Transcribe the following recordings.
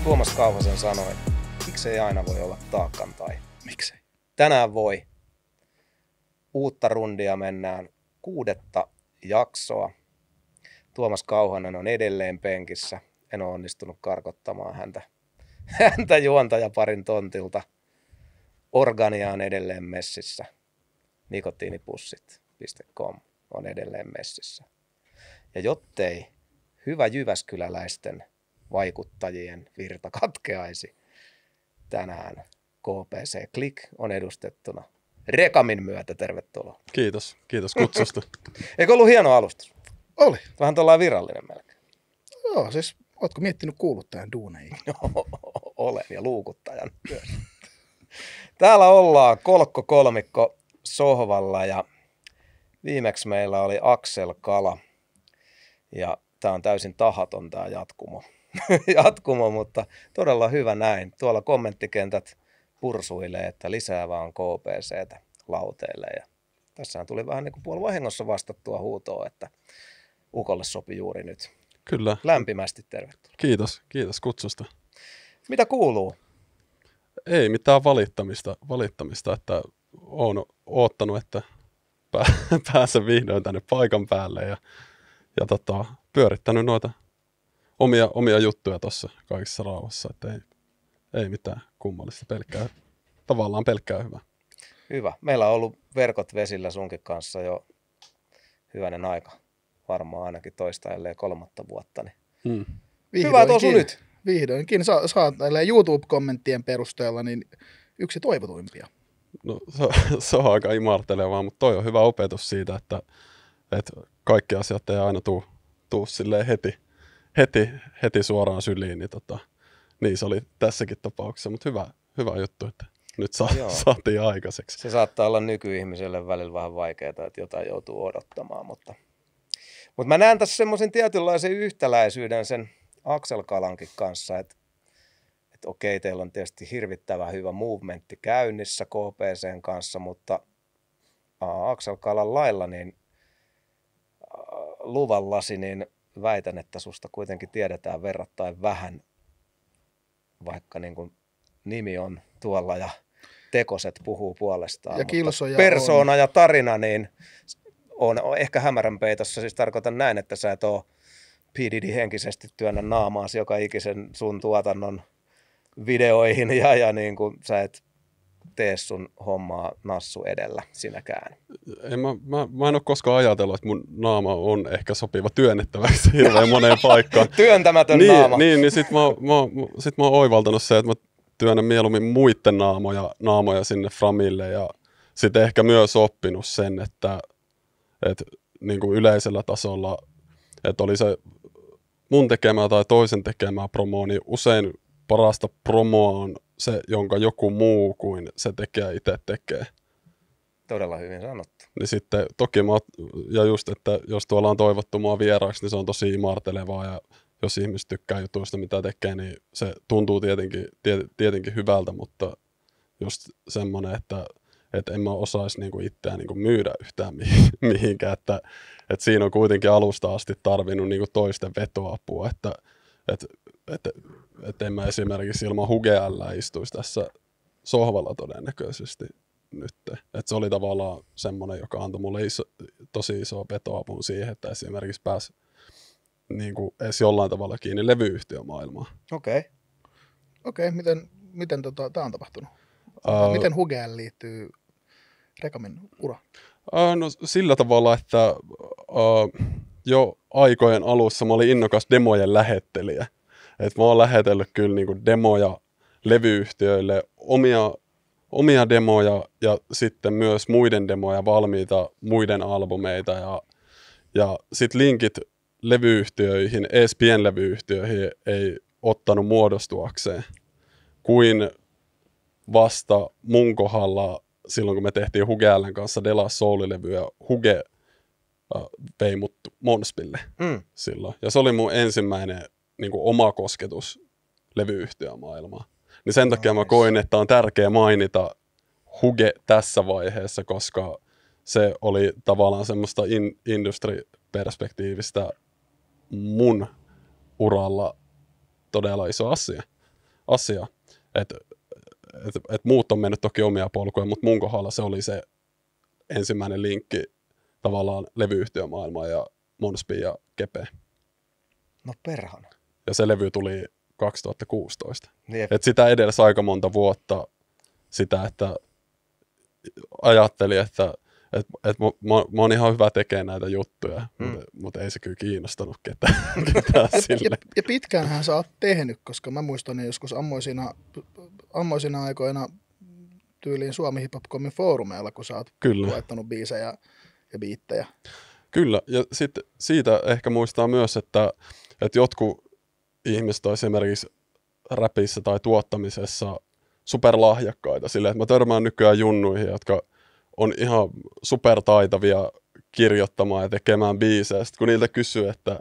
Tuomas Kauhasen sanoi, miksei aina voi olla taakkantai. Miksei? Tänään voi. Uutta rundia mennään 6. jaksoa. Tuomas Kauhanen on edelleen penkissä. En ole onnistunut karkottamaan häntä juontajaparin tontilta. Organia on edelleen messissä. Nikotiinipussit.com on edelleen messissä. Ja jottei hyvä jyväskyläläisten vaikuttajien virta katkeaisi, tänään KPC Click on edustettuna Rekamin myötä. Tervetuloa. Kiitos kutsusta. Eikö ollut hieno alustus? Oli. Vähän tuollainen virallinen melkein. Joo, siis ootko miettinyt kuuluttajan duuneihin? Olen, ja luukuttajan myös. Täällä ollaan kolmikko sohvalla ja viimeksi meillä oli Aksel Kala. Ja tää on täysin tahaton tää jatkumo, mutta todella hyvä näin. Tuolla kommenttikentät pursuilee, että lisää vaan KPCtä lauteille. Ja tässähän tuli vähän niin kuin puolivahingossa vastattua huutoa, että ukolle sopi juuri nyt. Kyllä. Lämpimästi tervetuloa. Kiitos kutsusta. Mitä kuuluu? Ei mitään valittamista, että oon oottanut, että pääsen vihdoin tänne paikan päälle ja pyörittänyt noita omia juttuja tuossa kaikissa rauhassa, että ei mitään kummallista, tavallaan pelkkää hyvää. Hyvä. Meillä on ollut verkot vesillä sunkin kanssa jo hyvänen aika, varmaan ainakin toista ellei 3 vuotta. Niin. Hyvä tuossa nyt. Vihdoinkin. Saat YouTube-kommenttien perusteella niin yksi toivotuimpia. No se on aika imartelevaa, mutta toi on hyvä opetus siitä, että kaikki asiat ei aina tuu silleen heti suoraan syliin, niin se oli tässäkin tapauksessa, mutta hyvä juttu, että nyt saatiin aikaiseksi. Se saattaa olla nykyihmiselle välillä vähän vaikeaa, että jotain joutuu odottamaan, mutta mä näen tässä semmoisen tietynlaisen yhtäläisyyden sen Aksel Kalankin kanssa, että okei, teillä on tietysti hirvittävän hyvä movementti käynnissä KPCn kanssa, mutta Aksel Kalan lailla niin luvallasi, niin väitän, että susta kuitenkin tiedetään verrattain vähän, vaikka niin kuin nimi on tuolla ja tekoset puhuu puolestaan. Ja kilsoja persoona on. ja tarina niin on ehkä hämärän peitossa. Siis tarkoitan näin, että sä et ole P. Diddy henkisesti työnnä naamaasi joka ikisen sun tuotannon videoihin ja niin kuin sä et tee sun hommaa nassu edellä sinäkään. Mä en ole koskaan ajatellut, että mun naama on ehkä sopiva työnnettäväksi hirveän moneen paikkaan. Työntämätön naama. Niin sit mä oon oivaltanut se, että mä työnnän mieluummin muiden naamoja sinne framille ja sitten ehkä myös oppinut sen, että niin kuin yleisellä tasolla, että oli se mun tekemää tai toisen tekemää promoa, niin usein parasta promoa on se, jonka joku muu kuin se tekijä itse tekee. Todella hyvin sanottu. Niin sitten toki ja just, että jos tuolla on toivottu mua vieraaksi, niin se on tosi imartelevaa ja jos ihmiset tykkää jutuista, mitä tekee, niin se tuntuu tietenkin hyvältä, mutta just semmoinen, että en mä osaisi niinku itseään niinku myydä yhtään mihinkään, että siinä on kuitenkin alusta asti tarvinnut niinku toisten vetoapua, että en mä esimerkiksi ilman Hugeällä istuisi tässä sohvalla todennäköisesti nyt. Että se oli tavallaan semmoinen, joka antoi mulle tosi iso vetoapun siihen, että esimerkiksi pääsi niinku edes jollain tavalla kiinni levyyhtiömaailmaan. Okei, miten tämä on tapahtunut? Miten Hugeällä liittyy Rekamin ura? No sillä tavalla, että jo aikojen alussa mä olin innokas demojen lähettelijä. Et mä oon lähetellyt kyllä niinku demoja levyyhtiöille, omia demoja ja sitten myös muiden demoja, valmiita muiden albumeita. Ja sitten linkit levyyhtiöihin, ees pienlevyyhtiöihin ei ottanut muodostuakseen kuin vasta mun kohdalla silloin, kun me tehtiin Hugeällän kanssa Dela Soul-levyä, Huge vei mut Monspille silloin. Ja se oli mun ensimmäinen niin kuin oma kosketus levyyhtiömaailmaan. Niin sen takia mä koin, että on tärkeää mainita Huge tässä vaiheessa, koska se oli tavallaan semmoista industry-perspektiivistä mun uralla todella iso asia. asia. Et muut on mennyt toki omia polkuja, mutta mun kohdalla se oli se ensimmäinen linkki tavallaan levyyhtiömaailmaan ja Monspin ja Kepe. No perhana. Ja se levy tuli 2016. Jep. Et sitä edellä aika monta vuotta sitä, että ajattelin, että mä oon ihan hyvä tekemään näitä juttuja, mutta ei se kyllä kiinnostanut ketään sille. Ja pitkäänhän sä oot tehnyt, koska mä muistan niin joskus ammoisina aikoina tyyliin Suomi Hip Hop.comin foorumeilla, kun sä oot luettanut biisejä ja biittejä. Kyllä, ja sitten siitä ehkä muistaa myös, että jotkut ihmiset on esimerkiksi räpissä tai tuottamisessa superlahjakkaita silleen, että mä törmään nykyään junnuihin, jotka on ihan supertaitavia kirjoittamaan ja tekemään biisejä. Sitten kun niiltä kysyy, että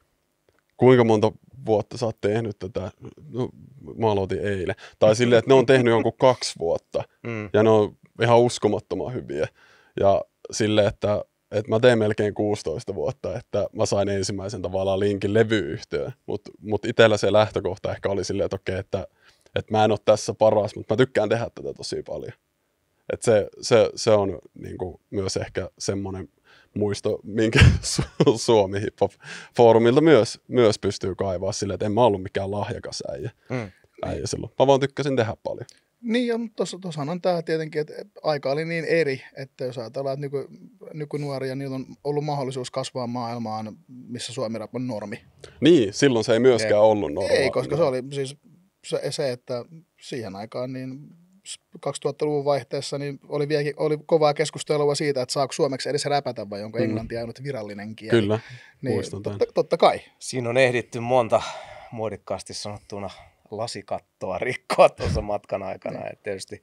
kuinka monta vuotta sä oot tehnyt tätä, no, mä aloitin eilen. Tai silleen, että ne on tehnyt jonkun 2 vuotta ja ne on ihan uskomattoman hyviä. Ja silleen, että mä tein melkein 16 vuotta, että mä sain ensimmäisen tavallaan linkin levyyhtiöön. Mutta itsellä se lähtökohta ehkä oli silleen, että okei, että mä en ole tässä paras, mutta mä tykkään tehdä tätä tosi paljon. Että se on niinku myös ehkä semmoinen muisto, minkä Suomi Hip Hop Foorumilta myös pystyy kaivaa silleen, että en mä ollut mikään lahjakas äijä silloin. Mä vaan tykkäsin tehdä paljon. Niin, ja tuossahan on tämä tietenkin, että aika oli niin eri, että jos ajatellaan, että nykynuoria, niillä on ollut mahdollisuus kasvaa maailmaan, missä suomi-rap on normi. Niin, silloin se ei myöskään ollut normi. Ei, koska se oli siis se, että siihen aikaan niin 2000-luvun vaihteessa niin oli kovaa keskustelua siitä, että saako suomeksi edes räpätä vai onko englanti ainut virallinen kieli. Kyllä, niin, muistan tämän. Totta kai. Siinä on ehditty monta muodikkaasti sanottuna lasikattoa rikkoa tuossa matkan aikana. Et tietysti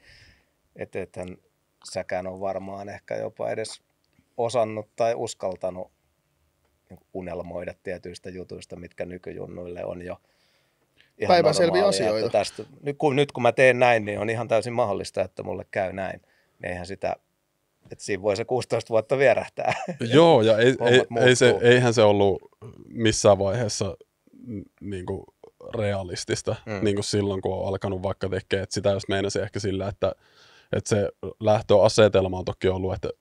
ethän säkään on varmaan ehkä jopa edes osannut tai uskaltanut unelmoida tietyistä jutuista, mitkä nykyjunnuille on jo ihan päivänselviä asioita. Tästä, nyt kun mä teen näin, niin on ihan täysin mahdollista, että mulle käy näin. Eihän sitä, että siinä voi se 16 vuotta vierähtää. Joo, ja eihän se ollut missään vaiheessa niin kuin realistista, niin kuin silloin, kun on alkanut vaikka tekemään. Että sitä jos meinasi ehkä sillä, että se lähtöasetelma on toki ollut, että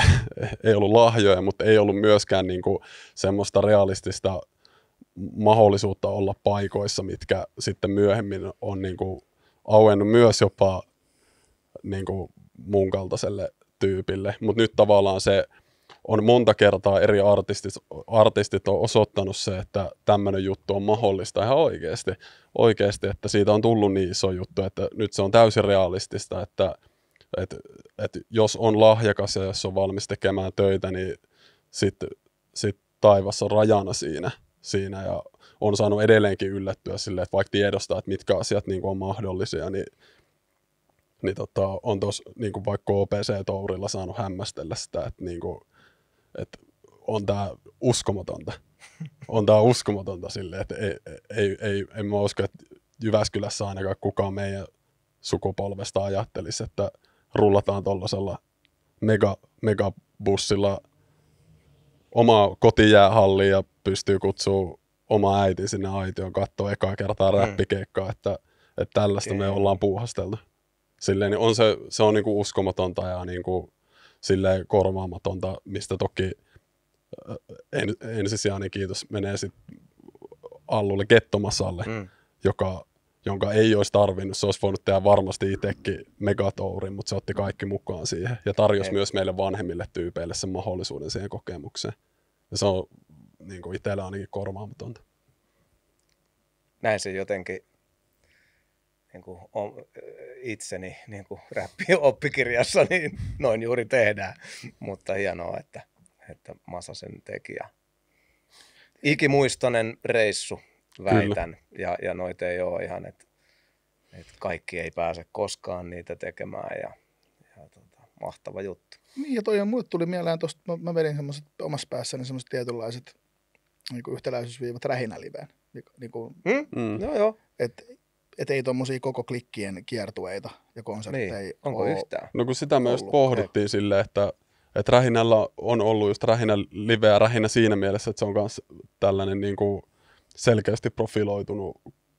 ei ollut lahjoja, mutta ei ollut myöskään niin kuin semmoista realistista mahdollisuutta olla paikoissa, mitkä sitten myöhemmin on niin kuin auennut myös jopa niin kuin mun kaltaiselle tyypille. Mutta nyt tavallaan se on monta kertaa eri artistit on osoittanut se, että tämmöinen juttu on mahdollista ihan oikeasti, että siitä on tullut niin iso juttu, että nyt se on täysin realistista, että jos on lahjakas ja jos on valmis tekemään töitä, niin sit taivas on rajana siinä ja on saanut edelleenkin yllättyä silleen, että vaikka tiedostaa, että mitkä asiat niin kuin on mahdollisia, niin on tuossa niin kuin vaikka KPC-tourilla saanut hämmästellä sitä, että, niin kuin, että on tämä uskomatonta. On tämä uskomatonta silleen, että en mä usko, että Jyväskylässä ainakaan kukaan meidän sukupolvesta ajattelisi, että rullataan tuollaisella megabussilla omaa kotijäähalliin ja pystyy kutsua oma äiti sinne aitioon katsoa ekaa kertaa räppikeikkaa, että tällaista me ollaan puuhasteltu. Silleen niin se on niinku uskomatonta ja niinku silleen korvaamatonta, mistä toki ensisijainen kiitos menee sitten Allulle Gettomasalle, jonka ei olisi tarvinnut. Se olisi voinut tehdä varmasti itsekin megatourin, mutta se otti kaikki mukaan siihen ja tarjosi myös meille vanhemmille tyypeille sen mahdollisuuden siihen kokemukseen. Ja se on niin kuin itsellä ainakin korvaamatonta. Näin se jotenkin niin kuin itseni niin kuin räppioppikirjassa, niin noin juuri tehdään. Mutta hienoa, että Masa sen teki. Ikimuistoinen reissu, väitän. Ja noita ei ole ihan, että kaikki ei pääse koskaan niitä tekemään. Ja mahtava juttu. Niin, ja toi mulle tuli mieleen tuosta, mä vedin semmoiset omassa päässäni semmoiset tietynlaiset niin yhtäläisyysviivat Rähinäliveen. Joo. Että ei tommosia koko klikkien kiertueita ja konsertteja niin. Onko yhtään? No kun sitä myös pohdittiin silleen, että Rähinällä on ollut just Rähinä live ja Rähinä siinä mielessä, että se on myös tällainen niin kuin selkeästi profiloitunut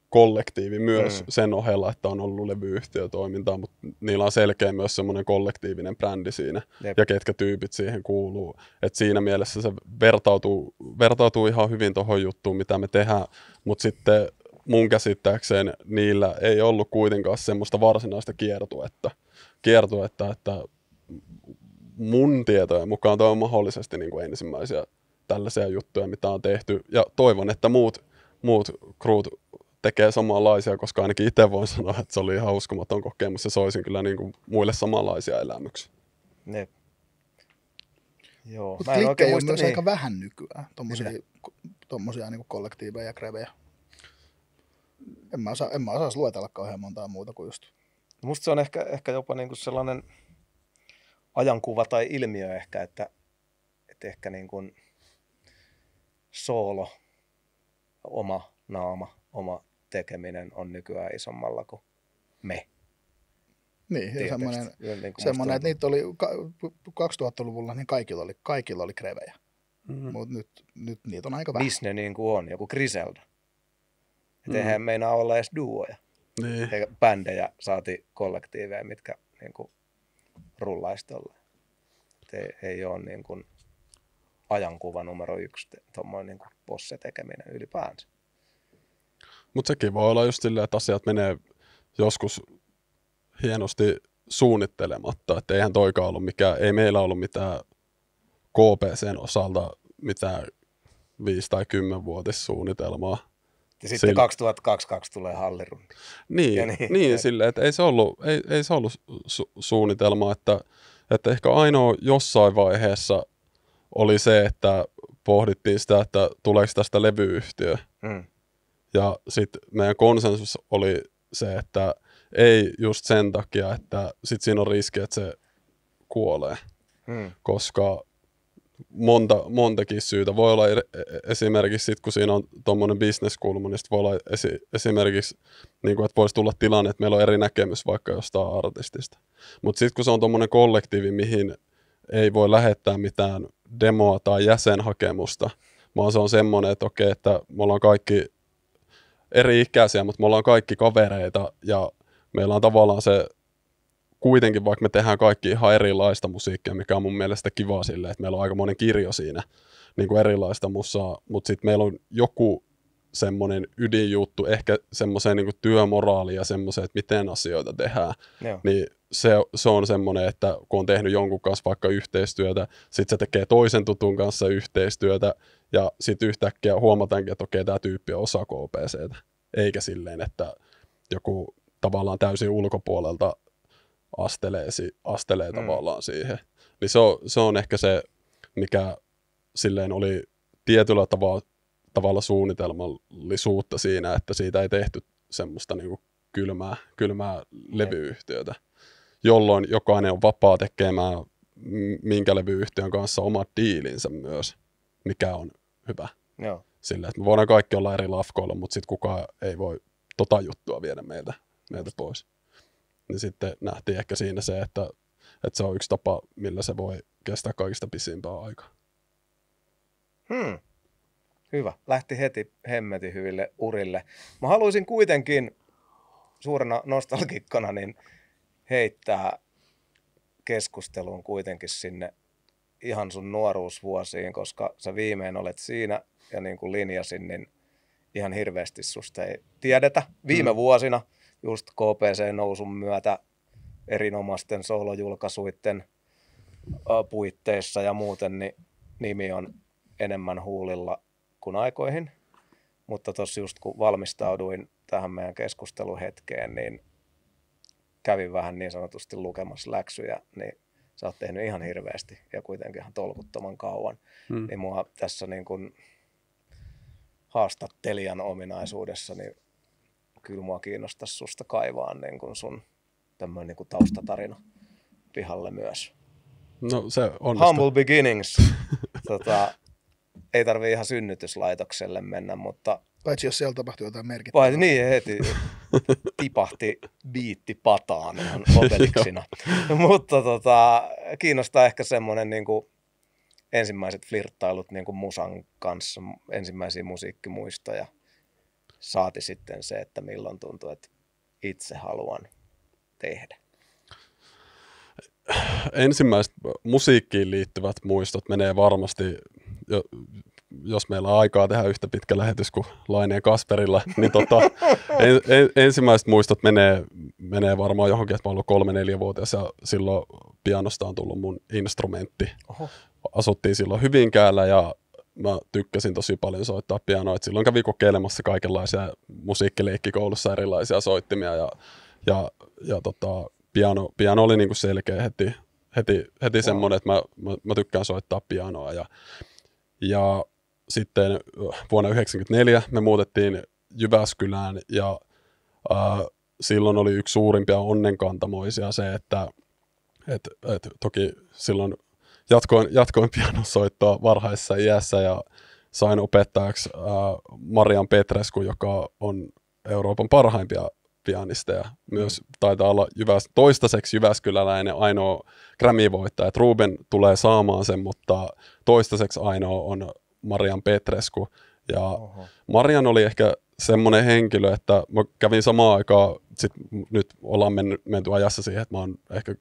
kollektiivi myös sen ohella, että on ollut levyyhtiötoimintaa, mutta niillä on selkeä myös semmoinen kollektiivinen brändi siinä, ja ketkä tyypit siihen kuuluu. Et siinä mielessä se vertautuu ihan hyvin tuohon juttuun, mitä me tehdään, mutta sitten mun käsittääkseen niillä ei ollut kuitenkaan semmoista varsinaista kiertuetta, että mun tietojen mukaan toi on mahdollisesti niin kuin ensimmäisiä tällaisia juttuja, mitä on tehty, ja toivon, että muut crewt tekee samanlaisia, koska ainakin itse voin sanoa, että se oli ihan uskomaton kokemus, ja soisin kyllä niin kuin muille samanlaisia elämyksiä. Ne. Joo. Mutta klikkejä on myös aika vähän nykyään, tommosia niin kollektiiveja ja grevejä. En mä osaisi luetella kauhean montaa muuta kuin just. Musta se on ehkä jopa niinku sellainen ajankuva tai ilmiö ehkä, että ehkä niin kuin soolo, oma naama, oma tekeminen on nykyään isommalla kuin me. Niin, ja semmoinen, että niitä oli 2000-luvulla, niin kaikilla oli grevejä. Mutta nyt niitä on aika vähän. Missä ne niin kuin on? Joku Griselda. Eihän meinaa olla edes duoja. Niin. Eikä bändejä saati kollektiiveja, mitkä niin kuin rullaisi tolleen. Ei ole niin kuin ajankuva numero 1, tuommoinen niin kuin posse-tekeminen ylipäänsä. Mutta sekin voi olla just silleen, että asiat menee joskus hienosti suunnittelematta, että eihän toikaan ollut ei meillä ollut mitään KPCn osalta mitään 5 tai 10-vuotissuunnitelmaa. Ja sitten 2022 tulee hallirundi. Niin silleen, että ei se ollut suunnitelma, että ehkä ainoa jossain vaiheessa oli se, että pohdittiin sitä, että tuleeko tästä levyyhtiö. Ja sitten meidän konsensus oli se, että ei just sen takia, että sitten siinä on riski, että se kuolee. Koska montakin syytä. Voi olla esimerkiksi sit, kun siinä on tuommoinen bisneskulma, niin voi olla esimerkiksi, niin kuin, että voisi tulla tilanne, että meillä on eri näkemys vaikka jostain artistista. Mutta sitten kun se on tuommoinen kollektiivi, mihin ei voi lähettää mitään demoa tai jäsenhakemusta, vaan se on semmoinen, että okei, että me ollaan kaikki eri ikäisiä, mutta me ollaan kaikki kavereita ja meillä on tavallaan se kuitenkin, vaikka me tehdään kaikki ihan erilaista musiikkia, mikä on mun mielestä kiva silleen, että meillä on aika monen kirjo siinä niin kuin erilaista musaa, mutta sitten meillä on joku semmoinen ydinjuttu, ehkä semmoiseen niin kuin työmoraali ja semmoiseen, että miten asioita tehdään, niin se on semmoinen, että kun on tehnyt jonkun kanssa vaikka yhteistyötä, sitten se tekee toisen tutun kanssa yhteistyötä, ja sitten yhtäkkiä huomataankin, että okei, tämä tyyppi on osa KPCtä, eikä silleen, että joku tavallaan täysin ulkopuolelta astelee tavallaan siihen. Niin se on ehkä se, mikä silleen oli tietyllä tavalla suunnitelmallisuutta siinä, että siitä ei tehty semmoista niinku kylmää levyyhtiötä, jolloin jokainen on vapaa tekemään minkä levyyhtiön kanssa omat diilinsä myös, mikä on hyvä. Joo. Silleen, että me voidaan kaikki olla eri lafkoilla, mutta sitten kukaan ei voi tota juttua viedä meiltä pois. Niin sitten nähtiin ehkä siinä se, että se on yksi tapa, millä se voi kestää kaikista pisimpää aikaa. Hyvä. Lähti heti hemmetin hyville urille. Mä haluaisin kuitenkin suurena nostalgikkona niin heittää keskusteluun kuitenkin sinne ihan sun nuoruusvuosiin, koska sä viimein olet siinä ja niin kuin linjasin, niin ihan hirveästi susta ei tiedetä. Viime vuosina just KPC-nousun myötä erinomaisten soolojulkaisuiden puitteissa ja muuten niin nimi on enemmän huulilla kuin aikoihin. Mutta tuossa just kun valmistauduin tähän meidän keskusteluhetkeen, niin kävin vähän niin sanotusti lukemassa läksyjä, niin sä oot tehnyt ihan hirveästi ja kuitenkin ihan tolkuttoman kauan. Niin mua tässä niin kun haastattelijan ominaisuudessa, niin kyllä mua kiinnostaisi susta kaivaa niin kun sun tämmöinen niin kun taustatarina pihalle myös. No se onnistuu. Humble beginnings. Ei tarvitse ihan synnytyslaitokselle mennä, mutta paitsi jos siellä tapahtui jotain merkittävää. Niin, heti tipahti biitti pataan ihan Obeliksina. Mutta kiinnostaa ehkä semmoinen niin kuin ensimmäiset flirttailut niin kuin musan kanssa, ensimmäisiä musiikkimuistoja. saati sitten se, että milloin tuntuu, että itse haluan tehdä? Ensimmäiset musiikkiin liittyvät muistot menee varmasti, jos meillä on aikaa tehdä yhtä pitkä lähetys kuin Laine ja Kasperilla, niin ensimmäiset muistot menee varmaan johonkin, että mä oon ollut 3-4-vuotias ja silloin pianosta on tullut mun instrumentti. Oho. Asuttiin silloin Hyvinkäällä ja mä tykkäsin tosi paljon soittaa pianoa. Et silloin kävin kokeilemassa kaikenlaisia musiikkileikkikoulussa erilaisia soittimia ja piano oli niinku selkeä heti semmoinen, että mä tykkään soittaa pianoa. Ja sitten vuonna 1994 me muutettiin Jyväskylään ja silloin oli yksi suurimpia onnenkantamoisia se, että toki silloin jatkoin pianosoittoa varhaisessa iässä ja sain opettajaksi Marian Petrescu, joka on Euroopan parhaimpia pianisteja. Myös taitaa olla toistaiseksi jyväskyläläinen ainoa Grammy-voittaja. Et Ruben tulee saamaan sen, mutta toistaiseksi ainoa on Marian Petrescu. Ja Marian oli ehkä semmoinen henkilö, että mä kävin samaan aikaan, nyt ollaan menty ajassa siihen, että mä oon ehkä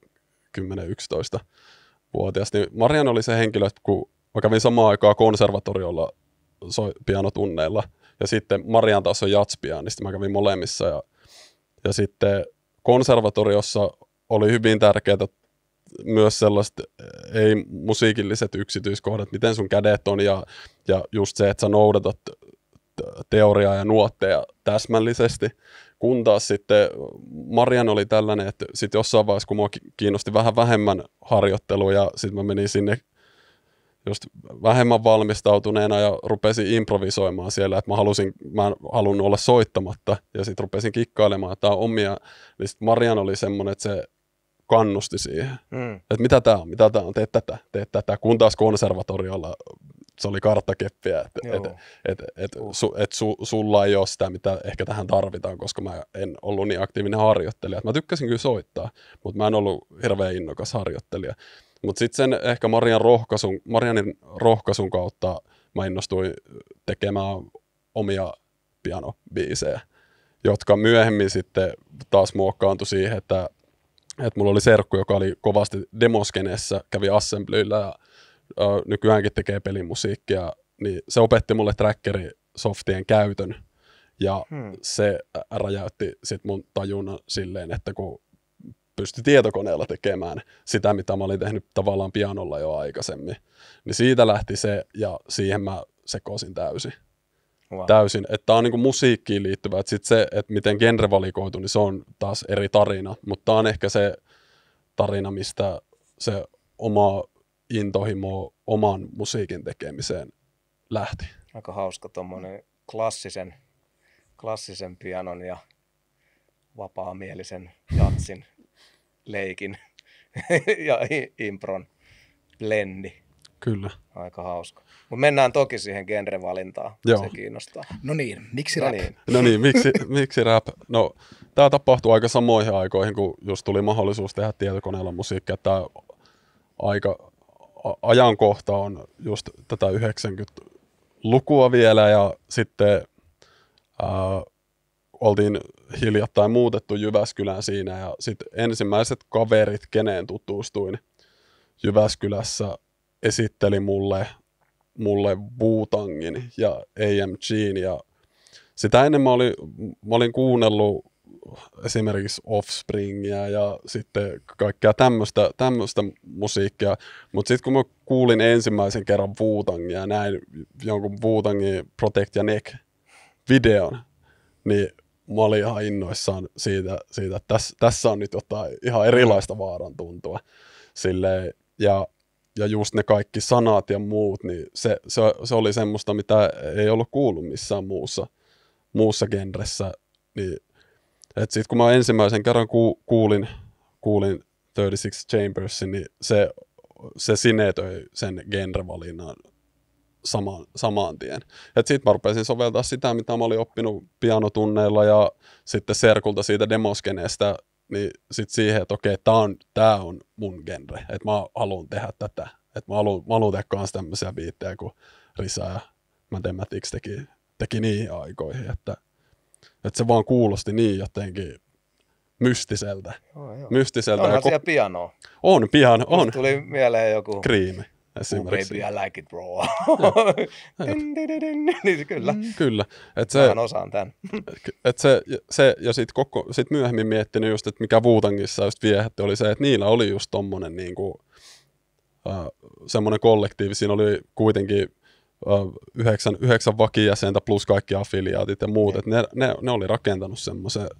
10-11-vuotias, niin Marian oli se henkilö, että kun mä kävin samaan aikaan konservatoriolla pianotunneilla, ja sitten Marian taas on jatspianisti, mä kävin molemmissa, ja sitten konservatoriossa oli hyvin tärkeää myös sellaiset ei-musiikilliset yksityiskohdat, miten sun kädet on, ja just se, että sä noudatat teoriaa ja nuotteja täsmällisesti, kun taas sitten Marian oli tällainen, että sitten jossain vaiheessa, kun mua kiinnosti vähän vähemmän harjoittelua, ja sitten mä menin sinne just vähemmän valmistautuneena ja rupesin improvisoimaan siellä, että mä en halunnut olla soittamatta, ja sitten rupesin kikkailemaan, että tämä on omia, niin sitten Marian oli semmoinen, että se kannusti siihen, että mitä tämä on, teet tätä, kun taas konservatoriolla se oli karttakeppiä, että sulla ei ole sitä, mitä ehkä tähän tarvitaan, koska mä en ollut niin aktiivinen harjoittelija. Mä tykkäsin kyllä soittaa, mutta mä en ollut hirveän innokas harjoittelija. Mutta sitten sen ehkä Marianin rohkaisun kautta mä innostuin tekemään omia pianobiisejä, jotka myöhemmin sitten taas muokkaantui siihen, että mulla oli serkku, joka oli kovasti demoskenessä, kävi assemblyillä ja nykyäänkin tekee pelimusiikkia, niin se opetti mulle trackerisoftien käytön, ja se räjäytti sit mun tajunnan silleen, että kun pystyi tietokoneella tekemään sitä, mitä mä olin tehnyt tavallaan pianolla jo aikaisemmin, niin siitä lähti se, ja siihen mä sekoisin täysin. Wow. Täysin, että tää on niinku musiikkiin liittyvä, että sit se, että miten genre valikoitu, niin se on taas eri tarina, mutta tää on ehkä se tarina, mistä se oma intohimo oman musiikin tekemiseen lähti. Aika hauska tuommoinen klassisen pianon ja vapaamielisen jatsin leikin ja impron blendi. Kyllä. Aika hauska. Mutta mennään toki siihen genrevalintaan, se kiinnostaa. No niin, miksi rap? No niin, miksi rap? No, tämä tapahtui aika samoihin aikoihin, kun just tuli mahdollisuus tehdä tietokoneella musiikkia. Tämä ajankohta on just tätä 90-lukua vielä, ja sitten oltiin hiljattain muutettu Jyväskylään siinä, ja sitten ensimmäiset kaverit, keneen tutustuin Jyväskylässä, esitteli mulle Wu-Tangin ja AMG:n, ja sitä ennen mä olin kuunnellut esimerkiksi Offspringia ja sitten kaikkea tämmöistä musiikkia, mutta sitten kun mä kuulin ensimmäisen kerran Wu-Tangia ja näin jonkun Wu-Tangin Protect Your Neck-videon, niin mä olin ihan innoissaan siitä että tässä on nyt jotain ihan erilaista vaaran tuntua. Silleen, ja just ne kaikki sanat ja muut, niin se oli semmoista, mitä ei ollut kuullut missään muussa genressä. Niin, et sit kun mä ensimmäisen kerran kuulin 36 Chambersin, niin se sinetöi sen genrevalinnan saman tien. Et sit mä rupesin soveltaa sitä, mitä mä olin oppinut pianotunneilla ja sitten serkulta siitä demoskeneestä, niin sit siihen, että okei, tää on mun genre, että mä haluan tehdä tätä. Että mä haluan tehdä kans tämmöisiä biittejä, kun Risa ja Mathematics teki niihin aikoihin, että Että se vaan kuulosti niin jotenkin mystiseltä. Joo. Mystiseltä. Onhan siellä pianoa. On, piano, on. Musta tuli mieleen joku Kriimi Oh, esimerkiksi. baby, I like it, bro. Niin, kyllä. Kyllä. Et Mähän osaan tämän. se ja sit myöhemmin miettinyt just, että mikä Wu-Tangissa just viehätti, oli se, että niillä oli just tommonen niinku, semmoinen kollektiivi. Siinä oli kuitenkin 9 vakijäsentä plus kaikki affiliaatit ja muut. Et ne oli rakentanut semmoisen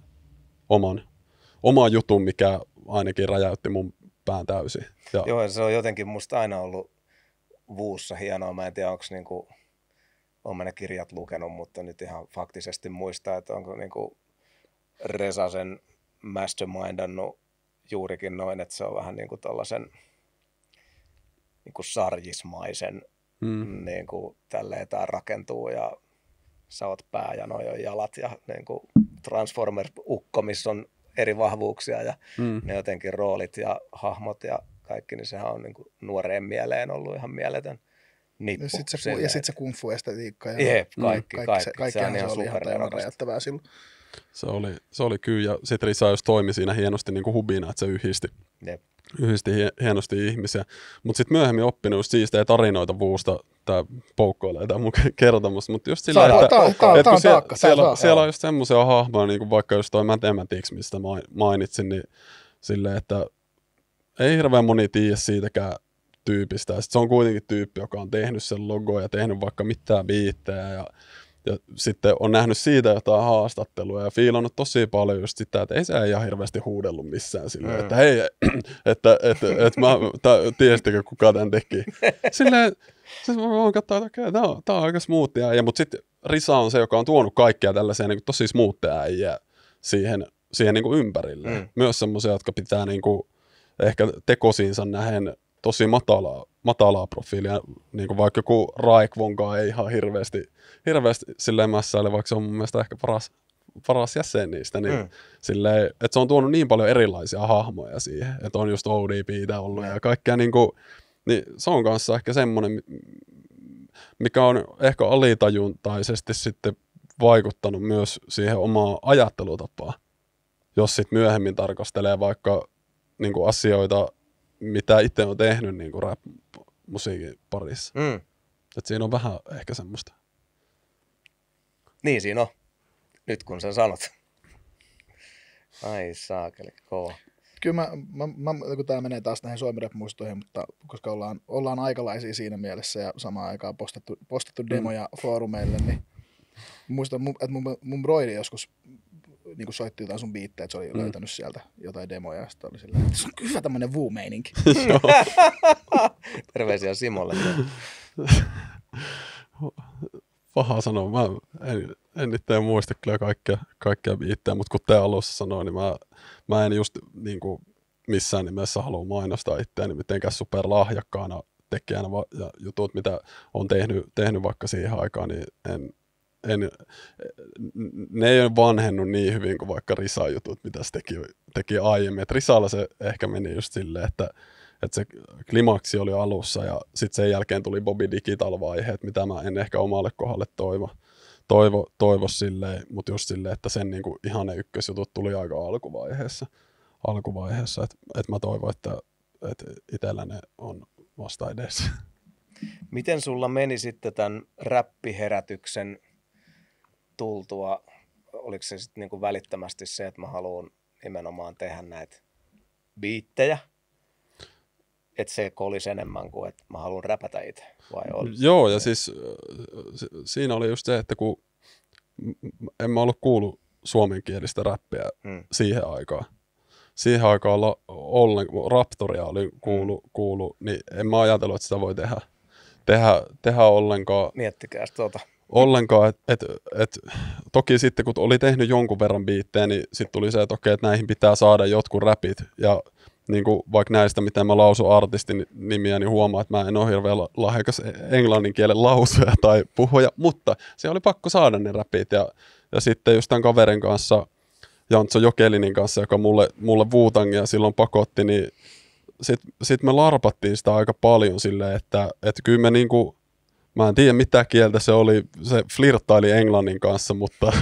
oman jutun, mikä ainakin räjäytti mun pään täysin. Ja Joo, se on jotenkin musta aina ollut Wuussa hienoa. Mä en tiedä, onko niinku, olen mä ne kirjat lukenut, mutta nyt ihan faktisesti muistaa, että onko niinku Reza sen mastermindannut juurikin noin, että se on vähän niinku tollasen niinku sarjismaisen, niinku tälleen tää rakentuu ja sä oot pää ja noi on jalat ja niinku Transformer-ukko, missä on eri vahvuuksia ja ne jotenkin roolit ja hahmot ja kaikki, niin sehän on niinku nuoreen mieleen ollut ihan mieletön nippu. Ja sitten se kung fu estetiikka. Ja Jep, kaikki. Kaikkihan Se se on oli ihan supernerokasta. räjäyttävää silloin. se oli kyllä, ja sit Risa just toimi siinä hienosti niin kuin hubina, että se Jep. yhdisti hienosti ihmisiä. Mutta sitten myöhemmin oppinut just siistejä tarinoita Wuusta, tää poukkoilee tää mun kertomus, mutta just sillä, että kun siellä on just semmoisia hahmoja, niin kuin vaikka just toi Mathematics, mistä mainitsin, niin silleen, että ei hirveän moni tiedä siitäkään tyypistä. Ja sit se on kuitenkin tyyppi, joka on tehnyt sen logo ja tehnyt vaikka mitään biittejä ja sitten on nähnyt siitä jotain haastattelua ja fiilannut tosi paljon just sitä, että ei se ihan hirveästi huudellut missään silleen, että hei, että tiesittekö kuka tämän teki. Silleen, se vaan katsoa, että okei, tää on aika smoothia äijä, mutta sitten Risa on se, joka on tuonut kaikkia tällaisia niin kuin tosi smoothia äijää siihen niin kuin ympärille. Myös semmoisia, jotka pitää niin kuin, ehkä tekosiinsa nähen tosi matalaa profiilia, niin kuin vaikka joku Raikvonkaan ei ihan hirveästi silleen mässäile, vaikka se on mun mielestä ehkä paras jäsen niistä, niin silleen, että se on tuonut niin paljon erilaisia hahmoja siihen, että on just ODP:tä ollut ja kaikkea niin se on kanssa ehkä semmoinen, mikä on ehkä alitajuntaisesti sitten vaikuttanut myös siihen omaan ajattelutapaan, jos sitten myöhemmin tarkastelee vaikka niin kuin asioita, mitä itse on tehnyt niin kuin rap-musiikin parissa. Että siinä on vähän ehkä semmoista. Niin siinä on, nyt kun sen sanot. Ai saakeli, kova. Kyllä kun tämä menee taas näihin Suomi-rap-muistoihin, mutta koska ollaan aikalaisia siinä mielessä ja samaan aikaan postattu demoja foorumeille, niin muistan, että mun broidi joskus niin kuin soitti jotain sun biittejä, että se oli löytänyt sieltä jotain demoja, ja sitten oli silleen, että se on hyvä tämmönen Wu-meininki. Terveisiä Simolle. Paha sanoa, mä en itse muista kyllä kaikkia biittejä, mutta kun te alussa sanoin, niin mä en just niin kuin missään nimessä halua mainostaa itseäni mitenkään superlahjakkaana tekijänä ja jutut, mitä on tehnyt vaikka siihen aikaan, niin ne ei ole vanhennut niin hyvin kuin vaikka Risan jutut, mitä se teki aiemmin. Et Risalla se ehkä meni just silleen, että se klimaksi oli alussa ja sitten sen jälkeen tuli Bobby Digital-vaiheet, mitä mä en ehkä omalle kohdalle toivo silleen, mutta just silleen, että sen niinku ihan ne ykkösjutut tuli aika alkuvaiheessa että mä toivon, että itsellä ne on vasta edessä. Miten sulla meni sitten tämän räppiherätyksen tultua? Oliko se sitten niinku välittömästi se, että mä haluan nimenomaan tehdä näitä biittejä? Että se olisi enemmän kuin, että mä haluan räpätä itse? Joo, ja siis siinä oli just se, että kun en mä ollut kuullut suomenkielistä räppiä siihen aikaan. Siihen aikaan Raptoria oli kuulu, niin en mä ajatellut, että sitä voi tehdä ollenkaan. Miettikääs Ollenkaan, että toki sitten kun oli tehnyt jonkun verran biittejä, niin sitten tuli se, että okei, että näihin pitää saada jotkut räpit. Ja niin kuin vaikka näistä, miten mä lausun artistin nimiä, niin huomaa, että mä en ole hirveän lahjakas englannin kielen lausuja tai puhuja, mutta se oli pakko saada ne räpit. Ja sitten just tämän kaverin kanssa, Jantso Jokelinin kanssa, joka mulle Wu-Tangia silloin pakotti, niin sit me larpattiin sitä aika paljon silleen, että kyllä me niinku, Mä en tiedä mitä kieltä se oli, se flirttaili englannin kanssa, mutta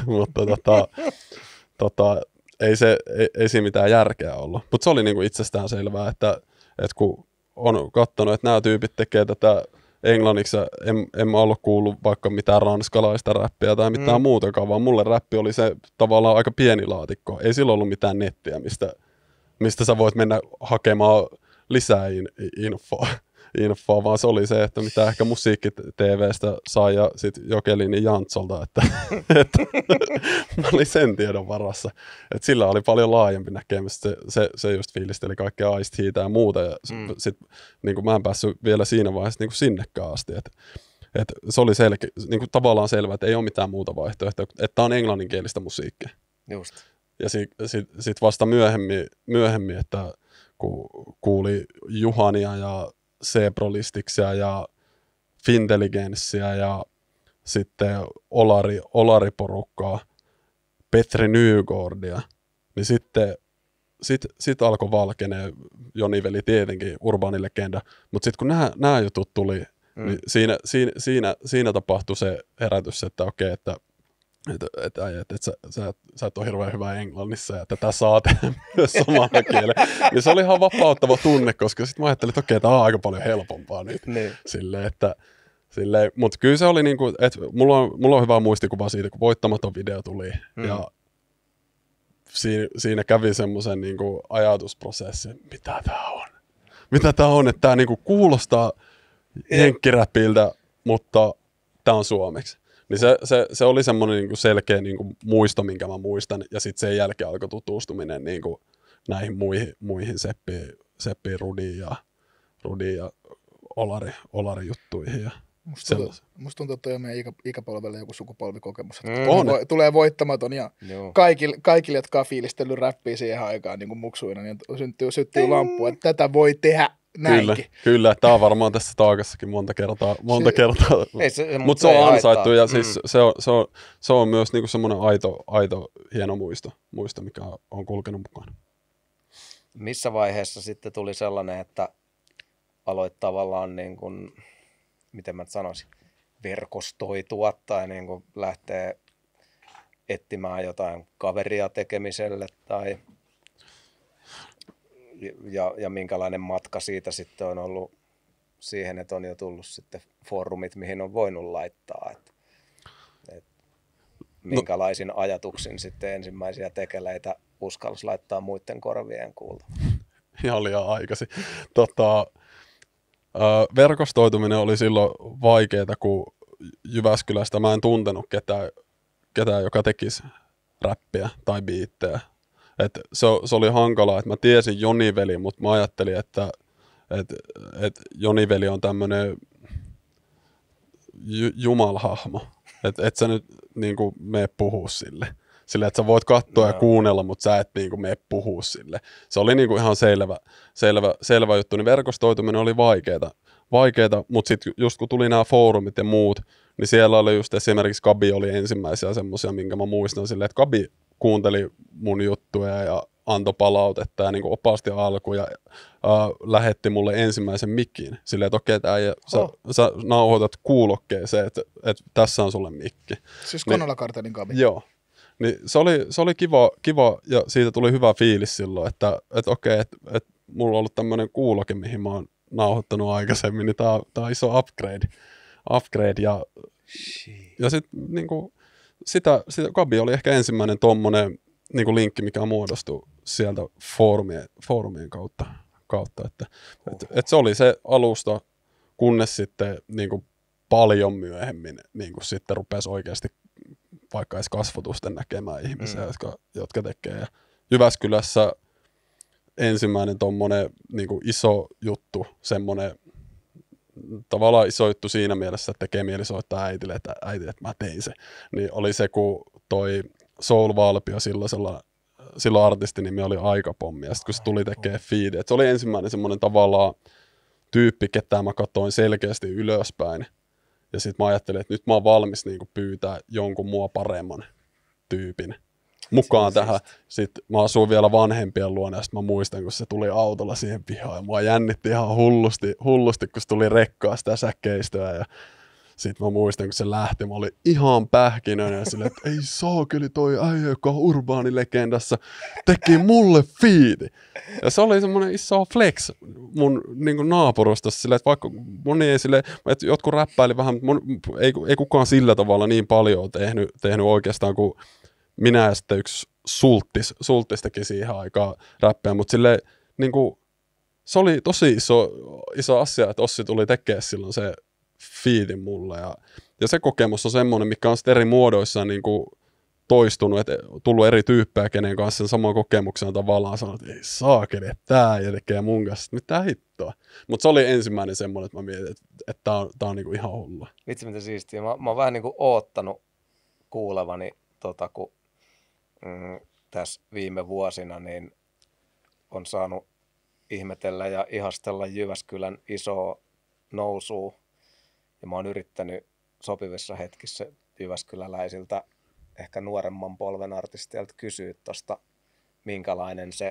ei siinä mitään järkeä ollut. Mutta se oli niinku itsestään selvää, että kun on katsonut, että nämä tyypit tekee tätä englanniksi, en mä ollut kuullut vaikka mitään ranskalaista räppiä tai mitään muutakaan, vaan mulle räppi oli se tavallaan aika pieni laatikko. Ei sillä ollut mitään nettiä, mistä sä voit mennä hakemaan lisää infoa, vaan se oli se, että mitä ehkä musiikki-tv:stä sai ja sitten Jokelinin Jantsolta, että mä olin sen tiedon varassa. Että sillä oli paljon laajempi näkemys, se just fiilisteli kaikkea Ice-Heatä ja muuta, ja sitten niin mä en päässyt vielä siinä vaiheessa niin sinnekään asti, että se oli niin tavallaan selvä, että ei ole mitään muuta vaihtoehtoa, että on englanninkielistä musiikkia. Just. Ja sit vasta myöhemmin, että kun kuuli Juhania ja Sebrolistixia ja Fintelligenssia ja sitten Olari-porukkaa, Petri Nygårdia, niin sitten alkoi valkenee, Joni Veli tietenkin, urbaani legenda, mutta sitten kun nämä jutut tuli, niin siinä tapahtui se herätys, että okei, että sä et ole hirveän hyvä englannissa ja tätä saa tehdä myös samalla kielellä. Niin se oli ihan vapauttava tunne, koska sitten mä ajattelin, että okei, tämä on aika paljon helpompaa nyt. Mutta kyllä se oli niin kuin, että mulla on hyvä muistikuva siitä, kun Voittamaton video tuli ja siinä kävi semmoisen niin kuin ajatusprosessin, mitä tämä on, että tämä niin kuin kuulostaa jenkkiräpiltä, mutta tämä on suomeksi. Niin se oli semmoinen niinku selkeä niinku muisto, minkä mä muistan, ja sitten sen jälkeen alkoi tutustuminen niinku näihin muihin Seppiin, Rudiin ja Olari juttuihin. Ja musta tuntuu, että toi on meidän ikäpolvelle joku sukupolvikokemus. Tulee Voittamaton ja kaikille, jotka on fiilistellyt räppiä siihen aikaan niin kuin muksuina, niin syttyy lamppu, että tätä voi tehdä näinkin. Kyllä, tämä on varmaan tässä taakassakin monta kertaa. Mutta se on ansaittu ja siis se on myös niinku semmoinen aito hieno muisto, mikä on kulkenut mukana. Missä vaiheessa sitten tuli sellainen, että aloit tavallaan niin kuin, miten mä sanoisin, verkostoitua tai niin kuin lähtee etsimään jotain kaveria tekemiselle tai ja minkälainen matka siitä sitten on ollut siihen, että on jo tullut sitten foorumit, mihin on voinut laittaa. Minkälaisin ajatuksin sitten ensimmäisiä tekeleitä uskalsi laittaa muiden korvien kuulta. Ihan liian aikaisin. Verkostoituminen oli silloin vaikeaa, kun Jyväskylästä mä en tuntenut ketään joka tekisi räppiä tai biittejä. Se oli hankalaa, että mä tiesin Joni Veli, mutta mä ajattelin, että Joni Veli on tämmöinen jumalhahmo. Että sä nyt niinku mene puhua sille. Sille, että sä voit katsoa ja kuunnella, mutta sä et niinku mene puhua sille. Se oli niinku ihan selvä juttu. Niin verkostoituminen oli vaikeeta, mutta sitten just kun tuli nämä foorumit ja muut, niin siellä oli just esimerkiksi Gabi oli ensimmäisiä semmoisia, minkä mä muistan silleen, että Gabi kuunteli mun juttuja ja antoi palautetta ja niinku opasti alkuun ja lähetti mulle ensimmäisen mikin. Silleen, että okei, sä nauhoitat kuulokkeeseen, että tässä on sulle mikki. Siis Konola Kartelin Gabi. Joo. Niin se oli kiva ja siitä tuli hyvä fiilis silloin, että okei, että mulla on ollut tämmöinen kuuloke, mihin mä oon nauhoittanut aikaisemmin, niin tää on iso upgrade ja sitten niinku sitä Gabi oli ehkä ensimmäinen tommonen niinku linkki, mikä muodostui sieltä foorumien kautta että se oli se alusta, kunnes sitten niinku paljon myöhemmin niinku sitten rupesi oikeasti vaikka edes kasvotusten näkemään ihmisiä, jotka tekee. Ja Jyväskylässä ensimmäinen tommonen niinku iso juttu, semmonen tavallaan iso juttu siinä mielessä, että tekee mieli soittaa äitille, että mä tein se. Niin oli se, kun toi Soul Valpio silloin artistin nimi oli Aikapommi, ja sitten kun se tuli tekemään feedia, se oli ensimmäinen semmoinen tavallaan tyyppi, ketä mä katsoin selkeästi ylöspäin. Ja sitten mä ajattelin, että nyt mä oon valmis niinku pyytää jonkun mua paremman tyypin mukaan tähän. Sitten mä asuin vielä vanhempien luona, ja sitten mä muistan, kun se tuli autolla siihen pihaan, ja mua jännitti ihan hullusti kun se tuli rekkaa sitä säkeistöä. Ja Sitten mä muistan, kun se lähti, mä olin ihan pähkinöinen silleen, että ei saakeli toi äijä, joka on urbaanilegendassa, teki mulle fiidi. Ja se oli semmoinen iso flex mun niin naapurustossa silleen, että vaikka moni ei silleen, että jotkut räppäili vähän, ei kukaan sillä tavalla niin paljon ole tehnyt oikeastaan kuin minä ja sitten yksi Sulttis teki siihen aikaan räppejä, mutta silleen niin kuin, se oli tosi iso asia, että Ossi tuli tekemään silloin se fiidin mulle. Ja se kokemus on semmoinen, mikä on sitten eri muodoissaan niin kuin toistunut, että tullut eri tyyppejä, kenen kanssa sen saman kokemuksen tavallaan sanonut, että ei saakeli, että tää ei tekee mun kanssa, mitä hittoa. Mutta se oli ensimmäinen semmoinen, että mä mietin, että tää on niin kuin ihan hullua. Vitsi mitä siistiä. Mä oon vähän niin kuin oottanut kuulevani, kun tässä viime vuosina niin on saanut ihmetellä ja ihastella Jyväskylän isoa nousua. Ja mä oon yrittänyt sopivissa hetkissä jyväskyläläisiltä, ehkä nuoremman polven artisteilta kysyä tuosta, minkälainen se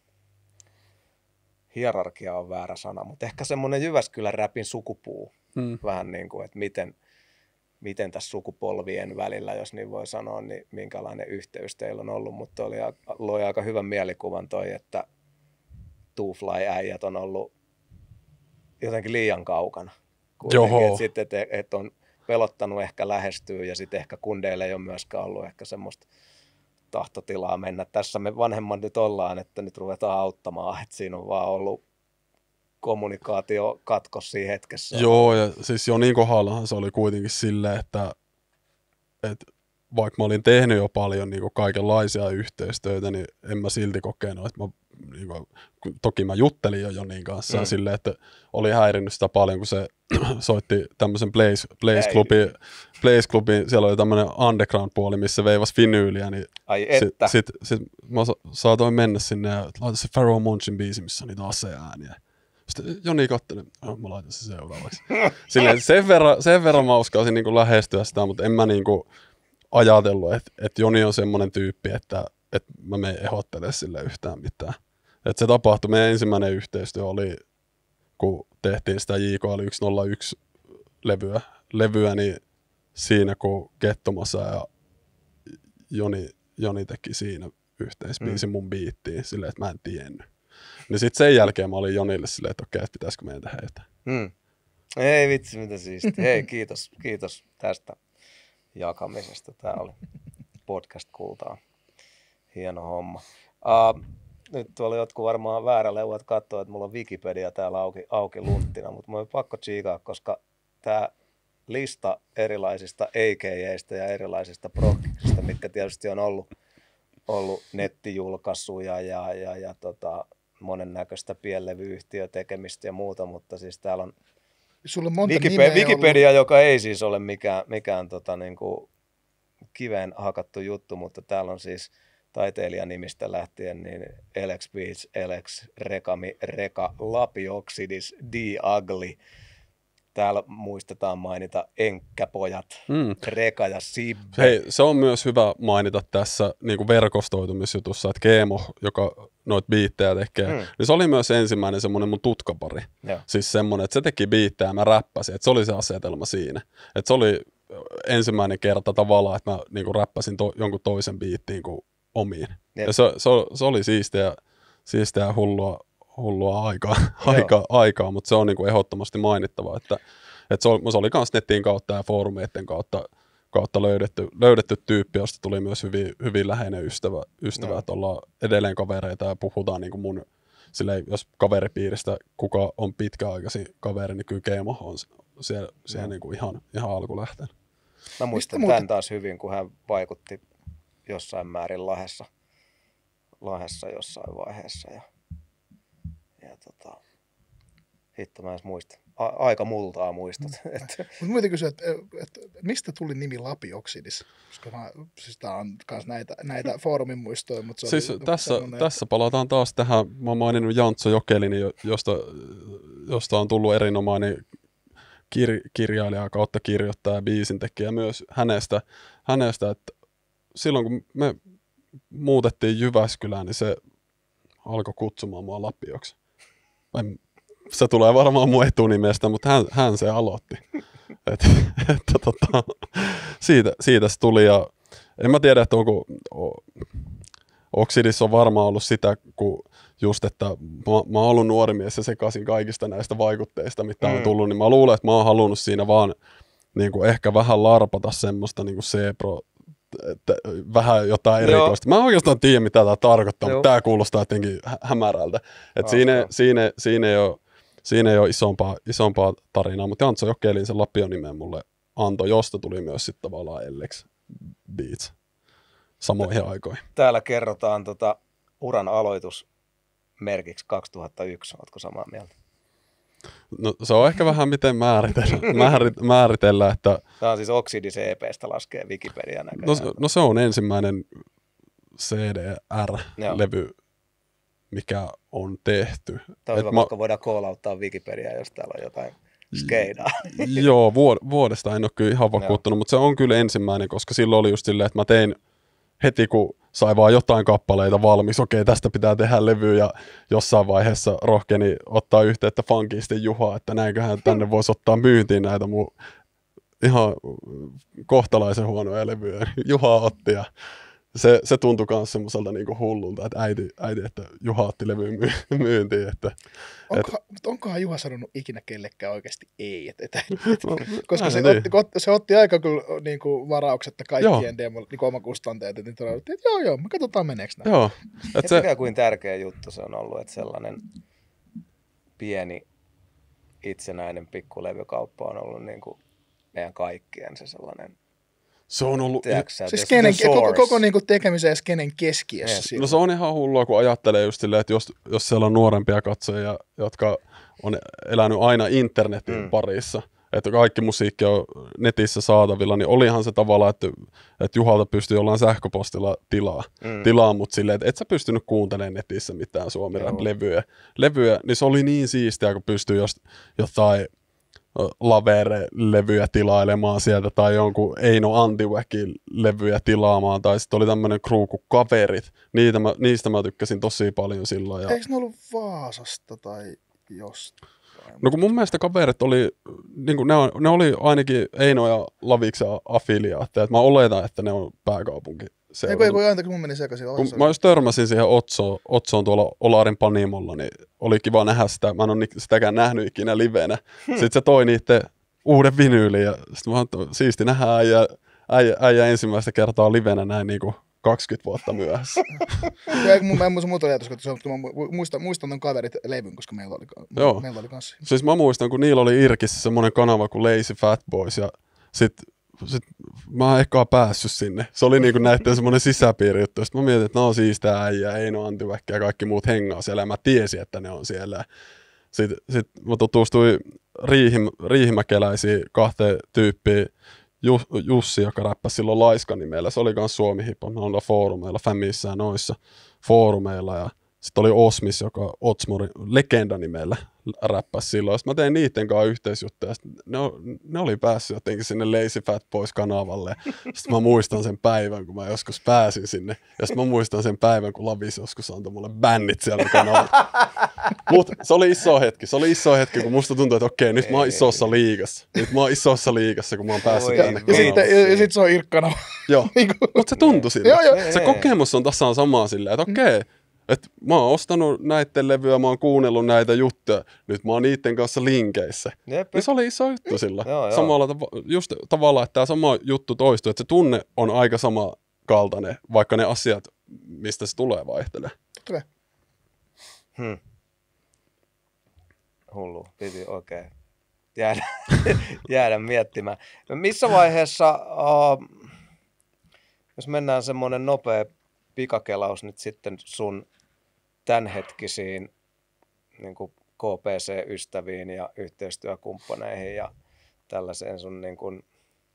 hierarkia on väärä sana, mutta ehkä semmoinen Jyväskylän räpin sukupuu. Vähän niin kuin, että miten tässä sukupolvien välillä, jos niin voi sanoa, niin minkälainen yhteys teillä on ollut, mutta loi aika hyvän mielikuvan toi, että Two Fly-äijät on ollut jotenkin liian kaukana. Sitten, että on pelottanut ehkä lähestyä ja sitten ehkä kundeille ei ole myöskään ollut ehkä semmoista tahtotilaa mennä. Tässä me vanhemmat nyt ollaan, että nyt ruvetaan auttamaan, että siinä on vaan ollut kommunikaatio katkos siinä hetkessä. Joo, ja siis Jonin kohdallahan se oli kuitenkin silleen, että vaikka mä olin tehnyt jo paljon niin kuin kaikenlaisia yhteistyötä, niin en mä silti kokenut, että niin kuin, toki mä juttelin jo Jonin kanssa silleen, että oli häirinnyt sitä paljon, kun se soitti tämmöisen Blaze-klubin, siellä oli tämmöinen underground-puoli, missä veivasi vinyyliä, niin sit mä saatoin mennä sinne ja laita se Pharaoh Munchin biisi, missä on niitä aseääniä. Sitten Joni katteli, mä laitan se seuraavaksi. Silleen, sen verran mä uskaisin niin kuin lähestyä sitä, mutta en mä niin kuin ajatellut, että Joni on semmoinen tyyppi, että mä menen ehdottelemaan sille yhtään mitään. Että se tapahtui, meidän ensimmäinen yhteistyö oli, kun tehtiin sitä JKL 101 levyä, niin siinä kun Kettomassa ja Joni teki siinä yhteisbiisin mun biittiin, silleen, että mä en tiennyt. Niin sitten sen jälkeen mä olin Jonille silleen, että okei, että pitäisikö meidän tehdä jotain. Ei vitsi, mitä siistiä. Hei, kiitos tästä jakamisesta. Tää oli podcast-kultaa. Hieno homma. Nyt tuolla jotkut varmaan vääräleuvat katsoo, että mulla on Wikipedia täällä auki lunttina, mutta mä oon pakko tsiikaa, koska tää lista erilaisista AKJ:istä ja erilaisista prokkiksista, mitkä tietysti on ollut nettijulkaisuja ja monennäköistä pienlevyyhtiötekemistä ja muuta, mutta siis täällä on Wikipedia, joka ei siis ole mikään niin kuin kiveen hakattu juttu, mutta täällä on siis taiteilijanimistä lähtien niin Elex Beats, Elex, Rekami, Reka, Lapioxidis, D-Ugly. Täällä muistetaan mainita Enkkäpojat, Reka ja Sibbe. Hei, se on myös hyvä mainita tässä niin kuin verkostoitumisjutussa, että Keemo, joka noita biittejä tekee, niin se oli myös ensimmäinen semmoinen mun tutkapari. Ja. Siis semmoinen, että se teki biittejä ja mä räppäsin, että se oli se asetelma siinä. Että se oli ensimmäinen kerta tavallaan, että mä niin kuin räppäsin jonkun toisen biittiin kuin omiin. Ja se oli siistiä ja hullua aikaa, mutta se on niin kuin ehdottomasti mainittava, että se oli myös netin kautta ja foorumeiden kautta löydetty tyyppi, josta tuli myös hyvin läheinen ystävä että ollaan edelleen kavereita ja puhutaan niin kuin mun, silleen, jos kaveripiiristä kuka on pitkäaikaisin kaveri, niin kyllä Keemo on siellä niin kuin ihan alkulähteen. Mä muistan tämän taas hyvin, kun hän vaikutti jossain määrin Lahdessa jossain vaiheessa ja hitto mä edes muistan. Aika multaa muistat. Mutta muuten kysyä, että mistä tuli nimi Lapioxidis? Koska siis tää on kans näitä foorumin muistoja. Mutta siis tässä palataan taas tähän, mä oon maininnut Jantso Jokelini, josta on tullut erinomainen kirjailija kautta kirjoittaja, biisintekijä myös hänestä, että silloin kun me muutettiin Jyväskylään, niin se alkoi kutsumaan mua Lapioksi. Se tulee varmaan mun etunimestä, mutta hän se aloitti. Siitä se tuli ja en mä tiedä, että onko Oxidissa on varmaan ollut sitä, kun just, että mä oon ollut nuori mies ja sekaisin kaikista näistä vaikutteista, mitä on tullut, niin mä luulen, että mä oon halunnut siinä vaan niin kuin ehkä vähän larpata semmoista niin kuin C-Pro, vähän jotain erikoista. Mä en oikeastaan tiedä, mitä tämä tarkoittaa, mutta tämä kuulostaa jotenkin hämärältä. Et siinä ei ole isompaa tarinaa, mutta Jantso Jokelin sen Lapio-nimen mulle antoi, josta tuli myös sitten tavallaan Ellex Beats samoihin aikoihin. Täällä kerrotaan uran aloitusmerkiksi 2001. Ootko samaa mieltä? No se on ehkä vähän miten määritellä, että... Tämä on siis Oxidis EP:stä laskee Wikipedia näköjään. No se on ensimmäinen CDR-levy, mikä on tehty. Tämä on hyvä, koska voidaan call-outtaa Wikipediaa, jos täällä on jotain skeidaa. Joo, vuodesta en ole kyllä ihan vakuuttunut, mutta se on kyllä ensimmäinen, koska silloin oli just silleen, että mä tein heti, kun sai vaan jotain kappaleita valmis, okei, tästä pitää tehdä levy, ja jossain vaiheessa rohkeni ottaa yhteyttä Funkisten Juhaa, että näinköhän tänne voisi ottaa myyntiin näitä mun ihan kohtalaisen huonoja levyjä. Juha otti, ja se tuntui myös semmoiselta niinku hullulta, että äiti, että Juha otti levyyn myyntiin. Onkohan Juha sanonut ikinä kellekään oikeasti ei? Koska se otti aika kyllä niinku varauksetta kaikkien demo, niinku omakustanteet, että joo, me katsotaan meneekö näin. Joo. Mikä kuin tärkeä juttu se on ollut, että sellainen pieni itsenäinen pikkulevykauppa on ollut niinku meidän kaikkien se sellainen. Se on ollut... Siis koko niinku tekemisen ja skenen keskiössä. No se on ihan hullua, kun ajattelee just silleen, että jos siellä on nuorempia katsojia, jotka on elänyt aina internetin parissa, että kaikki musiikki on netissä saatavilla, niin olihan se tavallaan, että Juhalta pystyy jollain sähköpostilla tilaa, mutta silleen, että et sä pystynyt kuuntelemaan netissä mitään Suomi Rap-levyjä, niin se oli niin siistiä, kun pystyy jotain Lavere-levyjä tilailemaan sieltä tai jonkun Eino Antiwäkin levyjä tilaamaan tai sitten oli tämmöinen crew kuin Kaverit. Niistä mä tykkäsin tosi paljon silloin. Eikö ne ollut Vaasasta tai jostain? No kun mun mielestä Kaverit oli, niin kuin ne oli ainakin Eino ja Laviksen affiliaatteja. Mä oletan, että ne on pääkaupunki. Ei, antaisi mun meni sekaisin. Mä just törmäsin siihen Otsoon tuolla Olarin Panimolla, niin oli kiva nähdä sitä. Mä en ole sitäkään nähnyt ikinä livenä. Sitten se toi niitten uuden vinyylin ja sitten mä siisti nähdä äijä ensimmäistä kertaa livenä näin niinku 20 vuotta myöhässä. Mä en muuta ajatus, mutta mä muistan ton Kaverit levyn, koska meillä oli kanssa. Siis mä muistan, kun niillä oli Irkissä semmoinen kanava kuin Lazy Fat Boys ja sit mä en ehkä päässyt sinne. Se oli niinku näitten semmoinen sisäpiiri juttu. Sitten mä mietin, että ne on siistää äijää, Eino Antiwäkki ja kaikki muut hengaa siellä. Ja mä tiesin, että ne on siellä. Sitten mä tutustuin riihimäkeläisiin kahteen tyyppiin. Jussi, joka räppäsi silloin Laiska nimellä. Se oli kans Suomi Hip Hop noilla foorumeilla, Famissä ja noissa foorumeilla. Ja sitten oli Osmis, joka Otsmori Legenda nimellä räppäsi silloin. Sitten mä tein niiden kanssa yhteisjuttuja. Ne oli päässyt jotenkin sinne Lazy Fat Boys -kanavalle. Sitten mä muistan sen päivän, kun mä joskus pääsin sinne. Ja sitten mä muistan sen päivän, kun Lavis joskus antoi mulle bännit siellä kanavalla. Mutta se oli iso hetki. Se oli iso hetki, kun musta tuntui, että okei, nyt mä oon isossa liigassa. Nyt mä oon isossa liigassa, kun mä oon päässyt tänne. Ja sit se on Irkkanava. Joo, mutta se tuntui siltä. Se kokemus on tasan samaa silleen, että okei. Että mä oon ostanut näitten levyä, mä oon kuunnellut näitä juttuja, nyt mä oon niiden kanssa linkeissä. Niin se oli iso juttu sillä. Samalla just tavallaan, että tämä sama juttu toistuu, että se tunne on aika samankaltainen, vaikka ne asiat, mistä se tulee, vaihtelee. Totta kai. Hullu, piti oikein jäädä miettimään. Missä vaiheessa, jos mennään semmoinen nopea pikakelaus nyt sitten sun tämänhetkisiin niin kuin KPC-ystäviin ja yhteistyökumppaneihin ja tällaiseen sun niin kuin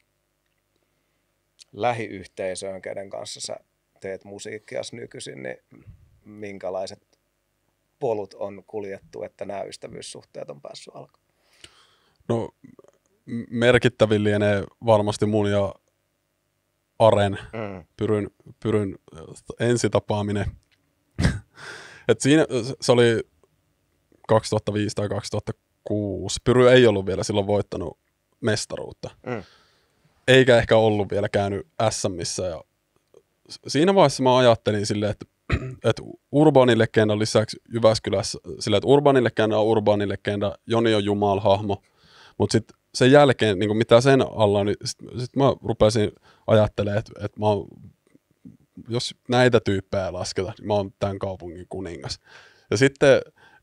lähiyhteisöön, kenen kanssa sä teet musiikkia nykyisin, niin minkälaiset polut on kuljettu, että nämä ystävyyssuhteet on päässyt alkamaan? No merkittävin lienee varmasti mun ja Aren Pyryn ensitapaaminen. Et siinä se oli 2005 tai 2006. Pyry ei ollut vielä silloin voittanut mestaruutta. Eikä ehkä ollut vielä käynyt SMissä. Ja siinä vaiheessa mä ajattelin silleen, että Urbanin legendan lisäksi Jyväskylässä, silleen, että Urbanin legenda on Urbanin legenda, Joni on jumalhahmo, mutta sitten sen jälkeen, niin mitä sen alla, niin sit mä rupesin ajattelemaan, että mä oon, jos näitä tyyppejä lasketaan, niin mä oon tämän kaupungin kuningas. Ja sitten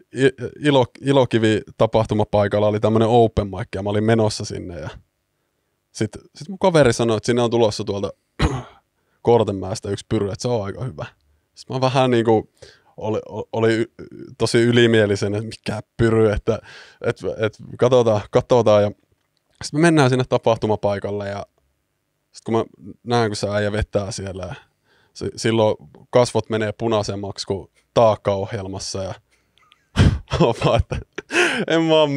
Ilokivi-tapahtumapaikalla oli tämmöinen open mic, ja mä olin menossa sinne, ja sitten mun kaveri sanoi, että sinne on tulossa tuolta Kortenmäestä yksi pyry, että se on aika hyvä. Sitten mä vähän niin kuin oli tosi ylimielisen, että mikä pyry, että katsotaan. Ja sitten me mennään sinne tapahtumapaikalle ja sitten kun mä näen, kun se äijä vetää siellä, ja silloin kasvot menee punaisemmaksi kuin taakka-ohjelmassa ja vaan, että en mä oon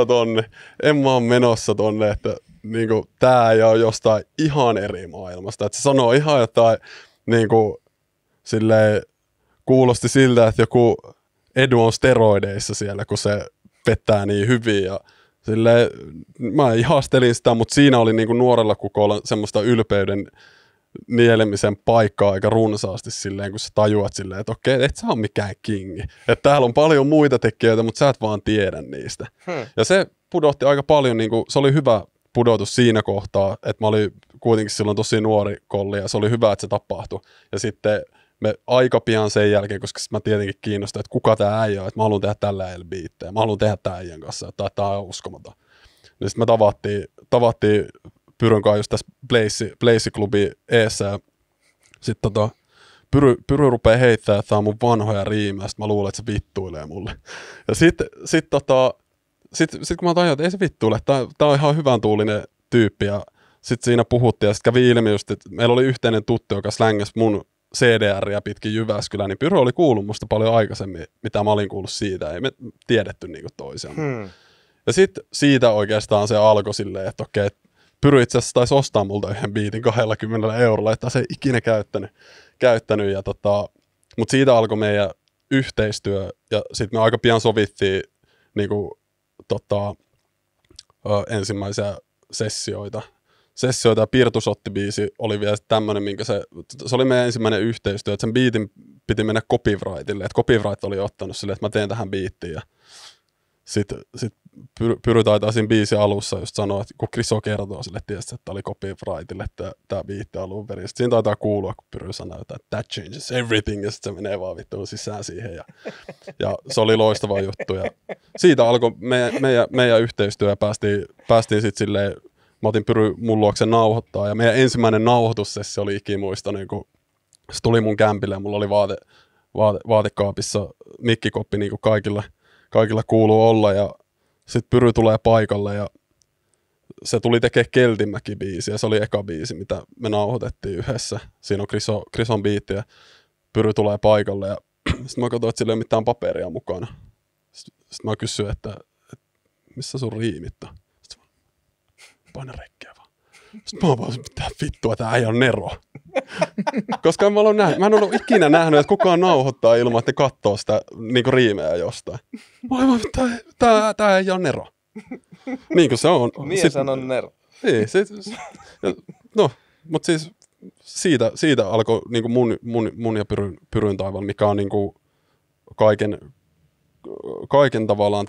menossa tonne, että niinku, tää ei ole jostain ihan eri maailmasta. Että se sanoo ihan jotain, niinku, silleen, kuulosti siltä, että joku Edu on steroideissa siellä, kun se vettää niin hyvin. Ja silleen, mä ihastelin sitä, mutta siinä oli niinku nuorella kukolla semmoista ylpeyden nielemisen paikkaa aika runsaasti silleen, kun sä tajuat silleen, että okei, et sä ole mikään kingi. Että täällä on paljon muita tekijöitä, mutta sä et vaan tiedä niistä. Ja se pudotti aika paljon, niinku, se oli hyvä pudotus siinä kohtaa, että mä olin kuitenkin silloin tosi nuori kolli ja se oli hyvä, että se tapahtui. Ja sitten me aika pian sen jälkeen, koska mä tietenkin kiinnostaa, että kuka tää äijä on, että mä haluan tehdä tällä äijällä biittejä, mä haluan tehdä tää äijän kanssa, että tää on uskomaton. Ja sitten me tavattiin Pyrön kanssa just tässä Blaze-klubi eessä ja sitten Pyry rupeaa heittämään, että tää on mun vanhoja riimejä, ja sitten mä luulen, että se vittuilee mulle. Ja sitten kun mä tajuin, että ei se vittuile, tää on ihan hyvän tuulinen tyyppi ja sitten siinä puhuttiin ja sitten kävi ilmi just, että meillä oli yhteinen tuttu, joka slängäsi mun CDR:ia pitkin Jyväskylään, niin Pyro oli kuullut musta paljon aikaisemmin, mitä mä olin kuullut siitä, ei me tiedetty niinku toisiaan. Ja sitten siitä oikeastaan se alkoi silleen, että okei, Pyry itse asiassa taisi ostaa multa yhden biitin 20 €, että se ei ikinä käyttänyt ja mutta siitä alkoi meidän yhteistyö ja sitten me aika pian sovittiin niinku, ensimmäisiä sessioita ja Pirtusotti-biisi oli vielä tämmöinen, minkä se oli meidän ensimmäinen yhteistyö, että sen biitin piti mennä copyrightille, että copyright oli ottanut silleen, että mä teen tähän biittiin ja sitten Pyry taitaa siinä biisin alussa just sanoa, että kun Kriso kertoo sille tietysti, että oli copyrightille tämä biitti alun perin. Sitten siinä taitaa kuulua, kun Pyry sanoo, että that changes everything, ja sitten se menee vaan vittuun sisään siihen. Ja se oli loistava juttu. Ja siitä alkoi meidän yhteistyö ja päästiin sitten silleen, mä otin Pyry mun luokse nauhoittaa, ja meidän ensimmäinen nauhoitussessio oli ikimuista, niin kun se tuli mun kämpille, ja mulla oli vaatekaapissa mikkikoppi, niin kuin kaikilla kuuluu olla, ja sitten Pyry tulee paikalle ja se tuli tekemään Keltinmäki-biisi ja se oli eka biisi, mitä me nauhoitettiin yhdessä. Siinä on Krison biitti ja Pyry tulee paikalle ja sitten mä katsoin, että sillä ei ole mitään paperia mukana. Sitten mä kysyin, että missä sun riimit on? Sitten paina rekkeä vaan. Sitten mä vaan, mitä vittua, tää äijä on Nero. Koska mä en ollut ikinä nähnyt, että kukaan nauhoittaa ilman, että ne katsoo sitä niinku riimejä jostain. Mä vaan, tää ei ole Nero. Niin kuin se on. Mies on Nero. Niin, no, mutta siis siitä alkoi niinku mun ja Pyryn taival, mikä on niinku kaiken tavallaan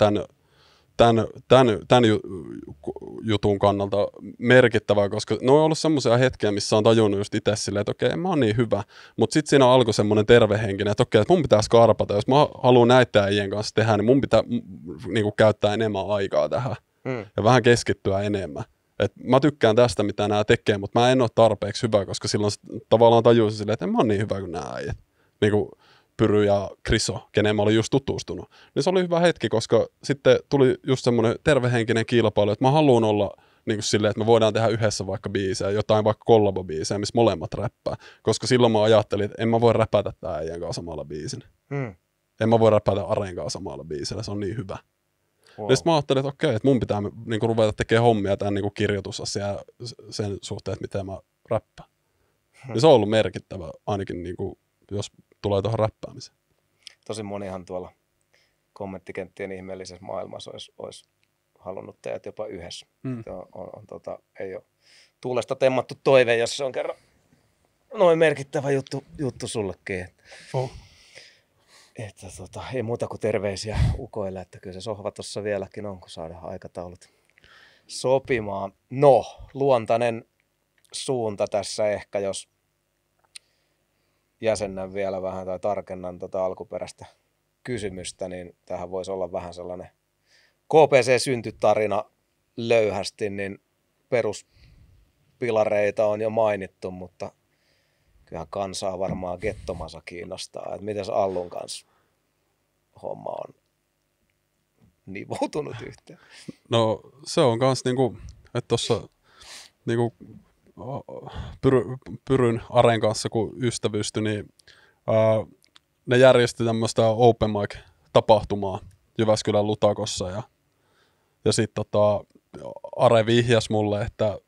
tämän jutun kannalta merkittävää, koska ne on ollut semmoisia hetkiä, missä on tajunnut just itse silleen, että okei, mä oon niin hyvä, mutta sitten siinä alkoi semmoinen tervehenkinen, että okei, että mun pitää skarpata, jos mä haluan näitä äijien kanssa tehdä, niin mun pitää niinku käyttää enemmän aikaa tähän ja vähän keskittyä enemmän. Et mä tykkään tästä, mitä nämä tekee, mutta mä en ole tarpeeksi hyvä, koska silloin tavallaan tajusin silleen, että en mä oon niin hyvä kuin nämä äijät. Niinku Pyry ja Kriso, kenen mä olin just tutustunut. Niin se oli hyvä hetki, koska sitten tuli just semmoinen tervehenkinen kilpailu, että mä haluan olla niin kuin silleen, että me voidaan tehdä yhdessä vaikka biisejä, jotain vaikka kollabo-biisejä, missä molemmat räppää. Koska silloin mä ajattelin, että en mä voi räpätä tää äijän kanssa samalla biisin. En mä voi räpätä Areen kanssa samalla biisillä, se on niin hyvä. Wow. Ja sitten mä ajattelin, että okei, että mun pitää niin kuin ruveta tekemään hommia tämän niin kuin kirjoitusasiaa sen suhteen, että miten mä räppään. Ja se on ollut merkittävä ainakin, niin kuin, jos tulee tuohon räppäämiseen. Tosi monihan tuolla kommenttikenttien ihmeellisessä maailmassa olisi halunnut teidät jopa yhdessä. Ei ole tuulesta temmattu toive, jos se on kerran noin merkittävä juttu sullekin. Ei muuta kuin terveisiä ukoille, että kyllä se sohva tuossa vieläkin on, kun saadaan aikataulut sopimaan. No, luontainen suunta tässä ehkä, jos jäsennän vielä vähän tai tarkennan alkuperäistä kysymystä, niin tähän voisi olla vähän sellainen KPC-syntytarina löyhästi, niin peruspilareita on jo mainittu, mutta kyllähän kansaa varmaan Gettomasa kiinnostaa, että mitäs Allun kanssa homma on nivoutunut yhteen. No se on kans niinku, että tossa niinku Pyryn Aren kanssa kun ystävystyi, niin ne järjesti tämmöistä open mic-tapahtumaa Jyväskylän Lutakossa ja sitten Are vihjas mulle, että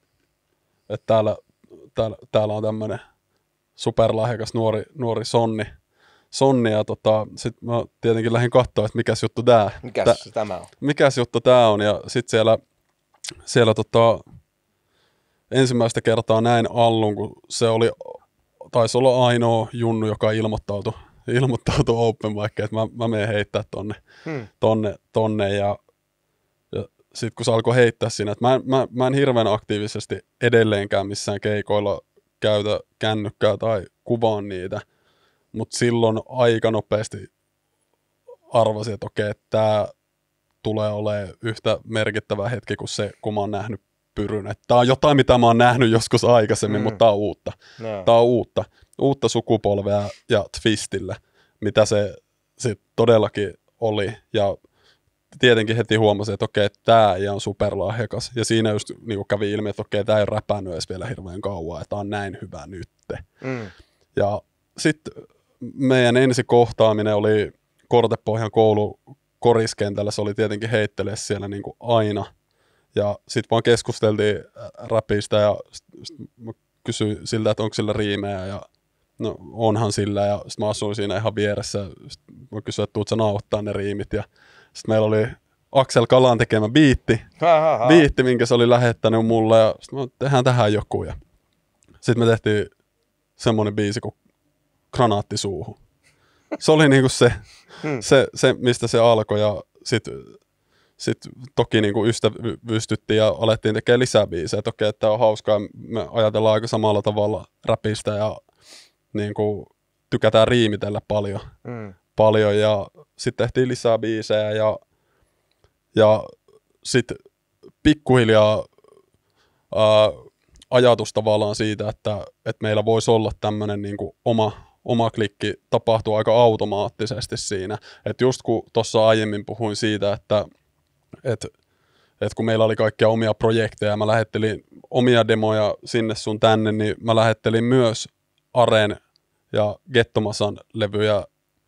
täällä on tämmöinen superlahjakas nuori Sonni ja sitten mä tietenkin lähdin katsoa, että mikäs juttu tämä on. Mikäs juttu tää on ja sitten siellä ensimmäistä kertaa näin Allun, kun se taisi olla ainoa junnu, joka ilmoittautui open mic, että mä menen heittää tonne ja sitten kun se alkoi heittää siinä, että mä en hirveän aktiivisesti edelleenkään missään keikoilla käytä kännykkää tai kuvaan niitä, mutta silloin aika nopeasti arvasin, että okei, tämä tulee olemaan yhtä merkittävä hetki kuin se, kun mä oon nähnyt Pyryn. Tämä on jotain, mitä mä oon nähnyt joskus aikaisemmin, mutta tämä on uutta. No. Tämä on uutta sukupolvea ja twistillä, mitä se todellakin oli. Ja tietenkin heti huomasin, että okei, tämä ei ole superlahjakas. Ja siinä just niin kävi ilmi, että okei, tämä ei ole räpännyt edes vielä hirveän kauan, että tämä on näin hyvä nytte. Ja sitten meidän ensi kohtaaminen oli Kortepohjan koulu koriskentällä. Se oli tietenkin heittelee siellä niin kuin aina. Ja sitten vaan keskusteltiin räpistä ja mä kysyin siltä, että onko sillä riimejä ja no onhan sillä ja sitten mä asuin siinä ihan vieressä. Sitten mä kysyin, että tuut sä nauhoittaa ne riimit ja sitten meillä oli Aksel Kalan tekemä biitti, minkä se oli lähettänyt mulle ja sitten mä tehdään tähän joku ja sitten me tehtiin semmoinen biisi kuin Granaatti suuhun. Se oli niinku se mistä se alkoi ja sitten toki niinku ystävystyttiin ja alettiin tekemään lisää biisejä. Että okei, että on hauskaa. Me ajatellaan aika samalla tavalla räpistä ja niinku tykätään riimitellä paljon. Ja sitten tehtiin lisää biisejä ja sitten pikkuhiljaa ajatus tavallaan siitä, että meillä voisi olla tämmöinen niinku oma klikki tapahtuu aika automaattisesti siinä. Että just kun tuossa aiemmin puhuin siitä, että kun meillä oli kaikkia omia projekteja ja mä lähettelin omia demoja sinne sun tänne, niin mä lähettelin myös Aren ja Gettomasan levyjä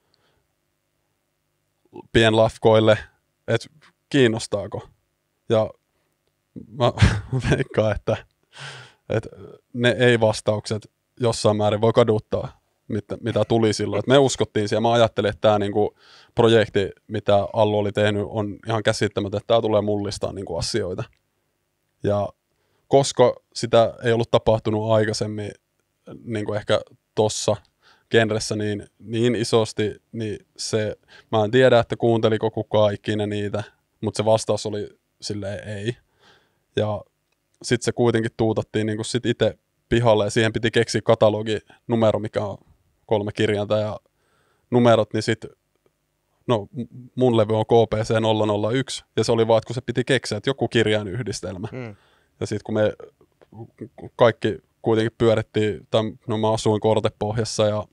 pienlafkoille, että kiinnostaako. Ja mä veikkaan, että ne ei-vastaukset jossain määrin voi kaduttaa, mitä tuli silloin. Et me uskottiin siihen. Mä ajattelin, että tämä niinku projekti, mitä Allu oli tehnyt, on ihan käsittämätöntä, että tämä tulee mullistaa niinku asioita. Ja koska sitä ei ollut tapahtunut aikaisemmin niinku ehkä tossa genressä niin isosti, niin mä en tiedä, että kuunteliko kukaan ikinä niitä, mutta se vastaus oli silleen ei. Ja sitten se kuitenkin tuutattiin niinku sit itse pihalle ja siihen piti keksiä kataloginumero, mikä on 3 kirjainta ja numerot, niin sitten mun levy on KPC 001 ja se oli vaan, että kun se piti keksiä, että joku kirjainyhdistelmä. Ja sitten kun me kaikki kuitenkin pyörittiin, mä asuin Kortepohjassa ja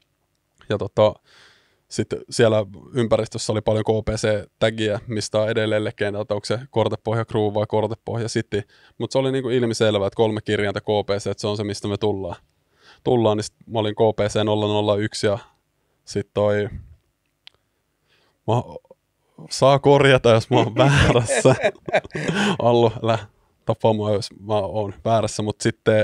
sitten siellä ympäristössä oli paljon KPC-tägiä, mistä on edelleen legenda, että onko se Kortepohja Crew vai Kortepohja City. Mutta se oli niinku ilmiselvää, että 3 kirjainta KPC, että se on se, mistä me tullaan. Niin mä olin KPC 001 ja sitten saa korjata, jos mä oon väärässä. Allu, älä tapaa mua, jos mä oon väärässä, mutta sitten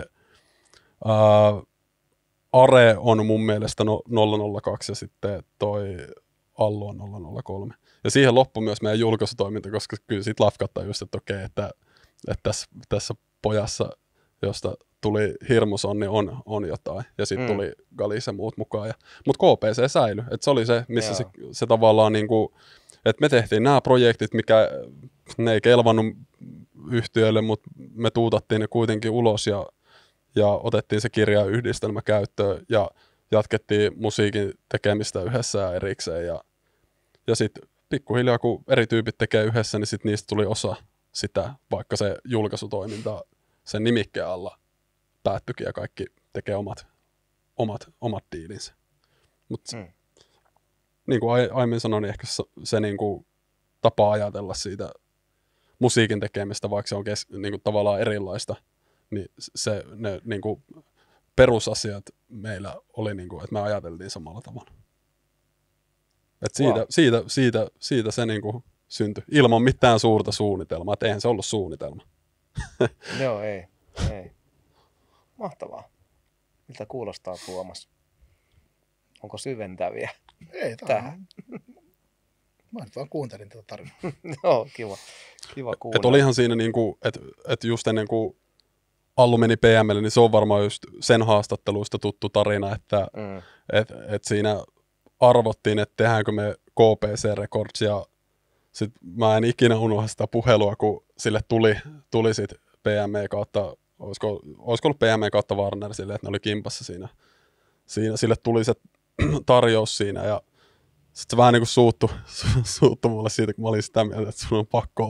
Are on mun mielestä 002 ja sitten toi Allu on 003. Ja siihen loppui myös meidän julkaisutoiminta, koska kyllä siitä lafkattaa just, että okei, että tässä pojassa, josta tuli hirmusonni, on jotain. Ja sitten tuli Galis ja muut mukaan. Mutta KPC säilyi. Että se oli se, missä se tavallaan niinku, että me tehtiin nämä projektit, mikä ne ei kelvannut yhtiöille, mutta me tuutattiin ne kuitenkin ulos ja otettiin se kirjayhdistelmä käyttöön ja jatkettiin musiikin tekemistä yhdessä ja erikseen. Ja sitten pikkuhiljaa, kun eri tyypit tekee yhdessä, niin sitten niistä tuli osa sitä, vaikka se julkaisutoiminta sen nimikkeen alla päättyikin ja kaikki tekee omat diilinsä. Mutta niin kuin aiemmin sanoin, niin ehkä se niin kuin tapa ajatella siitä musiikin tekemistä, vaikka se on niin kuin tavallaan erilaista, niin ne niin kuin perusasiat meillä oli, niin kuin, että me ajateltiin samalla tavalla. Et siitä se niin kuin syntyi, ilman mitään suurta suunnitelmaa, että eihän se ollut suunnitelma. Joo, ei. Mahtavaa. Miltä kuulostaa, Tuomas? Onko syventäviä? Ei, tähän. Mä nyt vaan kuuntelin tätä tarinaa. Joo, kiva kuunnella. Et olihan siinä, niinku, että just ennen kuin Allu meni PM:lle, niin se on varmaan just sen haastatteluista tuttu tarina, että et siinä arvottiin, että tehdäänkö me KPC Records, ja sit mä en ikinä unohda sitä puhelua, kun sille tuli sit PME kautta, olisiko ollut PME kautta Warner silleen, että ne oli kimpassa siinä. Sille tuli se tarjous siinä, ja sitten se vähän niin kuin suuttu mulle siitä, kun mä olin sitä mieltä, että sun on pakko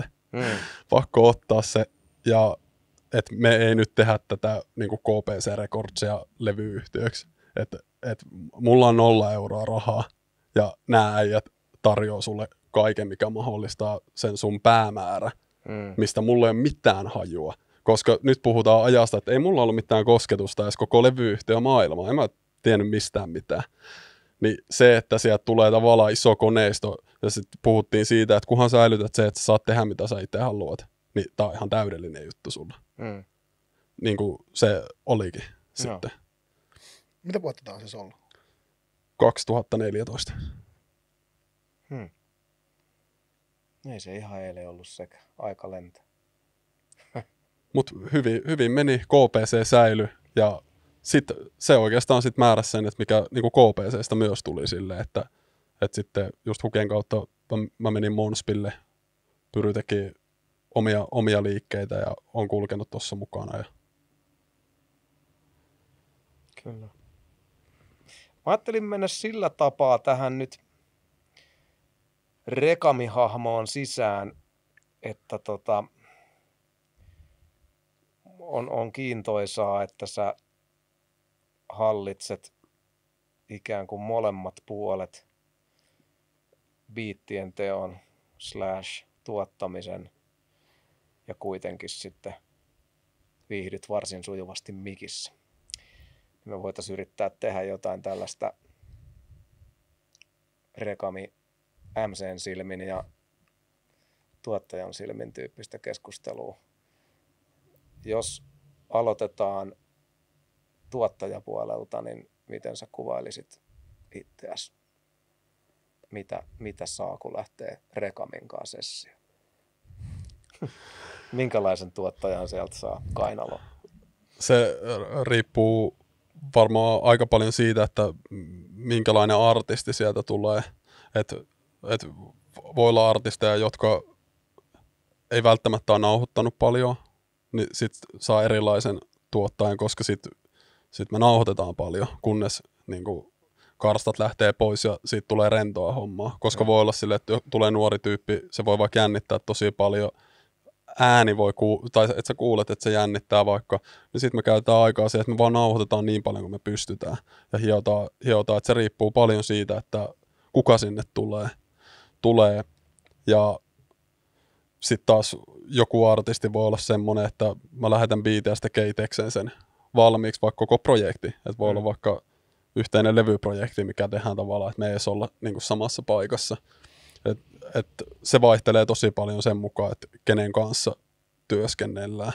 ottaa se, ja että me ei nyt tehdä tätä niin kuin KPC Recordsia levyyhtiöksi. Että mulla on 0 euroa rahaa, ja nämä äijät tarjoaa sulle kaiken, mikä mahdollistaa sen sun päämäärä, mistä mulla ei ole mitään hajua. Koska nyt puhutaan ajasta, että ei mulla ollut mitään kosketusta edes koko levyyhtiö maailmaa. En mä tiennyt mistään mitään. Niin se, että sieltä tulee tavallaan iso koneisto, ja sitten puhuttiin siitä, että kunhan säilytät se, että sä saat tehdä mitä sä itse haluat, niin tää on ihan täydellinen juttu sulle. Niin kuin se olikin sitten. Mitä vuotta tää on siis ollut? 2014. Ei se ihan eilen ollut sekä. Aika lentää. Mutta hyvin meni, KPC säily, ja sitten se oikeastaan sit määräsi sen, että mikä niinku KPCstä myös tuli silleen, että sitten just Huken kautta mä menin Monspille, Pyry teki omia liikkeitä ja on kulkenut tuossa mukana. Kyllä. Mä ajattelin mennä sillä tapaa tähän nyt Rekami-hahmoon sisään, että on kiintoisaa, että sä hallitset ikään kuin molemmat puolet biittien teon / tuottamisen ja kuitenkin sitten viihdyt varsin sujuvasti mikissä. Me voitaisiin yrittää tehdä jotain tällaista Rekami MC:n silmin ja tuottajan silmin tyyppistä keskustelua. Jos aloitetaan tuottajapuolelta, niin miten sä kuvailisit itseäsi? Mitä saa, kun lähtee Rekamin kanssa sessioon? Minkälaisen tuottajan sieltä saa kainaloon? Se riippuu varmaan aika paljon siitä, että minkälainen artisti sieltä tulee. Et voi olla artisteja, jotka ei välttämättä ole nauhoittanut paljon, niin sit saa erilaisen tuottajan, koska sit me nauhoitetaan paljon, kunnes niin kuin karstat lähtee pois ja siitä tulee rentoa hommaa. Koska voi olla silleen, että tulee nuori tyyppi, se voi vaikka jännittää tosi paljon, ääni voi tai että sä kuulet, että se jännittää vaikka, niin sitten me käytetään aikaa siihen, että me vaan nauhoitetaan niin paljon kuin me pystytään ja hiotaan, että se riippuu paljon siitä, että kuka sinne tulee. Ja sitten taas joku artisti voi olla semmoinen, että mä lähetän biitejä sitten keitekseen sen valmiiksi vaikka koko projekti, että voi olla vaikka yhteinen levyprojekti, mikä tehdään tavallaan, että me ei edes olla niin kuin samassa paikassa. Et se vaihtelee tosi paljon sen mukaan, että kenen kanssa työskennellään.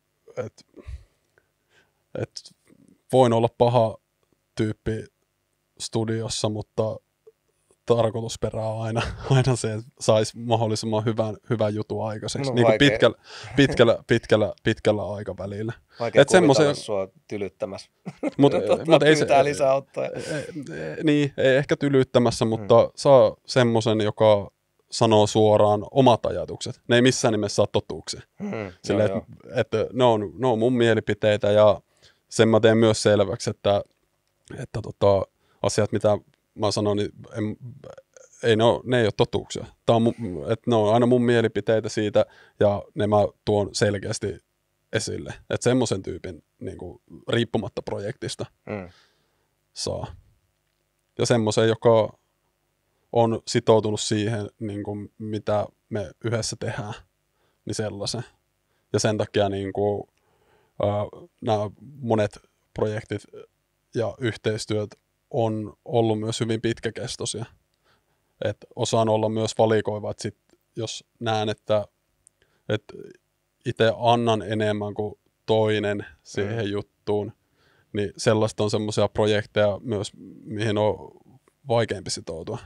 Et voin olla paha tyyppi studiossa, mutta tarkoitusperä on aina se, että saisi mahdollisimman hyvän jutun aikaiseksi, No, niin kuin vaikea. pitkällä aikavälillä. Vaikea Et kuvitella semmoisen- sua tylyttämässä. Mut ei Pyytää lisää ottoja. niin, ei ehkä tylyttämässä, mutta saa semmoisen, joka sanoo suoraan omat ajatukset. Ne ei missään nimessä ole totuuksia. Silleen, Joo. että ne on mun mielipiteitä ja sen mä teen myös selväksi, että asiat, mitä mä sanon, niin ne ei ole totuuksia. Että ne on aina mun mielipiteitä siitä ja ne mä tuon selkeästi esille. Että semmoisen tyypin niin kuin, riippumatta projektista saa. Ja semmoisen, joka on sitoutunut siihen, niin kuin, mitä me yhdessä tehdään, niin sellaisen. Ja sen takia niin kuin, nämä monet projektit ja yhteistyöt on ollut myös hyvin pitkäkestoisia. Et osaan olla myös valikoiva, että sit, jos näen, että itse annan enemmän kuin toinen siihen juttuun, niin sellaista on semmoisia projekteja myös, mihin on vaikeampi sitoutua.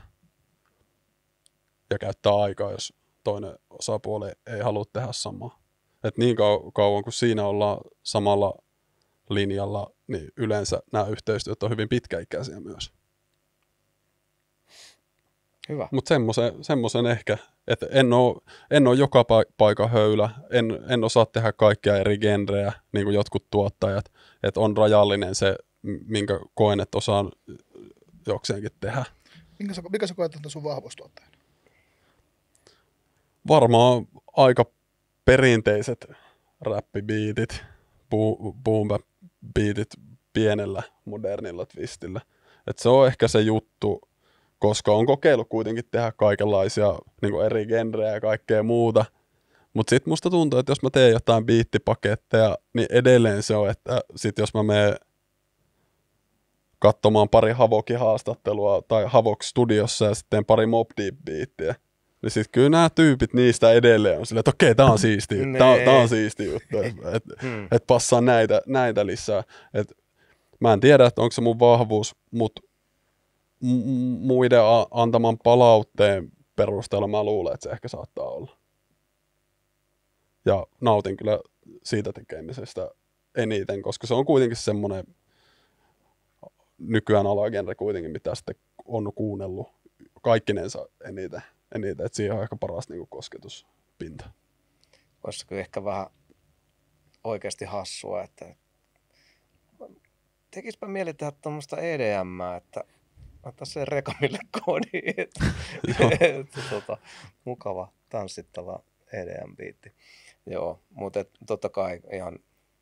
Ja käyttää aikaa, jos toinen osapuoli ei halua tehdä samaa. Et niin kauan kuin siinä ollaan samalla linjalla, niin yleensä nämä yhteistyöt on hyvin pitkäikäisiä myös. Hyvä. Mutta semmoisen ehkä, että en ole joka paikan höylä, en osaa tehdä kaikkia eri genrejä, niin kuin jotkut tuottajat, että on rajallinen se, minkä koen, että osaan jokseenkin tehdä. Mikä sä koet, että sun vahvuustuottajana? Varmaan aika perinteiset räppibiitit, boom-bap-biitit pienellä modernilla twistillä. Et se on ehkä se juttu, koska on kokeillut kuitenkin tehdä kaikenlaisia niin kuin eri genrejä ja kaikkea muuta. Mutta sitten musta tuntuu, että jos mä teen jotain biittipaketteja, niin edelleen se on, että sit jos mä menen katsomaan pari Havokin haastattelua tai Havok studiossa ja sitten pari Mobb Deep-biittiä, niin sitten kyllä nämä tyypit niistä edelleen on silleen, että okei, tää on siisti, tää on siisti juttu, että passaa näitä lisää. Et mä en tiedä, että onko se mun vahvuus, mutta muiden antaman palautteen perusteella mä luulen, että se ehkä saattaa olla. Ja nautin kyllä siitä tekemisestä eniten, koska se on kuitenkin semmoinen nykyään alagenre kuitenkin, mitä sitten on kuunnellut kaikkinensa eniten. Että siihen on ehkä paras niin kuin kosketuspinta. Olisiko ehkä vähän oikeasti hassua, että tekispä mieli tehdä tuommoista EDMää, että ottaa sen Rekamille koodiin, että mukava tanssittava EDM-biitti. Joo, mutta totta kai ihan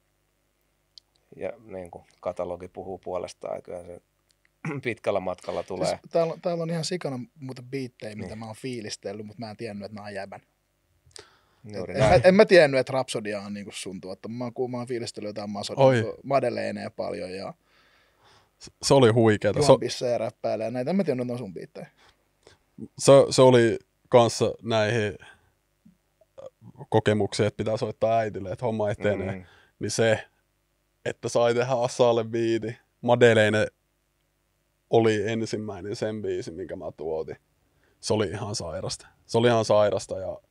ja niin kuin katalogi puhuu puolestaan, että kyllä se pitkällä matkalla tulee. Siis täällä on ihan sikana muuten biittejä, mitä mä oon fiilistellyt, mutta mä en tiennyt, että mä oon jäbän. En mä tiennyt, että Rhapsodia on niinku sun tuottama. Mä oon fiilistellyt jotain Madeleinea paljon ja se oli huikeeta. Juonpissa ja räppäilee ja näitä. En mä tiennyt, että ne on sun biittejä. Se oli kanssa näihin kokemuksiin, että pitää soittaa äitille, että homma etenee. Niin se, että sai tehdä Asalle biiti. Madeleine oli ensimmäinen sen biisi, minkä mä tuotin. Se oli ihan sairasta. Ja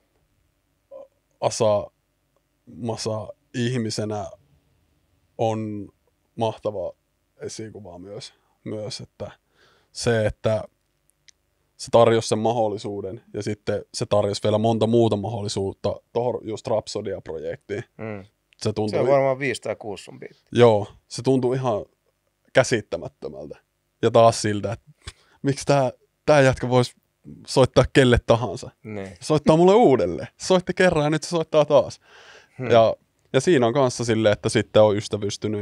Masa ihmisenä on mahtava esikuva myös, että se tarjosi sen mahdollisuuden ja sitten se tarjosi vielä monta muuta mahdollisuutta tuohon just Rhapsodia-projektiin. Se on varmaan 5 tai 6 sun biitti. Joo, se tuntui ihan käsittämättömältä. Ja taas siltä, että miksi tää jätkä voisi soittaa kelle tahansa. Niin. Soittaa mulle uudelleen. Soitti kerran ja nyt se soittaa taas. Ja siinä on kanssa silleen, että sitten on ystävystynyt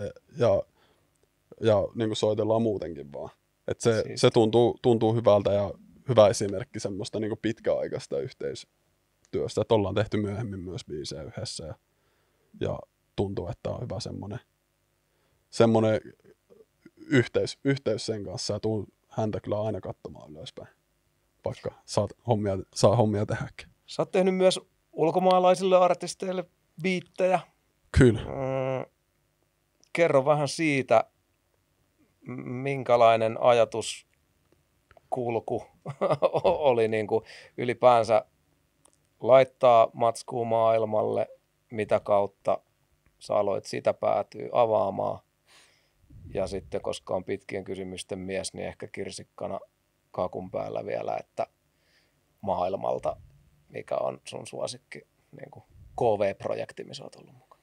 ja niin kuin soitellaan muutenkin vaan. Että se tuntuu hyvältä ja hyvä esimerkki semmoista niin kuin pitkäaikaista yhteistyöstä. Että ollaan tehty myöhemmin myös biisejä yhdessä ja tuntuu, että on hyvä semmoinen yhteys sen kanssa ja tuun häntä kyllä aina katsomaan ylöspäin, vaikka saa hommia tehdäkin. Sä oot tehnyt myös ulkomaalaisille artisteille biittejä. Kyllä. Kerro vähän siitä, minkälainen ajatuskulku oli niin kuin ylipäänsä laittaa matskua maailmalle, mitä kautta sä aloit sitä päätyä avaamaan. Ja sitten, koska on pitkien kysymysten mies, niin ehkä kirsikkana kakun päällä vielä, että maailmalta, mikä on sun suosikki niin kuin KV-projekti, missä olet ollut mukaan?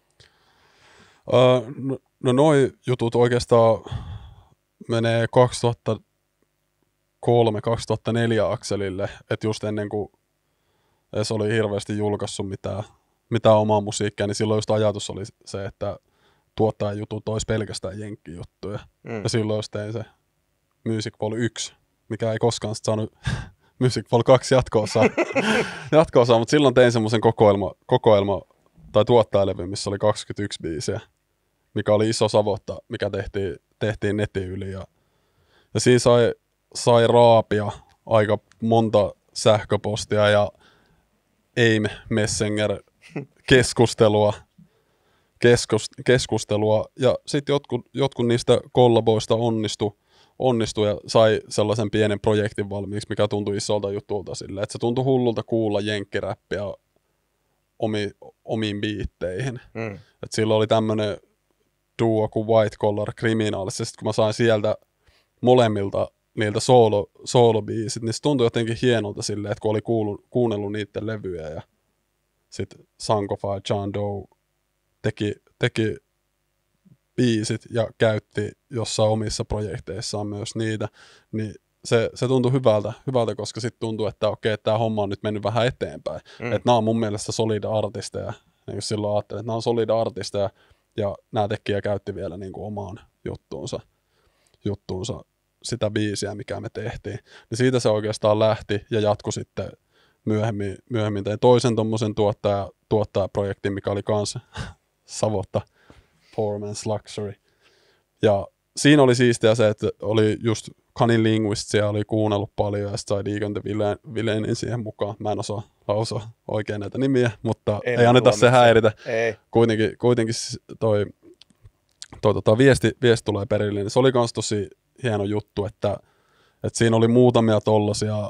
No noi jutut oikeastaan menee 2003-2004 akselille, että just ennen kuin edes oli hirveästi julkaissut mitään omaa musiikkia, niin silloin just ajatus oli se, että tuottajajutut olisi pelkästään jenkkijuttuja. Ja silloin just tein se Music Vol 1, mikä ei koskaan saanut Music Vol 2 jatko-osaa, mutta silloin tein semmoisen kokoelma tai tuottajalevy, missä oli 21 biisiä, mikä oli iso savotta, mikä tehtiin netin yli. Ja siinä sai raapia aika monta sähköpostia ja AIM Messenger keskustelua. Ja sitten jotkut niistä kollaboista onnistui ja sai sellaisen pienen projektin valmiiksi, mikä tuntui isolta jutulta silleen, että se tuntui hullulta kuulla jenkkiräppiä omiin biitteihin. Et silloin oli tämmönen duo kuin White Collar Criminals, ja sitten kun mä sain sieltä molemmilta niiltä soolobiisit, niin se tuntui jotenkin hienolta silleen, että kun oli kuunnellut niiden levyjä, ja sitten Sankofa ja John Doe teki biisit ja käytti jossain omissa projekteissaan myös niitä, niin se tuntui hyvältä, koska sitten tuntui, että okei, tämä homma on nyt mennyt vähän eteenpäin. Että nämä on mun mielestä solida artisteja, niin kuin silloin ajattelin, että nämä on solida artisteja, ja nämä tekijä käytti vielä niin kuin omaan juttuunsa sitä biisiä, mikä me tehtiin. Niin siitä se oikeastaan lähti ja jatkui sitten myöhemmin tein toisen tommosen tuottajaprojektin, mikä oli kans savotta Poor Man's Luxury. Ja siinä oli siistiä se, että oli just Cunning Linguistia oli kuunnellut paljon ja sitten sai Deacon the Villainein siihen mukaan. Mä en osaa lausua oikein näitä nimiä, mutta ei anneta se häiritä. Ei. Kuitenkin toi viesti tulee perille. Niin se oli kans tosi hieno juttu, että siinä oli muutamia tollasia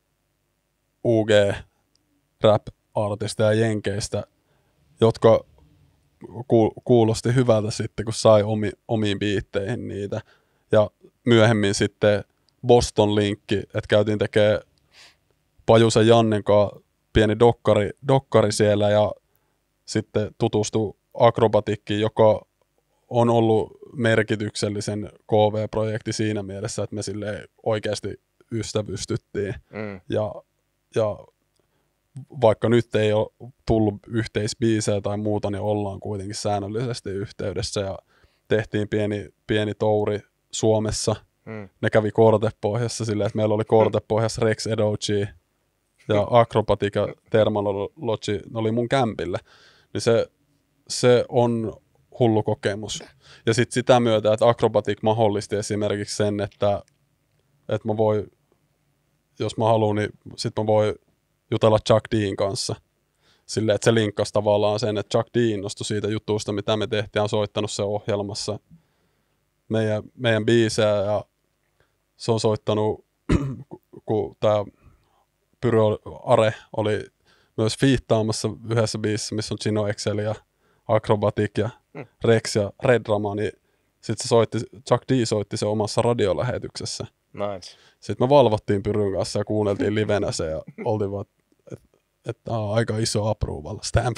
UG-rap-artisteja jenkeistä, jotka kuulosti hyvältä sitten, kun sai omiin biitteihin niitä. Ja myöhemmin sitten Boston Linkki, että käytiin tekemään Pajusen Jannen kanssa pieni dokkari siellä ja sitten tutustui Acrobatickiin, joka on ollut merkityksellisen KV-projekti siinä mielessä, että me silleen oikeasti ystävystyttiin. Ja vaikka nyt ei ole tullut yhteisbiisejä tai muuta, niin ollaan kuitenkin säännöllisesti yhteydessä ja tehtiin pieni touri Suomessa. Ne kävi Kortepohjassa silleen, että meillä oli Kortepohjassa Rex Edoji ja Acrobatic ja Thermalology, ne oli mun kämpillä. Niin se on hullu kokemus. Ja sitten sitä myötä, että Acrobatic mahdollisti esimerkiksi sen, että mä voi, jos mä haluan, niin sitten mä voin jutella Chuck D:n kanssa. Silleen, että se linkkasi tavallaan sen, että Chuck D innostui siitä jutusta, mitä me tehtiin, on soittanut se ohjelmassa meidän biisejä, ja se on soittanut, kun tämä Pyro Are oli myös fiittaamassa yhdessä biisissä, missä on Gino Excel ja Acrobatic ja Rex ja Red Rama, niin sitten Chuck D soitti se omassa radiolähetyksessä. Nice. Sitten me valvottiin Pyryn kanssa ja kuunneltiin livenä se ja oltiin vaan, että aika iso approval, stamp,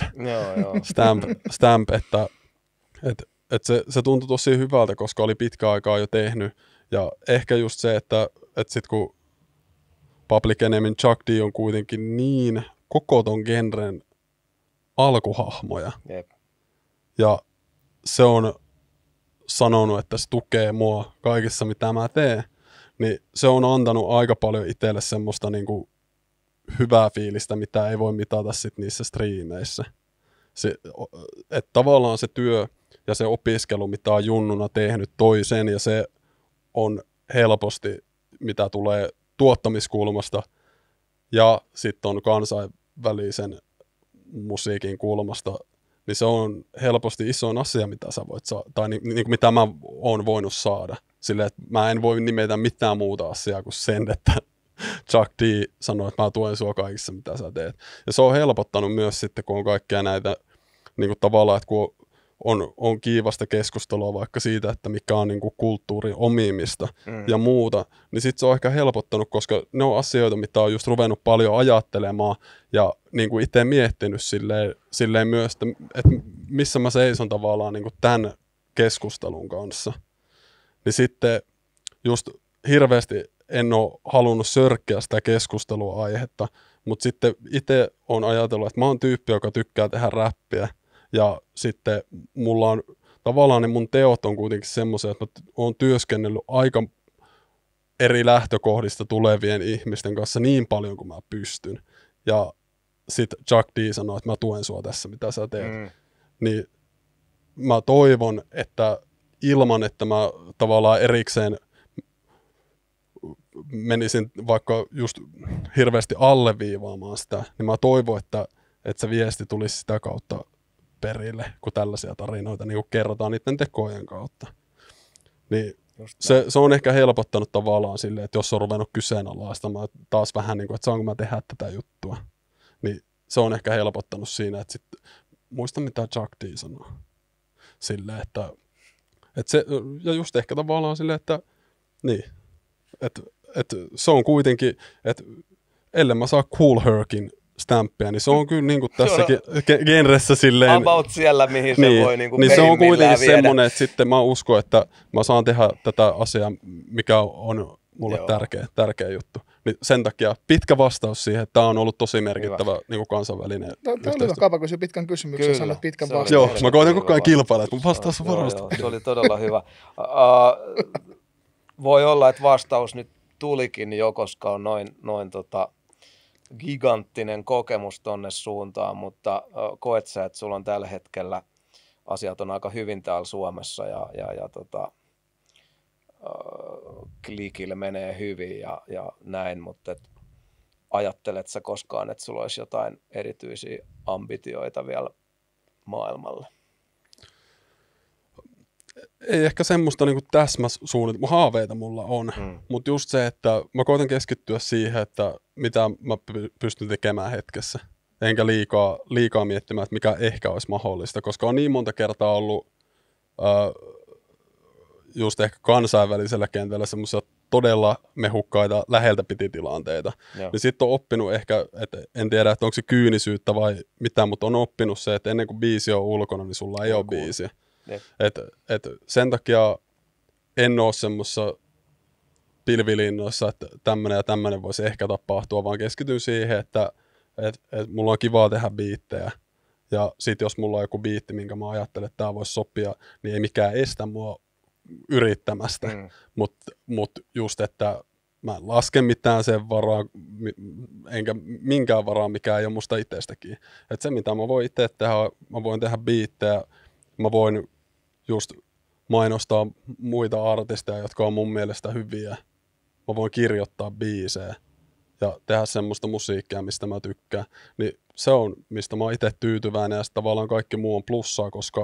että se tuntui tosi hyvältä, koska oli pitkä aikaa jo tehnyt. Ja ehkä just se, että sit kun Public Enemyn Chuck D on kuitenkin niin koko ton genren alkuhahmoja. Jep. Ja se on sanonut, että se tukee mua kaikessa, mitä mä teen. Niin se on antanut aika paljon itselle semmoista niinku hyvää fiilistä, mitä ei voi mitata sit niissä striimeissä. Että tavallaan se työ ja se opiskelu, mitä on junnuna tehnyt, toi sen, ja se on helposti, mitä tulee tuottamiskulmasta, ja sitten on kansainvälisen musiikin kulmasta niin se on helposti isoin asia, mitä sä voit saada, tai niin kuin mitä mä oon voinut saada. Silleen, että mä en voi nimetä mitään muuta asiaa kuin sen, että Chuck D sanoi, että mä tuen sua kaikissa, mitä sä teet. Ja se on helpottanut myös sitten, kun on kaikkea näitä niin kuin tavallaan, että kun on kiivasta keskustelua vaikka siitä, että mikä on niin kuin kulttuurin omimista ja muuta, niin sitten se on ehkä helpottanut, koska ne on asioita, mitä on just ruvennut paljon ajattelemaan ja niin kuin itse miettinyt silleen myös, että missä mä seison tavallaan niin kuin tämän keskustelun kanssa. Niin sitten just hirveästi en ole halunnut sörkkeä sitä keskusteluaihetta, mutta sitten itse olen ajatellut, että mä oon tyyppi, joka tykkää tehdä räppiä. Ja sitten mulla on, tavallaan ne mun teot on kuitenkin semmoisia, että mä oon työskennellyt aika eri lähtökohdista tulevien ihmisten kanssa niin paljon kuin mä pystyn. Ja sitten Chuck D sanoi, että mä tuen sua tässä, mitä sä teet. Niin mä toivon, että ilman, että mä tavallaan erikseen menisin vaikka just hirveästi alleviivaamaan sitä, niin mä toivon, että se viesti tulisi sitä kautta perille, kun tällaisia tarinoita niin kun kerrotaan niiden tekojen kautta. Niin se on ehkä helpottanut tavallaan silleen, että jos on ruvennut kyseenalaistamaan taas vähän niin kuin, että saanko mä tehdä tätä juttua, niin se on ehkä helpottanut siinä, että sitten muista mitä Chuck D sanoo. Silleen, että se, ja just ehkä tavallaan silleen, että niin, että se on kuitenkin, että ellei mä saa Cool Herkin stamppia, niin se on kyllä niin kuin tässäkin genressä silleen... About siellä, mihin se voi niin kuin niin se on kuitenkin viedä. semmoinen, että sitten mä uskon, että mä saan tehdä tätä asiaa, mikä on mulle tärkeä juttu. Niin sen takia pitkä vastaus siihen, että tämä on ollut tosi merkittävä niin kuin kansainvälinen yhteistyö. Tämä oli hyvä, kun pitkän kysymyksen ja sanoit pitkän vastauksen. Joo, mä koitan koko ajan kilpailla, että mun vastaus on varmasti. Se oli todella hyvä. Voi olla, että vastaus nyt tulikin jo, koska on noin giganttinen kokemus tonne suuntaan, mutta koet sä, että sulla on tällä hetkellä asiat on aika hyvin täällä Suomessa ja klikillä menee hyvin ja näin, mutta ajattelet sä koskaan, että sulla olisi jotain erityisiä ambitioita vielä maailmalle? Ei ehkä semmoista niin täsmäsuunnitelmaa, haaveita mulla on, mutta just se, että mä koitan keskittyä siihen, että mitä mä pystyn tekemään hetkessä, enkä liikaa miettimään, että mikä ehkä olisi mahdollista, koska on niin monta kertaa ollut just ehkä kansainvälisellä kentällä semmoisia todella mehukkaita läheltä piti tilanteita. Niin sitten on oppinut ehkä, että en tiedä, että onko se kyynisyyttä vai mitä, mutta on oppinut se, että ennen kuin biisi on ulkona, niin sulla ei ole biisiä. Et sen takia en ole semmoisessa pilvilinnoissa, että tämmöinen ja tämmöinen voisi ehkä tapahtua, vaan keskityn siihen, että mulla on kivaa tehdä biittejä. Ja sitten jos mulla on joku biitti, minkä mä ajattelen, että tämä voisi sopia, niin ei mikään estä mua yrittämästä. Mut just, että mä en laske mitään sen varaa, enkä minkään varaa, mikä ei ole musta itsestäkin. Että se, mitä mä voin itse tehdä, mä voin tehdä biittejä, mä voin just mainostaa muita artisteja, jotka on mun mielestä hyviä. Mä voin kirjoittaa biisejä ja tehdä semmoista musiikkia, mistä mä tykkään. Niin se on, mistä mä oon itse tyytyväinen ja tavallaan kaikki muu on plussaa, koska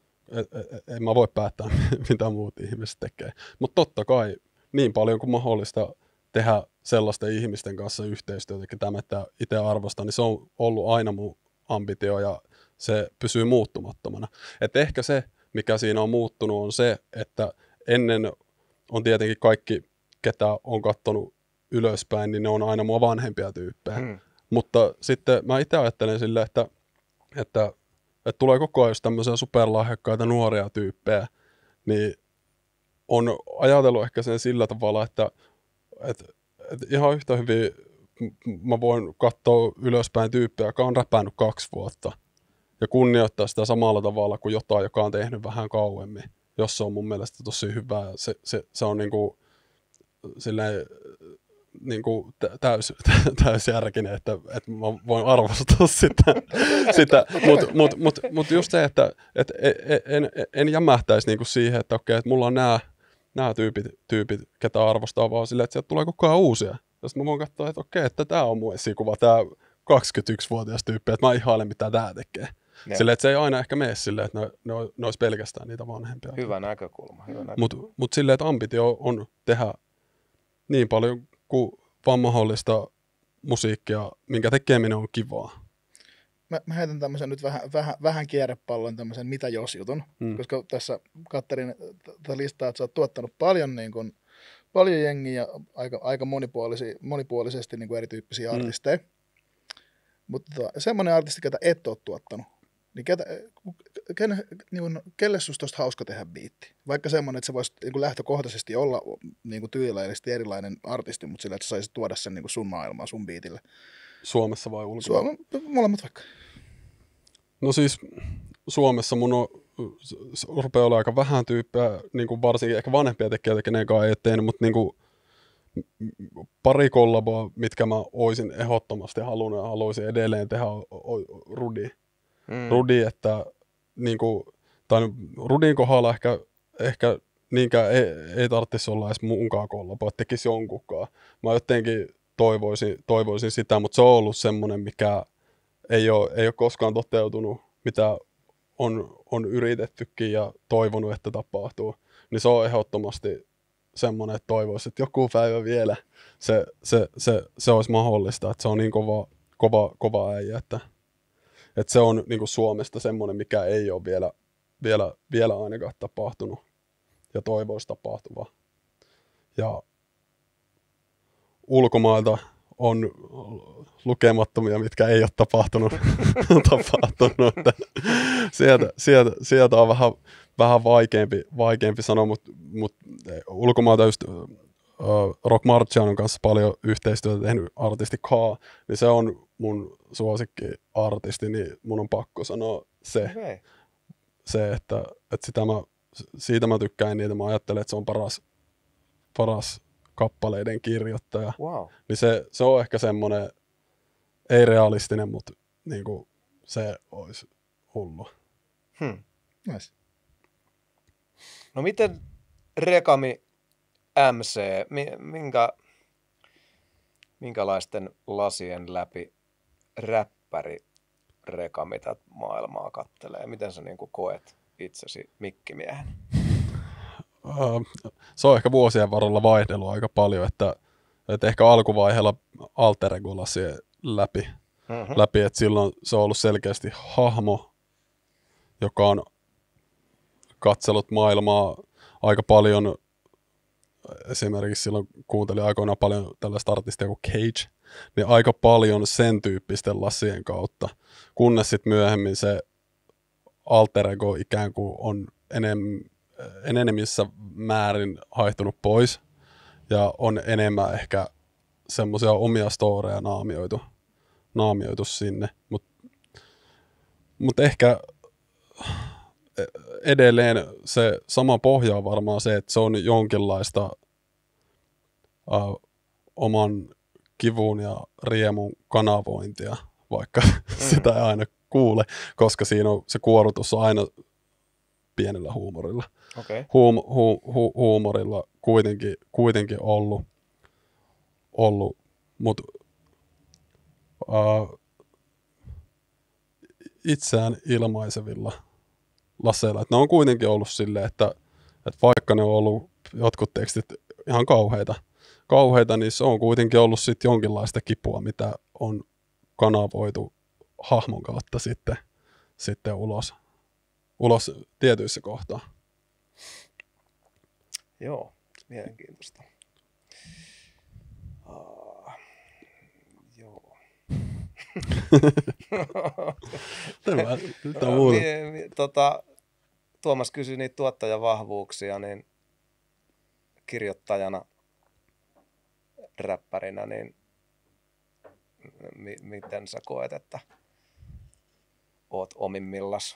en mä voi päättää, mitä muut ihmiset tekee. Mutta totta kai niin paljon kuin mahdollista tehdä sellaisten ihmisten kanssa yhteistyötä, ketä mä itse arvostan, niin se on ollut aina mun ambitio ja se pysyy muuttumattomana. Et ehkä se, mikä siinä on muuttunut, on se, että ennen on tietenkin kaikki, ketä on katsonut ylöspäin, niin ne on aina mua vanhempia tyyppejä. Mutta sitten mä itse ajattelen silleen, että tulee koko ajan just tämmöisiä superlahjakkaita nuoria tyyppejä, niin on ajatellut ehkä sen sillä tavalla, että ihan yhtä hyvin mä voin katsoa ylöspäin tyyppejä, joka on räpännyt 2 vuotta ja kunnioittaa sitä samalla tavalla kuin jotain, joka on tehnyt vähän kauemmin, jos se on mun mielestä tosi hyvää. Se on niinku silleen niinku täysjärkinen, että mä voin arvostaa sitä. Mut just se, että en jämähtäisi niinku siihen, että okei, että mulla on nämä tyypit, ketä arvostaa, vaan silleen, että sieltä tulee koko ajan uusia. Jos mä voin katsoa, että okei, että tää on mun esikuva, tää 21-vuotias tyyppi, että mä ihailen, mitä tää tekee. Joo. Silleen, että se ei aina ehkä mene silleen, että ne olisi pelkästään niitä vanhempia. Hyvä näkökulma. Mutta silleen, että ambitio on tehdä niin paljon kuin vaan mahdollista musiikkia, minkä tekeminen on kivaa. Mä heitän tämmöisen nyt vähän kierrepallon, tämmöisen mitä jos jutun, koska tässä katterin tätä listaa, että sä oot tuottanut paljon, niin kun, paljon jengiä ja aika monipuolisesti niin kuin erityyppisiä artisteja. Mutta semmoinen artisti, ketä et ole tuottanut, niin kelle susta olisi hauska tehdä biitti? Vaikka semmoinen, että se voisi niin lähtökohtaisesti olla niin tyylillisesti erilainen artisti, mutta sillä, että sä saisit tuoda sen niin sun maailmaan, sun biitille. Suomessa vai ulkomailla? Molemmat vaikka. No siis Suomessa mun rupeaa olla aika vähän tyyppejä, niin kuin varsinkin ehkä vanhempia tekijöitä, kenenkaan ei tehnyt, mutta niin kuin pari kollaboa, mitkä mä oisin ehdottomasti halunnut ja haluaisin edelleen tehdä, Rudi. Rudi, että niin kuin, tai Rudin kohdalla ehkä niinkään ei tarvitsisi olla edes munkaan kollabo, että tekisi jonkunkaan. Mä jotenkin toivoisin sitä, mutta se on ollut semmoinen, mikä ei ole koskaan toteutunut, mitä on yritettykin ja toivonut, että tapahtuu. Niin se on ehdottomasti semmoinen, että toivoisin, että joku päivä vielä se olisi mahdollista, että se on niin kova äijä, että se on niin kuin Suomesta semmoinen, mikä ei ole vielä ainakaan tapahtunut ja toivoisi tapahtuvaa. Ja ulkomailta on lukemattomia, mitkä ei ole tapahtunut. Että sieltä on vähän vaikeampi sanoa, mutta ulkomailta just Rock Marcianon kanssa paljon yhteistyötä tehnyt artisti K, niin se on mun suosikki-artisti, niin mun on pakko sanoa se että siitä mä tykkään niitä, mä ajattelen, että se on paras kappaleiden kirjoittaja. Wow. Niin se on ehkä semmoinen, ei realistinen, mutta niinku se olisi hullu. Nice. No miten Rekami MC, minkälaisten lasien läpi räppäri Rekami tätä maailmaa kattelee? Miten sä niin kuin koet itsesi mikkimiehenä? Se on ehkä vuosien varrella vaihdellut aika paljon, että ehkä alkuvaiheella alter ego lasien läpi, että silloin se on ollut selkeästi hahmo, joka on katsellut maailmaa aika paljon. Esimerkiksi silloin kuuntelin aikoinaan paljon tällaista artistia kuin Cage, niin aika paljon sen tyyppisten lasien kautta, kunnes sitten myöhemmin se alter ego ikään kuin on enemmissä määrin haihtunut pois ja on enemmän ehkä semmoisia omia storeja naamioitu sinne, mutta ehkä edelleen se sama pohja on varmaan se, että se on jonkinlaista oman kivun ja riemun kanavointia, vaikka sitä ei aina kuule, koska siinä on se kuorutus on aina pienellä huumorilla. Okay. Huumorilla kuitenkin ollut mutta itseään ilmaisevilla laseilla. Ne on kuitenkin ollut silleen, että vaikka ne on ollut jotkut tekstit ihan kauheita, niin se on kuitenkin ollut sit jonkinlaista kipua, mitä on kanavoitu hahmon kautta sitten ulos tietyissä kohtaa. Joo, mielenkiintoista. Joo. Tuomas kysyi niitä tuottajavahvuuksia, niin kirjoittajana, räppärinä, niin miten sä koet, että oot omimmillas?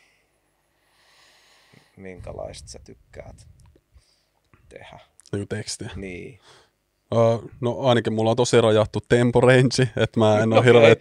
Minkälaista sä tykkäät tehdä? Niin tekstiä. Niin. No ainakin mulla on tosi rajattu tempo range, että mä en ole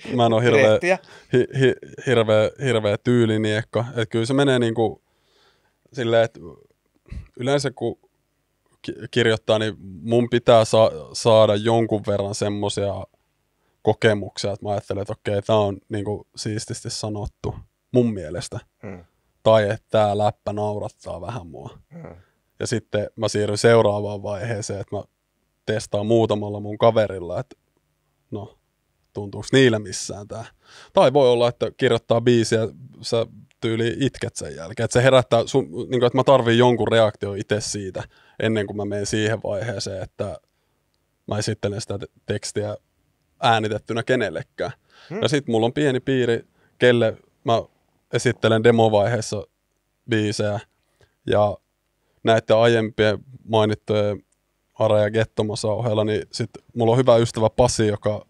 hirveä tyyliniekka. Että kyllä se menee niinku silleen, että yleensä kun kirjoittaa, niin mun pitää saada jonkun verran semmoisia kokemuksia, että mä ajattelen, että okei, tää on niinku siististi sanottu. mun mielestä. Tai että tää läppä naurattaa vähän mua. Ja sitten mä siirryn seuraavaan vaiheeseen, että mä testaan muutamalla mun kaverilla, että no, tuntuuko niillä missään tää. Tai voi olla, että kirjoittaa biisiä, sä tyyli itket sen jälkeen. Että se herättää, niin kuin, että mä tarviin jonkun reaktio itse siitä, ennen kuin mä menen siihen vaiheeseen, että mä esittelen sitä tekstiä äänitettynä kenellekään. Ja sit mulla on pieni piiri, kelle mä esittelen demovaiheessa biisejä. Ja näiden aiempien mainittujen Are ja Gettomasa ohella, niin sit mulla on hyvä ystävä Pasi, joka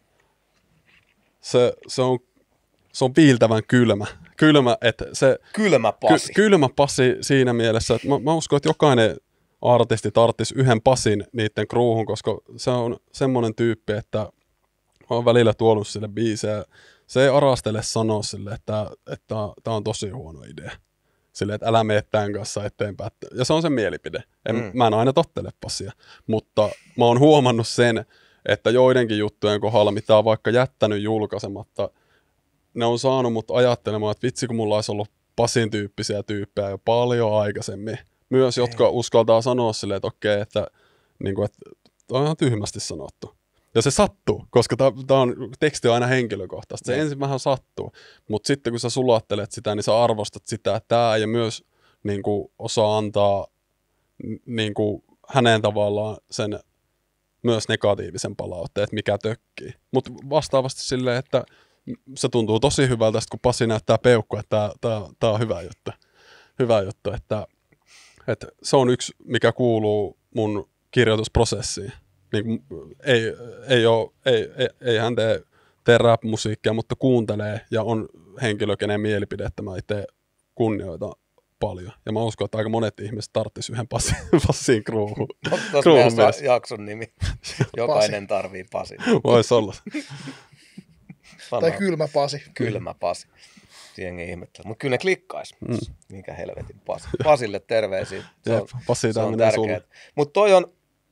se on viiltävän kylmä. Että se, Kylmä Pasi. Kylmä Pasi siinä mielessä, että mä uskon, että jokainen artisti tarvitsisi yhden Pasin niiden kruuhun, koska se on semmoinen tyyppi, että mä oon välillä tuonut sille biisejä. Se ei arastele sanoa sille, että tää on tosi huono idea. Silleen, että älä mene tämän kanssa eteenpäin. Ja se on se mielipide. Mä en aina tottele Pasia. Mutta mä oon huomannut sen, että joidenkin juttujen kohdalla, mitä on vaikka jättänyt julkaisematta, ne on saanut mut ajattelemaan, että vitsi kun mulla olisi ollut Pasin tyyppisiä tyyppejä jo paljon aikaisemmin. Myös jotka uskaltaa sanoa silleen, että okei, että on ihan tyhmästi sanottu. Ja se sattuu, koska teksti on aina henkilökohtaista. Se ensin vähän sattuu, mutta sitten kun sä sulattelet sitä, niin sä arvostat sitä, että tämä ei myös niin kuin, osaa antaa niin kuin, hänen tavallaan sen myös negatiivisen palautteen, että mikä tökkii. Mutta vastaavasti silleen, että se tuntuu tosi hyvältä, kun Pasi näyttää peukkua, että tämä on hyvä juttu. Hyvä juttu, että se on yksi, mikä kuuluu mun kirjoitusprosessiin. Niin, ei hän tee rap-musiikkia, mutta kuuntelee ja on henkilö, kenen mielipidettä mä itse kunnioitan paljon. Ja mä uskon, että aika monet ihmiset tarttis yhden Pasin kruuhun. Tuossa meidän jakson nimi. Jokainen tarvii Pasin. Vois olla. Tai Kylmä Pasi. Kylmä Pasi. Jengi ihmettelee. Mutta kyllä ne klikkaisi. Mikä helvetin Pasi. Pasille terveisiä. Se on tärkeää. Mutta toi on,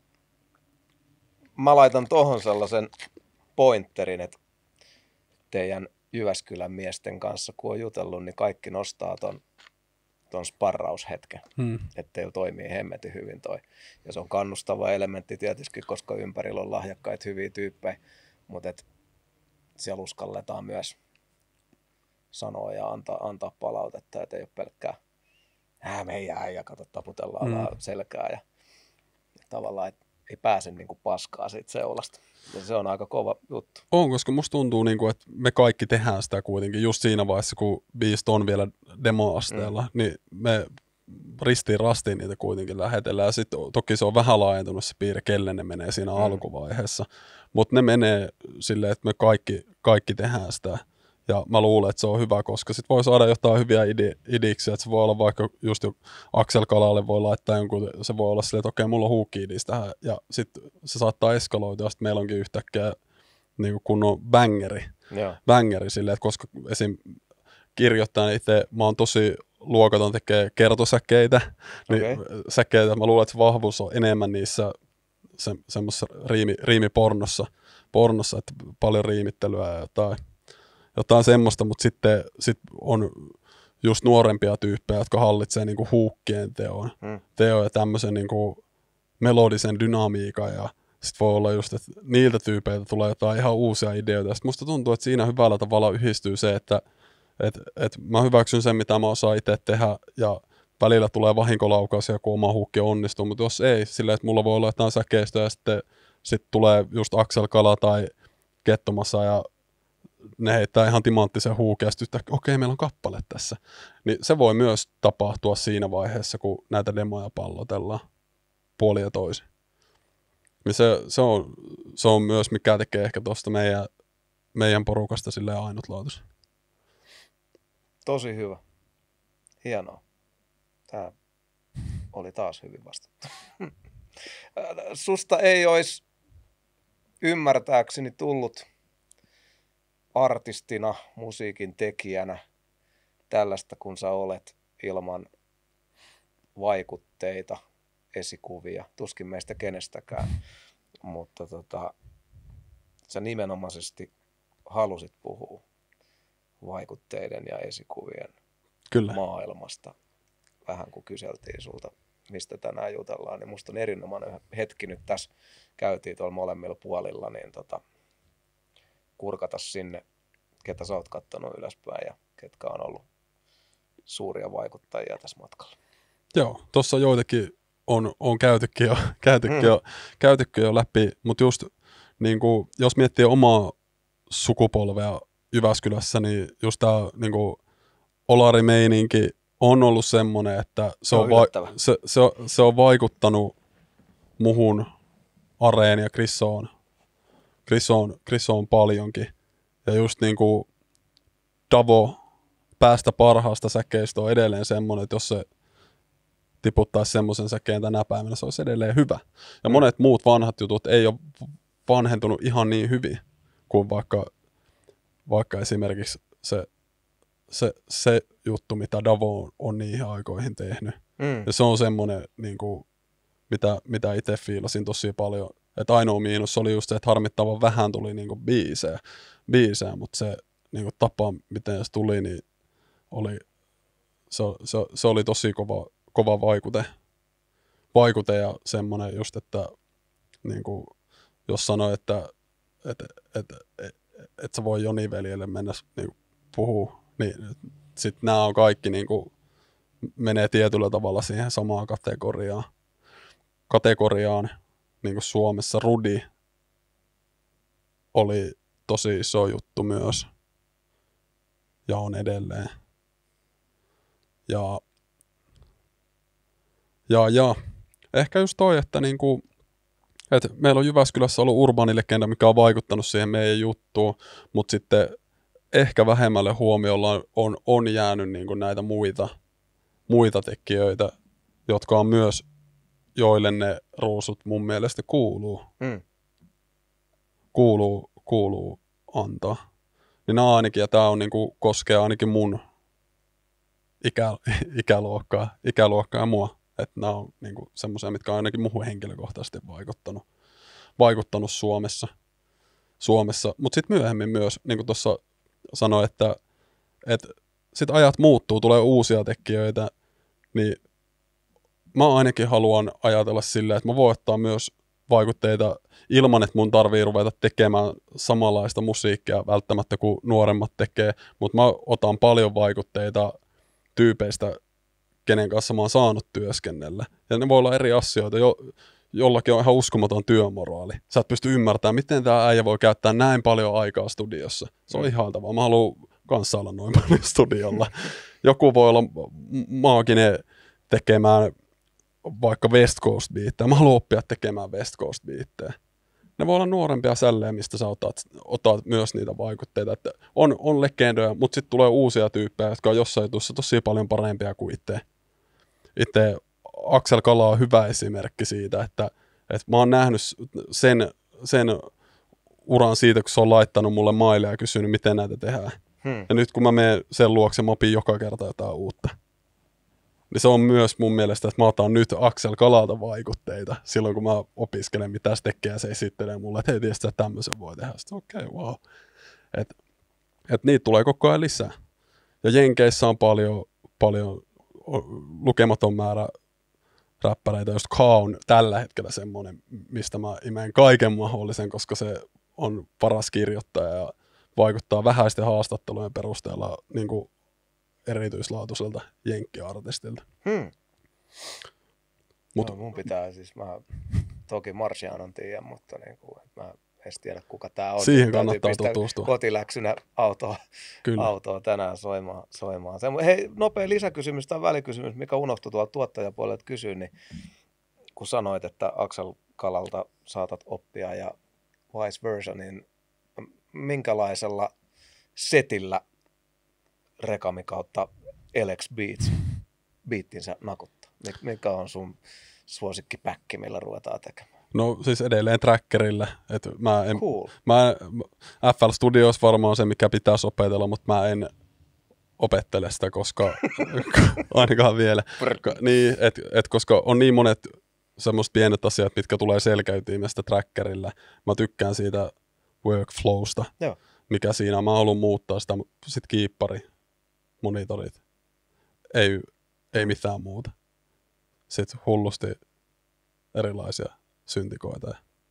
mä laitan tohon sellaisen pointerin, että teidän Jyväskylän miesten kanssa, kun on jutellut, niin kaikki nostaa ton sparraushetken, että teillä toimii hemmetin hyvin toi. Ja se on kannustava elementti tietysti, koska ympärillä on lahjakkaita hyviä tyyppejä, mutta siellä uskalletaan myös sanoa ja antaa palautetta, että ei ole pelkkää meidän äijä, kato, taputellaan vaan selkää ja tavallaan, että ei pääse niinku paskaa siitä seulasta. Ja se on aika kova juttu. On, koska musta tuntuu, niinku, että me kaikki tehdään sitä kuitenkin just siinä vaiheessa, kun biisit on vielä demoasteella, niin me ristiin rastiin niitä kuitenkin lähetellään. Ja sitten toki se on vähän laajentunut se piirre, kelle ne menee siinä alkuvaiheessa. Mutta ne menee silleen, että me kaikki tehdään sitä. Ja mä luulen, että se on hyvä, koska sit voi saada jotain hyviä idiksiä, että se voi olla vaikka just Aksel Kalalle voi laittaa jonkun, se voi olla silleen, että okei, mulla on huukki-idis tähän, ja sitten se saattaa eskaloitua, ja sitten meillä onkin yhtäkkiä niin kunnon bängeri silleen, että koska esim. Kirjoittajan itse, mä oon tosi luokaton tekee kertosäkeitä, niin säkeitä, mä luulen, että se vahvuus on enemmän niissä semmoisessa riimipornossa, että paljon riimittelyä ja jotain semmoista, mutta sitten on just nuorempia tyyppejä, jotka hallitsee niinku huukkien teon ja tämmöisen niinku melodisen dynamiikan ja sitten voi olla just, että niiltä tyypeiltä tulee jotain ihan uusia ideoita. Sitten musta tuntuu, että siinä hyvällä tavalla yhdistyy se, että mä hyväksyn sen, mitä mä osaan itse tehdä ja välillä tulee vahinkolaukaisia, kun oma huukki onnistuu, mutta jos ei, silleen, että mulla voi olla jotain säkeistöä ja sitten tulee just Aksel Kala tai Gettomasa ja ne heittää ihan timanttisen huukin ja sitten okei, meillä on kappale tässä. Niin se voi myös tapahtua siinä vaiheessa, kun näitä demoja pallotellaan puoli ja toisin. Niin se on myös, mikä tekee ehkä tuosta meidän porukasta silleen ainutlaatuisen. Tosi hyvä. Hienoa. Tämä oli taas hyvin vastattu. Susta ei olisi ymmärtääkseni tullut artistina, musiikin tekijänä tällaista, kun sä olet ilman vaikutteita, esikuvia, tuskin meistä kenestäkään, mutta sä nimenomaisesti halusit puhua vaikutteiden ja esikuvien Kyllä. maailmasta. Vähän kun kyseltiin sulta, mistä tänään jutellaan, niin musta on erinomainen hetki nyt tässä. Käytiin tuolla molemmilla puolilla, niin kurkata sinne, ketä sä oot kattonut ylöspäin ja ketkä on ollut suuria vaikuttajia tässä matkalla. Joo, tuossa joitakin on käytykin jo läpi, mutta just niin kuin, jos miettii omaa sukupolvea Jyväskylässä, niin just tämä niin kuin olarimeininki on ollut semmoinen, että se on vaikuttanut muhun, Areen ja Chrisoon paljonkin. Ja just niin kuin Davo päästä parhaasta säkeistä on edelleen semmoinen, että jos se tiputtaisi semmoisen säkeen tänä päivänä, se olisi edelleen hyvä. Ja monet muut vanhat jutut ei ole vanhentunut ihan niin hyvin kuin vaikka esimerkiksi se juttu, mitä Davo on niihin aikoihin tehnyt. Ja se on semmoinen, niin kuin, mitä itse fiilasin tosi paljon. Että ainoa miinus oli just se, että harmittavan vähän tuli niin kuin biisejä, mutta se niin kuin tapa, miten se tuli, niin se oli tosi kova vaikute ja semmoinen just, että niin kuin, jos sanoi, että sä voi Joni veljelle mennä niin kuin, puhua, niin sitten nämä on kaikki niin kuin, menee tietyllä tavalla siihen samaan kategoriaan niin kuin Suomessa. Rudi oli tosi iso juttu myös ja on edelleen. Ja ehkä just toi, että niinku, et meillä on Jyväskylässä ollut urbaanilegenda, mikä on vaikuttanut siihen meidän juttuun, mutta sitten ehkä vähemmälle huomiolla on jäänyt niinku näitä muita tekijöitä, jotka on myös, joille ne ruusut mun mielestä kuuluu antaa. Niin nämä ainakin, ja tämä on niinku, koskee ainakin mun ikäluokkaa ja mua. Että nämä on niinku semmoisia, mitkä on ainakin muuhun henkilökohtaisesti vaikuttanut Suomessa. Mutta sitten myöhemmin myös, niin kuin tuossa sanoin, että sitten ajat muuttuu, tulee uusia tekijöitä, niin mä ainakin haluan ajatella silleen, että mä voin ottaa myös vaikutteita ilman, että mun tarvii ruveta tekemään samanlaista musiikkia välttämättä kuin nuoremmat tekee, mutta mä otan paljon vaikutteita tyypeistä, kenen kanssa mä oon saanut työskennellä. Ja ne voi olla eri asioita. Jollakin on ihan uskomaton työmoraali. Sä et pysty ymmärtämään, miten tää äijä voi käyttää näin paljon aikaa studiossa. Se on ihailtavaa. Mä haluan kanssa olla noin paljon studiolla. Joku voi olla maaginen tekemään vaikka West Coast-biittejä. Mä haluan oppia tekemään West Coast-biittejä. Ne voi olla nuorempia sällejä, mistä sä otat myös niitä vaikutteita. Että on legendoja, mutta sitten tulee uusia tyyppejä, jotka on jossain jutussa tosi paljon parempia kuin itse. Aksel Kala on hyvä esimerkki siitä, että mä oon nähnyt sen uran siitä, kun se on laittanut mulle maille ja kysynyt, miten näitä tehdään. Ja nyt kun mä menen sen luokse, mä opin joka kerta jotain uutta. Niin se on myös mun mielestä, että mä otan nyt Aksel Kalalta vaikutteita silloin, kun mä opiskelen, mitä se tekee, ja se esittelee mulle, että hei, tiedätkö, että tämmöisen voi tehdä. Sitten okei, wow. Et niitä tulee koko ajan lisää. Ja Jenkeissä on paljon lukematon määrä räppäreitä, just K on tällä hetkellä semmoinen, mistä mä imeen kaiken mahdollisen, koska se on paras kirjoittaja ja vaikuttaa vähäisten haastattelujen perusteella niin kuin erityislaatuiselta jenkkiartistilta. No, mun pitää siis, mä toki Marcianon tiedän, mutta niin kuin, mä en edes tiedä kuka tää on. Siihen kannattaa tutustua. Kotiläksynä autoa tänään soimaan. Hei, nopea lisäkysymys tai välikysymys, mikä unohtui tuolta tuottajapuolelta kysyä, niin kun sanoit, että Aksel Kalalta saatat oppia ja vice versa, niin minkälaisella setillä Rekami kautta Elex Beats biittinsä nakuttaa? Mikä on sun suosikkipäkki, millä ruvetaan tekemään? No siis edelleen trackerillä. Cool. FL Studios varmaan on se, mikä pitäisi opetella, mutta mä en opettele sitä, koska ainakaan vielä. Niin, koska on niin monet semmoiset pienet asiat, mitkä tulee selkäytimestä trackerillä. Mä tykkään siitä workflowsta, mikä siinä. Mä haluan muuttaa sitä, sit kiippari, monitorit. ei mitään muuta. Sitten hullusti erilaisia syntikoita.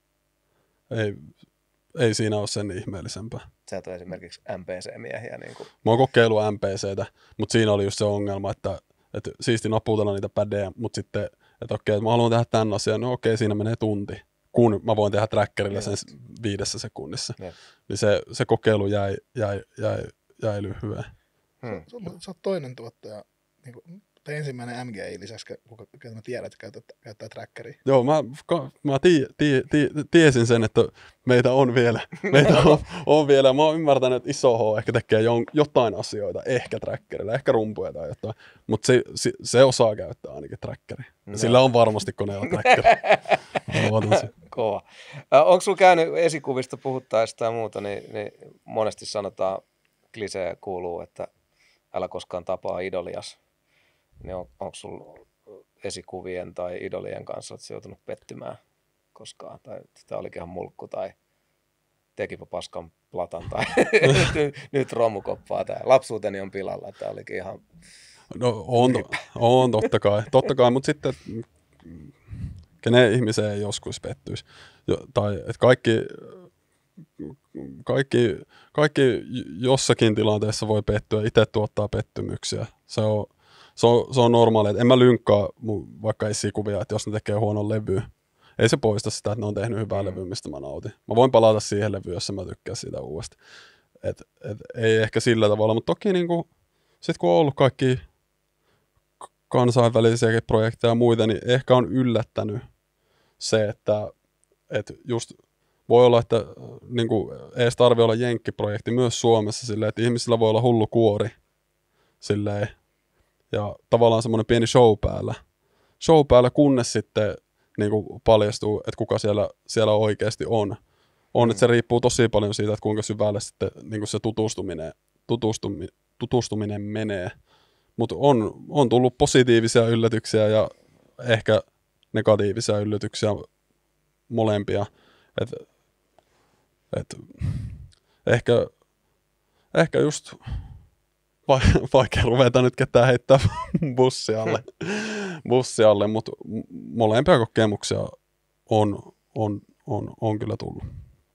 Ei siinä ole sen ihmeellisempää. Sä et ole esimerkiksi MPC-miehiä. Niin kuin. Mä oon kokeillut MPCtä, mutta siinä oli just se ongelma, että siisti naputella niitä pädejä, mutta sitten, että okei, että mä haluan tehdä tämän asian, no okei, siinä menee tunti, kun mä voin tehdä trackerilla sen 5 sekunnissa. Niin se kokeilu jäi lyhyen. Sä oot toinen tuottaja, niin kuin, tai ensimmäinen MGI lisäksi, ketä mä tiedän, että käyttää trackeria. Joo, mä tiesin sen, että meitä on vielä. On vielä. Mä oon ymmärtänyt, että iso H ehkä tekee jotain asioita, ehkä trackerilla, ehkä rumpuja tai jotain. Mutta se osaa käyttää ainakin trackeria. No. Sillä on varmasti koneella trackeri. Kova. Onko sulla käynyt esikuvista puhuttaessa tai muuta, niin monesti sanotaan, klisee kuuluu, että älä koskaan tapaa idolias. Niin onko sulla esikuvien tai idolien kanssa oletko joutunut pettymään koskaan? Tai sitä olikin ihan mulkku tai tekipä paskan platan tai nyt romukoppaa. Tai lapsuuteni on pilalla. Tämä olikin ihan... No on totta kai, mutta sitten kenen ihmiseen ei joskus pettyisi. Tai että kaikki jossakin tilanteessa voi pettyä, itse tuottaa pettymyksiä. Se on normaali, että en mä lynkkaa vaikka esikuvia, että jos ne tekee huonon levyä. Ei se poista sitä, että ne on tehnyt hyvää levyä, mistä mä nautin. Mä voin palata siihen levyyn, jos mä tykkään siitä uudesta. Ei ehkä sillä tavalla, mutta toki niinku, sit kun on ollut kaikki kansainvälisiäkin projekteja ja muita, niin ehkä on yllättänyt se, että just voi olla, että niinku, edes tarvitse olla jenkkiprojekti myös Suomessa silleen, että ihmisillä voi olla hullu kuori silleen, ja tavallaan semmoinen pieni show päällä, kunnes sitten niinku paljastuu, että kuka siellä oikeasti on. Että se riippuu tosi paljon siitä, että kuinka syvälle sitten niinku se tutustuminen menee. Mutta on tullut positiivisia yllätyksiä ja ehkä negatiivisia yllätyksiä molempia. Ehkä just vaikea ruveta nyt ketään heittää bussi alle, mutta molempia kokemuksia on kyllä tullut.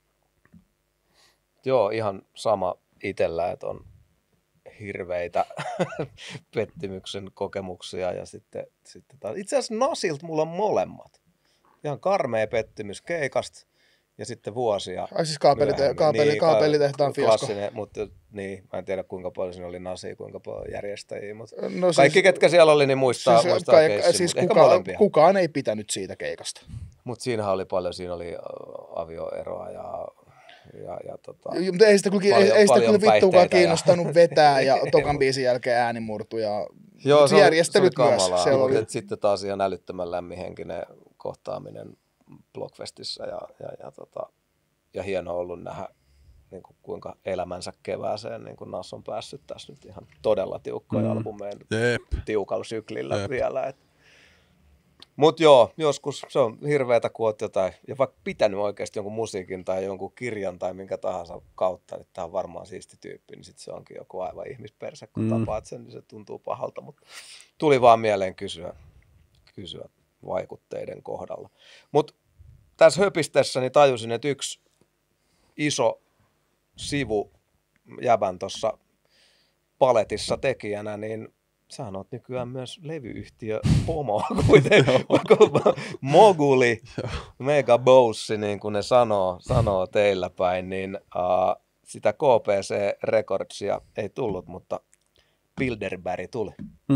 Joo, ihan sama itsellä, että on hirveitä pettymyksen kokemuksia ja sitten itse asiassa Nasilta mulla on molemmat. Ihan karmea pettymys keikasta ja sitten vuosia. Ai siis kaapelitehtaan fiasko. Klassinen, mutta niin, mä en tiedä kuinka paljon siinä oli nasia, kuinka paljon järjestäjiä, mutta no kaikki siis, ketkä siellä oli, niin muistaa siis kukaan ei pitänyt siitä keikasta. Mutta siinähän oli paljon, siinä oli avioeroa ja mutta ei sitä kyllä vittuakaan kiinnostanut vetää ja tokan biisin jälkeen ääni murtu ja joo, se järjestelyt oli myös. Se oli. Sitten taas ihan älyttömän lämminhenkinen kohtaaminen Blockfestissä ja hienoa ollut nähdä niin kuin, kuinka elämänsä kevääseen niin kuin Nas on päässyt tässä nyt ihan todella tiukkoja albumeja tiukalla syklillä vielä. Mutta joo, joskus se on hirveätä, kun oot jotain, ja vaikka pitänyt oikeasti jonkun musiikin tai jonkun kirjan tai minkä tahansa kautta, että tämä on varmaan siisti tyyppi, niin sitten se onkin joku aivan ihmispersä, kun tapaat sen, niin se tuntuu pahalta. Mutta tuli vaan mieleen kysyä vaikutteiden kohdalla. Mutta tässä höpistessä niin tajusin, että yksi iso sivu jäbän tuossa paletissa tekijänä, niin sähän oot nykyään myös levyyhtiö pomo, kuitenkin moguli, mega bossi, niin kuin ne sanoo teillä päin, niin sitä KPC Recordsia ei tullut, mutta Bilderberg tuli.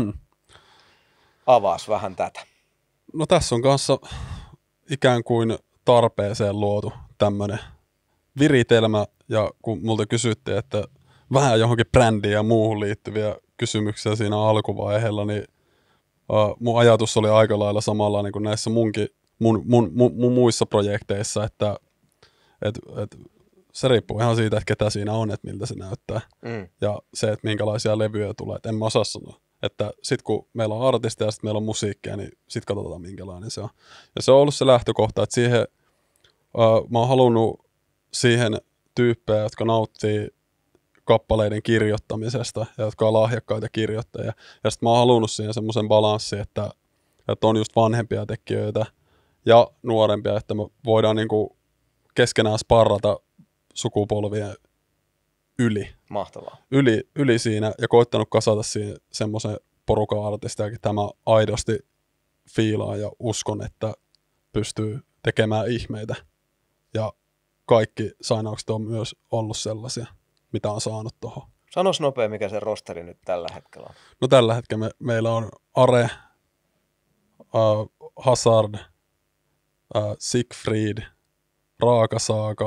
Avaas vähän tätä. No tässä on kanssa ikään kuin tarpeeseen luotu tämmöinen viritelmä, ja kun multa kysyttiin, että vähän johonkin brändiin ja muuhun liittyviä kysymyksiä siinä alkuvaiheella, niin mun ajatus oli aika lailla samanlainen kuin näissä mun muissa projekteissa, että se riippuu ihan siitä, että ketä siinä on, että miltä se näyttää. Ja se, että minkälaisia levyjä tulee. Et en mä osaa sanoa. Että sit kun meillä on artisteja ja sit meillä on musiikkia, niin sit katsotaan minkälainen se on. Ja se on ollut se lähtökohta, että siihen mä oon halunnut siihen tyyppejä, jotka nauttii kappaleiden kirjoittamisesta, ja jotka on lahjakkaita kirjoittajia. Ja sitten mä oon halunnut siihen semmoisen balanssin, että on just vanhempia tekijöitä ja nuorempia, että me voidaan niinku keskenään sparrata sukupolvien yli. Mahtavaa. Yli siinä ja koittanut kasata siihen semmoisen porukan artistia, että tämä aidosti fiilaa ja uskon, että pystyy tekemään ihmeitä. Ja kaikki sainaukset on myös ollut sellaisia, mitä on saanut tuohon. Sanois nopea, mikä se rosteri nyt tällä hetkellä on. No tällä hetkellä meillä on Are, Hazard, Siegfried, Raakasaaka,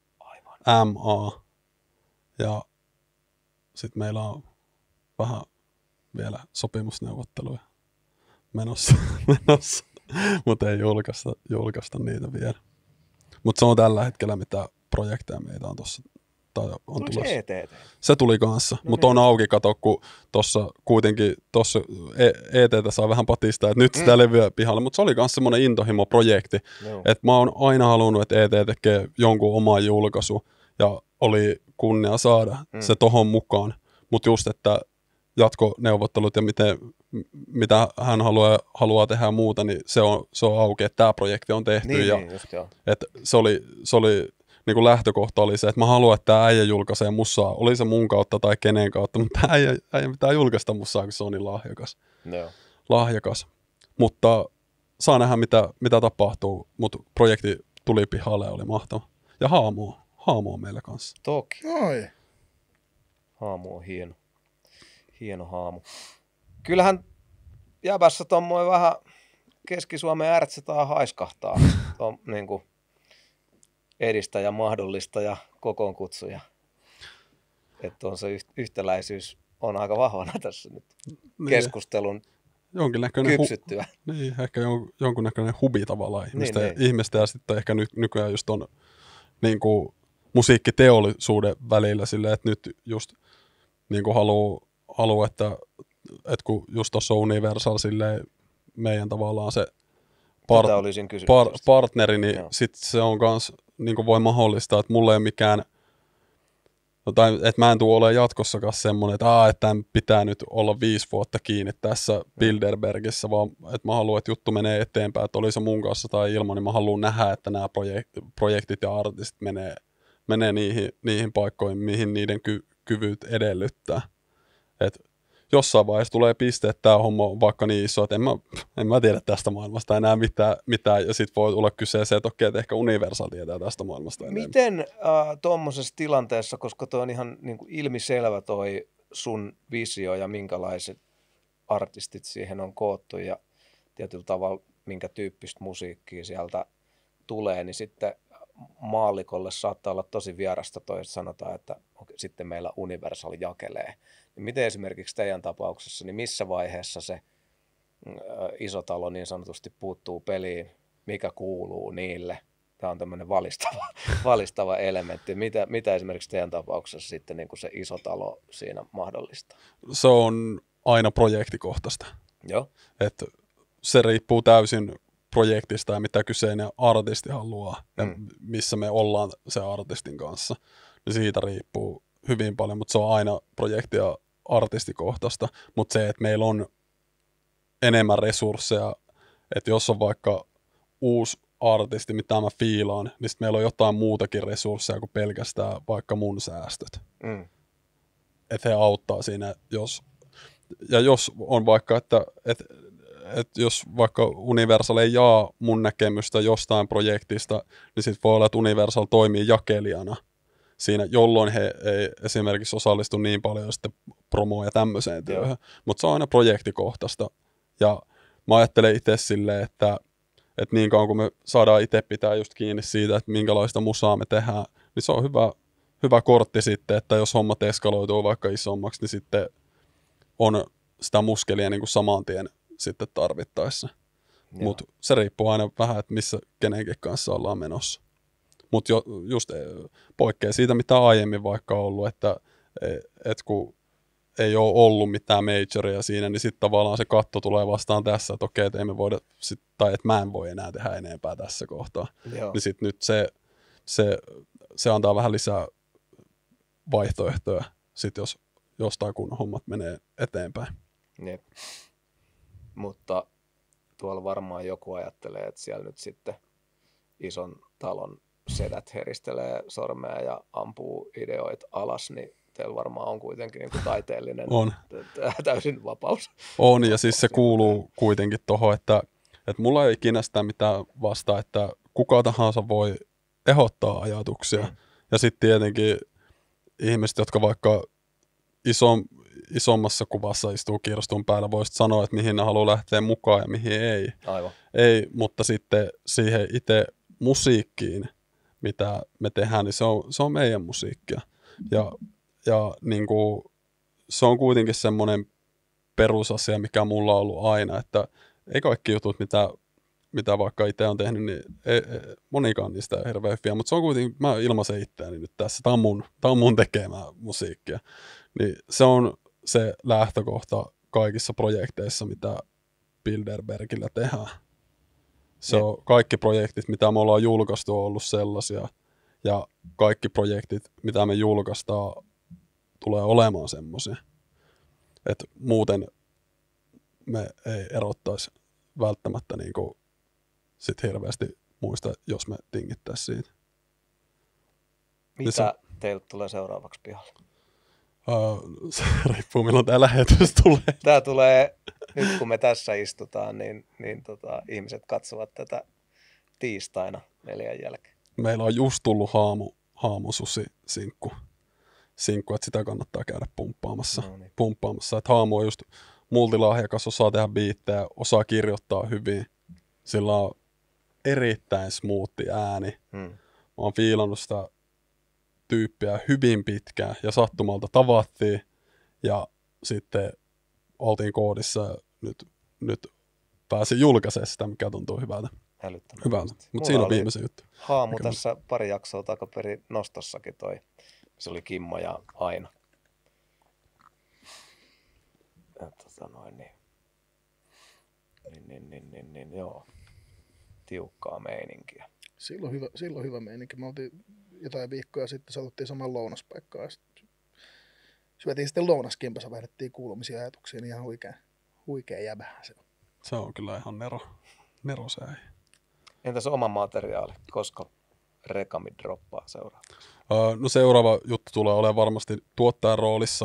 MA ja sitten meillä on vähän vielä sopimusneuvotteluja menossa. Mutta ei julkaista niitä vielä. Mutta se on tällä hetkellä, mitä projekteja meitä on tuossa. On tulossa. ETT? Se tuli kanssa, no mutta on auki, kato, kun tuossa kuitenkin ETT saa vähän patistaa, että nyt sitä levyä pihalle, mutta se oli myös semmoinen intohimo-projekti, että mä oon aina halunnut, että ET tekee jonkun oman julkaisu, ja oli kunnia saada se tohon mukaan, mutta just, että jatkoneuvottelut ja mitä hän haluaa tehdä ja muuta, niin se on auki, että tämä projekti on tehty. Niin, ja että se oli niin kuin lähtökohta oli se, että mä haluan, että tämä äijä julkaisee musaa, oli se mun kautta tai kenen kautta, mutta tämä äijä pitää julkaista musaa, kun se on niin lahjakas. Mutta saa nähdä, mitä tapahtuu, mutta projekti tuli pihalle ja oli mahtava. Ja Haamu on meillä kanssa. Toki. Oi. Haamu on hieno haamu. Kyllähän jäbässä tommoinen vähän Keski-Suomen ärtsetään haiskahtaa. On niin kuin edistäjä, mahdollistaja, kokoonkutsuja. Että on se yhtäläisyys on aika vahvana tässä nyt keskustelun kypsyttyä. Niin, ehkä jonkunnäköinen hubi tavallaan ihmistä ja sitten ehkä nykyään just on niin kuin musiikkiteollisuuden välillä silleen, että nyt just niin kuin haluaa, että kun just tuossa Universal silleen meidän tavallaan se partneri, niin sitten se on kans niin kuin voi mahdollistaa, että mulla ei ole mikään, tai että mä en tule olemaan jatkossakaan semmoinen, että tämän pitää nyt olla 5 vuotta kiinni tässä Bilderbergissä, vaan että mä haluan, että juttu menee eteenpäin, että oli se mun kanssa tai ilman, niin mä haluan nähdä, että nämä projektit ja artistit menee niihin paikkoihin, mihin niiden kyvyt edellyttää. Et jossain vaiheessa tulee piste, että tämä homma on vaikka niin iso, että en mä tiedä tästä maailmasta enää mitään ja sitten voi tulla kyseeseen, että okei, että ehkä Universal tietää tästä maailmasta enemmän. Miten tuommoisessa tilanteessa, koska toi on ihan niin kuin ilmiselvä toi sun visio ja minkälaiset artistit siihen on koottu ja tietyllä tavalla minkä tyyppistä musiikkia sieltä tulee, niin sitten maallikolle saattaa olla tosi vierasta toi, että sanotaan, että sitten meillä Universal jakelee. Niin miten esimerkiksi teidän tapauksessa, niin missä vaiheessa se iso talo niin sanotusti puuttuu peliin, mikä kuuluu niille? Tämä on tämmöinen valistava elementti. Mitä esimerkiksi teidän tapauksessa sitten niin kuin se iso talo siinä mahdollistaa? Se on aina projektikohtaista. Joo. Että se riippuu täysin projektista ja mitä kyseinen artisti haluaa ja missä me ollaan se artistin kanssa. Niin siitä riippuu hyvin paljon, mutta se on aina projekti- ja artistikohtaista. Mutta se, että meillä on enemmän resursseja, että jos on vaikka uusi artisti, mitä mä fiilaan, niin sitten meillä on jotain muutakin resursseja kuin pelkästään vaikka mun säästöt. Että he auttaa siinä, jos on vaikka, että jos vaikka Universal ei jaa mun näkemystä jostain projektista, niin sitten voi olla, että Universal toimii jakelijana siinä, jolloin he ei esimerkiksi osallistu niin paljon sitten promoon ja tämmöiseen työhön. Mutta se on aina projektikohtaista. Ja mä ajattelen itse silleen, että niin kauan kun me saadaan itse pitää just kiinni siitä, että minkälaista musaa me tehdään, niin se on hyvä kortti sitten, että jos hommat eskaloituu vaikka isommaksi, niin sitten on sitä muskelia niin kuin saman tien sitten tarvittaessa. Mutta se riippuu aina vähän, että missä kenenkin kanssa ollaan menossa. Mutta just poikkeaa siitä, mitä aiemmin vaikka on ollut, että kun ei ole ollut mitään majoria siinä, niin sitten tavallaan se katto tulee vastaan tässä, että okei, että ei me voida, tai että mä en voi enää tehdä enempää tässä kohtaa. Niin sitten nyt se antaa vähän lisää vaihtoehtoja sit jos jostain kun hommat menee eteenpäin. Jep. Mutta tuolla varmaan joku ajattelee, että siellä nyt sitten ison talon sedät heristelee sormea ja ampuu ideoita alas, niin teillä varmaan on kuitenkin niin kuin taiteellinen On. täysin vapaus. On, ja siis se kuuluu kuitenkin tuohon, että mulla ei ikinä sitä mitään vastaa, että kuka tahansa voi ehdottaa ajatuksia. Ja sitten tietenkin ihmiset, jotka vaikka isommassa kuvassa istuu kirstun päällä, voisi sanoa, että mihin ne haluaa lähteä mukaan ja mihin ei. Aivan. Ei, mutta sitten siihen itse musiikkiin, mitä me tehdään, niin se on meidän musiikkia. Ja niin kuin, se on kuitenkin semmoinen perusasia, mikä mulla on ollut aina, että ei kaikki jutut, mitä vaikka itse on tehnyt, niin monikaan niistä ei hirveän hyviä, mutta se on kuitenkin, mä ilmaisen itseäni nyt tässä, tämä on mun tekemää musiikkia. Niin se on se lähtökohta kaikissa projekteissa, mitä Bilderbergillä tehdään. Se on kaikki projektit, mitä me ollaan julkaistu, on ollut sellaisia, ja kaikki projektit, mitä me julkaistaan, tulee olemaan semmoisia. Että muuten me ei erottaisi välttämättä niinku sit hirveästi muista, jos me tingittäisiin siitä. Mitä teiltä tulee seuraavaksi pihalle? Se riippuu, milloin tämä lähetys tulee. Tämä tulee, nyt kun me tässä istutaan, niin ihmiset katsovat tätä tiistaina 4 jälkeen. Meillä on just tullut haamususi-sinkku, että sitä kannattaa käydä pumppaamassa. No niin. Pumppaamassa. Että haamu on just multilahjakas, osaa tehdä biittejä, osaa kirjoittaa hyvin. Sillä on erittäin smoothi ääni. Mä oon fiilannut sitä tyyppiä hyvin pitkään ja sattumalta tavattiin ja sitten oltiin koodissa ja nyt pääsin julkaisemaan sitä, mikä tuntuu hyvältä. Älyttömän. Mutta siinä on viimeisen juttu. Haamu tässä pari jaksoa takaperin nostossakin toi. Se oli Kimmo ja Aina. Ja niin, joo. Tiukkaa meininkiä. Silloin hyvä meininki. Me oltiin jotain viikkoja sitten, satuttiin saman lounaspaikkaan. Syötiin sitten lounaskimpassa, vaihdettiin kuulumisia ajatuksia, niin ihan huikea jäbähän se on. Se on kyllä ihan nero se ei. Entäs oma materiaali? Koska Rekami droppaa seuraavaksi? No seuraava juttu tulee olemaan varmasti tuottajan roolissa.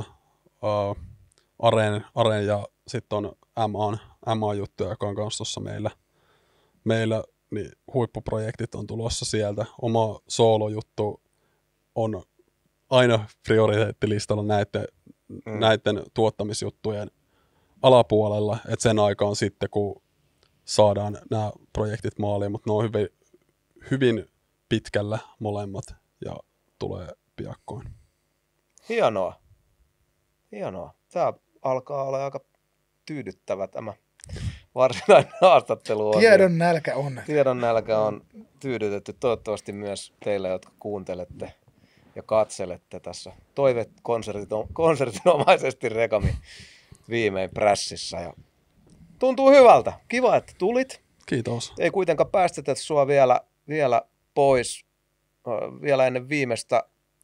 Areen ja sitten on MA-juttuja, joka on kanssa tuossa meillä niin huippuprojektit on tulossa sieltä. Oma soolojuttu on aina prioriteettilistalla näiden tuottamisjuttujen alapuolella, että sen aikaan sitten, kun saadaan nämä projektit maaliin, mutta ne on hyvin pitkällä molemmat ja tulee piakkoin. Hienoa. Tämä alkaa olla aika tyydyttävä tämä varsinainen haastattelu. Tiedon nälkä on tyydytetty. Toivottavasti myös teille, jotka kuuntelette ja katselette tässä toivekonsertinomaisesti Rekami viimein prässissä. Ja tuntuu hyvältä. Kiva, että tulit. Kiitos. Ei kuitenkaan päästetä sua vielä pois. Vielä ennen viimeistä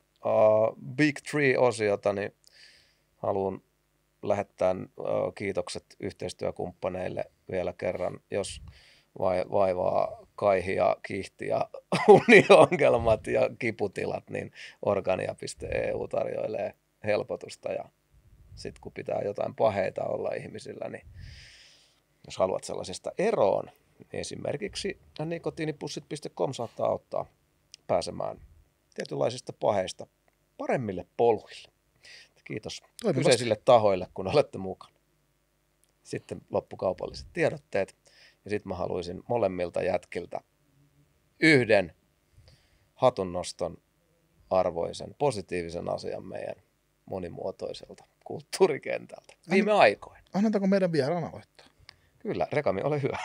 Big Three-osiota, niin haluan lähettää kiitokset yhteistyökumppaneille vielä kerran, jos vaivaa kaihi ja kihti ja uniongelmat ja kiputilat, niin Organia.eu tarjoilee helpotusta ja sitten kun pitää jotain paheita olla ihmisillä, niin jos haluat sellaisesta eroon, niin esimerkiksi nikotiinipussit.com saattaa auttaa pääsemään tietynlaisista paheista paremmille poluille. Kiitos kyseisille tahoille, kun olette mukana. Sitten loppukaupalliset tiedotteet. Ja sitten mä haluaisin molemmilta jätkiltä yhden hatunnoston arvoisen positiivisen asian meidän monimuotoiselta kulttuurikentältä viime aikoina. Annetaanko meidän vieraan aloittaa? Kyllä, Rekami, ole hyvä.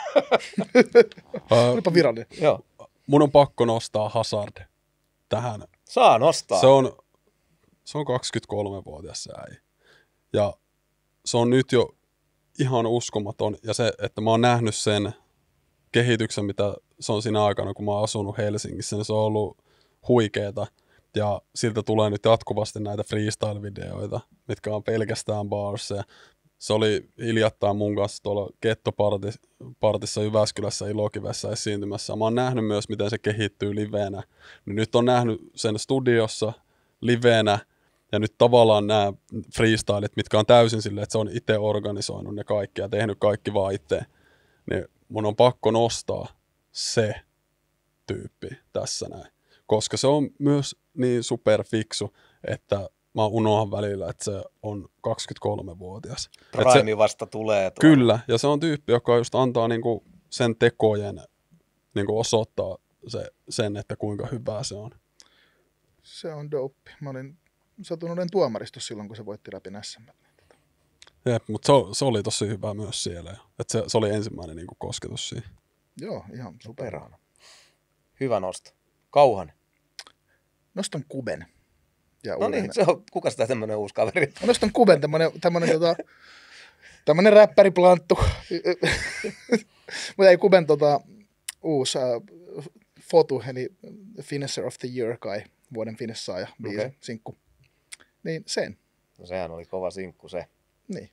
Olipa virallinen. Joo. Mun on pakko nostaa Hazard tähän. Saa nostaa. Se on 23-vuotias se äijä. Ja se on nyt jo ihan uskomaton. Ja se, että mä oon nähnyt sen kehityksen, mitä se on siinä aikana, kun mä oon asunut Helsingissä, niin se on ollut huikeeta. Ja siltä tulee nyt jatkuvasti näitä freestyle-videoita, mitkä on pelkästään barseja. Se oli hiljattain mun kanssa tuolla Getto-partissa Jyväskylässä Ilokivessä esiintymässä. Mä oon nähnyt myös, miten se kehittyy livenä. Nyt on nähnyt sen studiossa livenä. Ja nyt tavallaan nämä freestylit, mitkä on täysin silleen, että se on itse organisoinut ne kaikki ja tehnyt kaikki vaan itse. Niin mun on pakko nostaa se tyyppi tässä näin. Koska se on myös niin superfiksu, että mä unohan välillä, että se on 23-vuotias. Prime vasta tulee. Kyllä, ja se on tyyppi, joka just antaa niinku sen tekojen niinku osoittaa sen, että kuinka hyvää se on. Se on dope. Mä olin satunuuden tuomaristus silloin, kun se voitti Rapin SM. Jep, mutta se oli tosi hyvä myös siellä. Että se oli ensimmäinen niinku kosketus siihen. Joo, ihan superana. Hyvä nosto. Kauhan. Nostan Kuben. No niin, se on, kuka sitä tämmönen uusi kaveri? Mä nostan Kuben, tämmönen räppäriplanttu. Mutta ei Kuben uusi fotu, eli Finisher of the Year kai, vuoden finissaaja, biisi, okay. Sinkku. Niin sen. No sehän oli kova sinkku se. Niin.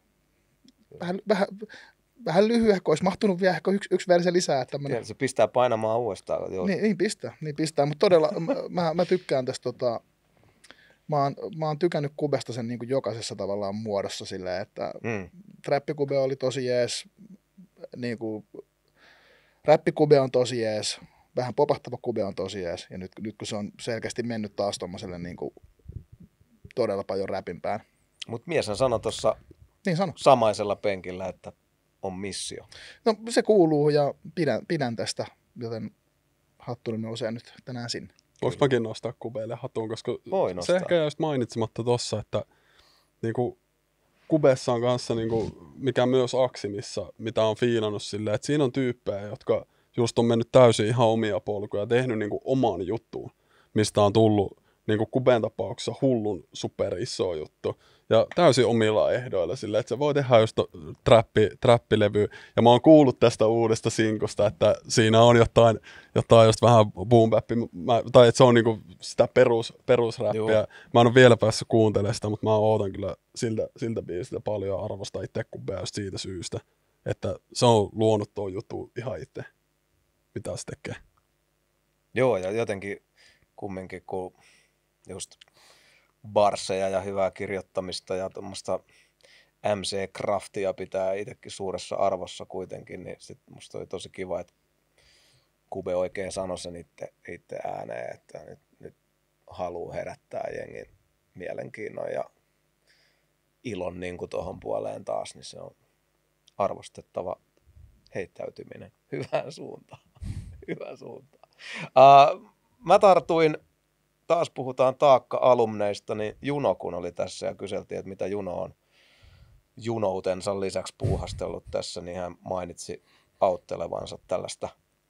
Vähän lyhyä, kun olisi mahtunut vielä ehkä yksi versio lisää. Tiedä, se pistää painamaan uudestaan. Niin pistää, mutta todella mä tykkään tästä, mä oon tykännyt Kubesta sen niin kuin jokaisessa tavallaan muodossa silleen, että trappikube oli tosi jees, niin kuin räppikube on tosi jees, vähän popahtava kube on tosi jees, ja nyt kun se on selkeästi mennyt taas tommoselle niin kuin todella paljon räpimpään. Mutta mieshän sanoi tuossa samaisella penkillä, että on missio. No se kuuluu ja pidän tästä, joten hattuni nousee nyt tänään sinne. Voinko mäkin nostaa Kubeille hatun, koska se ehkä jäi just mainitsematta tossa, että niinku, Kubessa on kanssa, niinku, mikä myös Aksimissa, mitä on fiilannut silleen, että siinä on tyyppejä, jotka just on mennyt täysin ihan omia polkuja ja tehnyt niinku oman juttuun, mistä on tullut niinku Kuben tapauksessa hullun super iso juttu. Ja täysin omilla ehdoilla silleen, että se voi tehdä just trappilevy. Ja mä oon kuullut tästä uudesta sinkusta, että siinä on jotain just vähän boom bap, tai että se on niinku sitä perusräppiä. Mä en ole vielä päässyt kuuntelemaan sitä, mutta mä ootan kyllä siltä biisiltä paljon arvostaa itse Kubea just siitä syystä, että se on luonut tuon jutun ihan itse, mitä se tekee. Joo, ja jotenkin kumminkin, kun just barseja ja hyvää kirjoittamista ja tuommoista MC-craftia pitää itsekin suuressa arvossa kuitenkin, niin sit musta oli tosi kiva, että Kube oikein sanoi sen itse ääneen, että nyt haluaa herättää jengin mielenkiinnon ja ilon niin kuin tuohon puoleen taas, niin se on arvostettava heittäytyminen hyvään suuntaan. Hyvään suuntaan. Mä tartuin, taas puhutaan taakka-alumneista, niin Juno kun oli tässä ja kyseltiin, että mitä Juno on junoutensa lisäksi puuhastellut tässä, niin hän mainitsi auttelevansa tällaista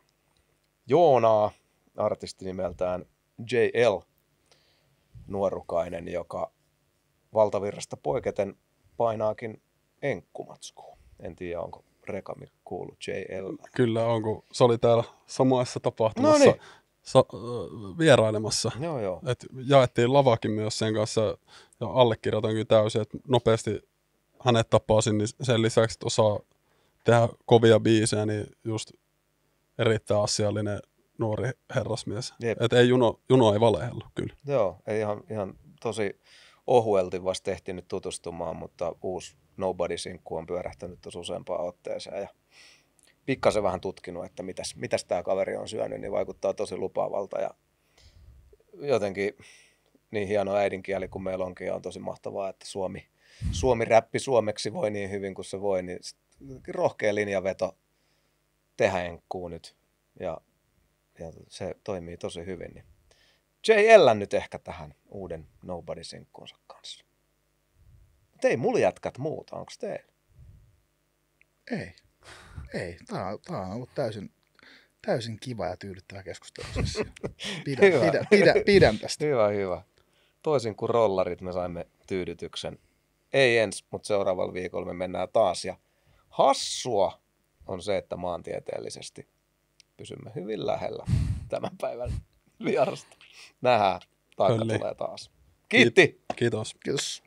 Joonaa, artisti nimeltään JL, nuorukainen, joka valtavirrasta poiketen painaakin enkkumatskuun. En tiedä, onko Rekami kuullut JL. Kyllä on, kun se oli täällä samoissa tapahtumassa. No niin. Vierailemassa. Joo. Et jaettiin lavakin myös sen kanssa ja allekirjoitan kyllä täysin, että nopeasti hänet tapasin, niin sen lisäksi, että osaa tehdä kovia biisejä, niin just erittäin asiallinen nuori herrasmies. Että ei Juno ei valehellut kyllä. Joo, ei ihan tosi ohuelti vasta ehtinyt tutustumaan, mutta uusi Nobody-sinkku on pyörähtänyt tuossa useampaan otteeseen ja pikkasen vähän tutkinut, että mitäs tämä kaveri on syönyt, niin vaikuttaa tosi lupaavalta ja jotenkin niin hieno äidinkieli kuin meillä onkin ja on tosi mahtavaa, että Suomi-räppi suomeksi voi niin hyvin kuin se voi, niin rohkea linjaveto tehdä enkkuu nyt ja se toimii tosi hyvin. Niin JL nyt ehkä tähän uuden Nobody-sinkkuunsa kanssa. Mutta ei mulla jätkät muuta, onko teillä? Ei, tää on ollut täysin kiva ja tyydyttävä keskustelu. Pidän tästä. Hyvä. Toisin kuin rollarit me saimme tyydytyksen. Ei ensi, mutta seuraavalla viikolla me mennään taas. Ja hassua on se, että maantieteellisesti pysymme hyvin lähellä tämän päivän vierasta. Nähdään. taakka Hölli. tulee taas. Kiitti! Kiitos. Kiitos.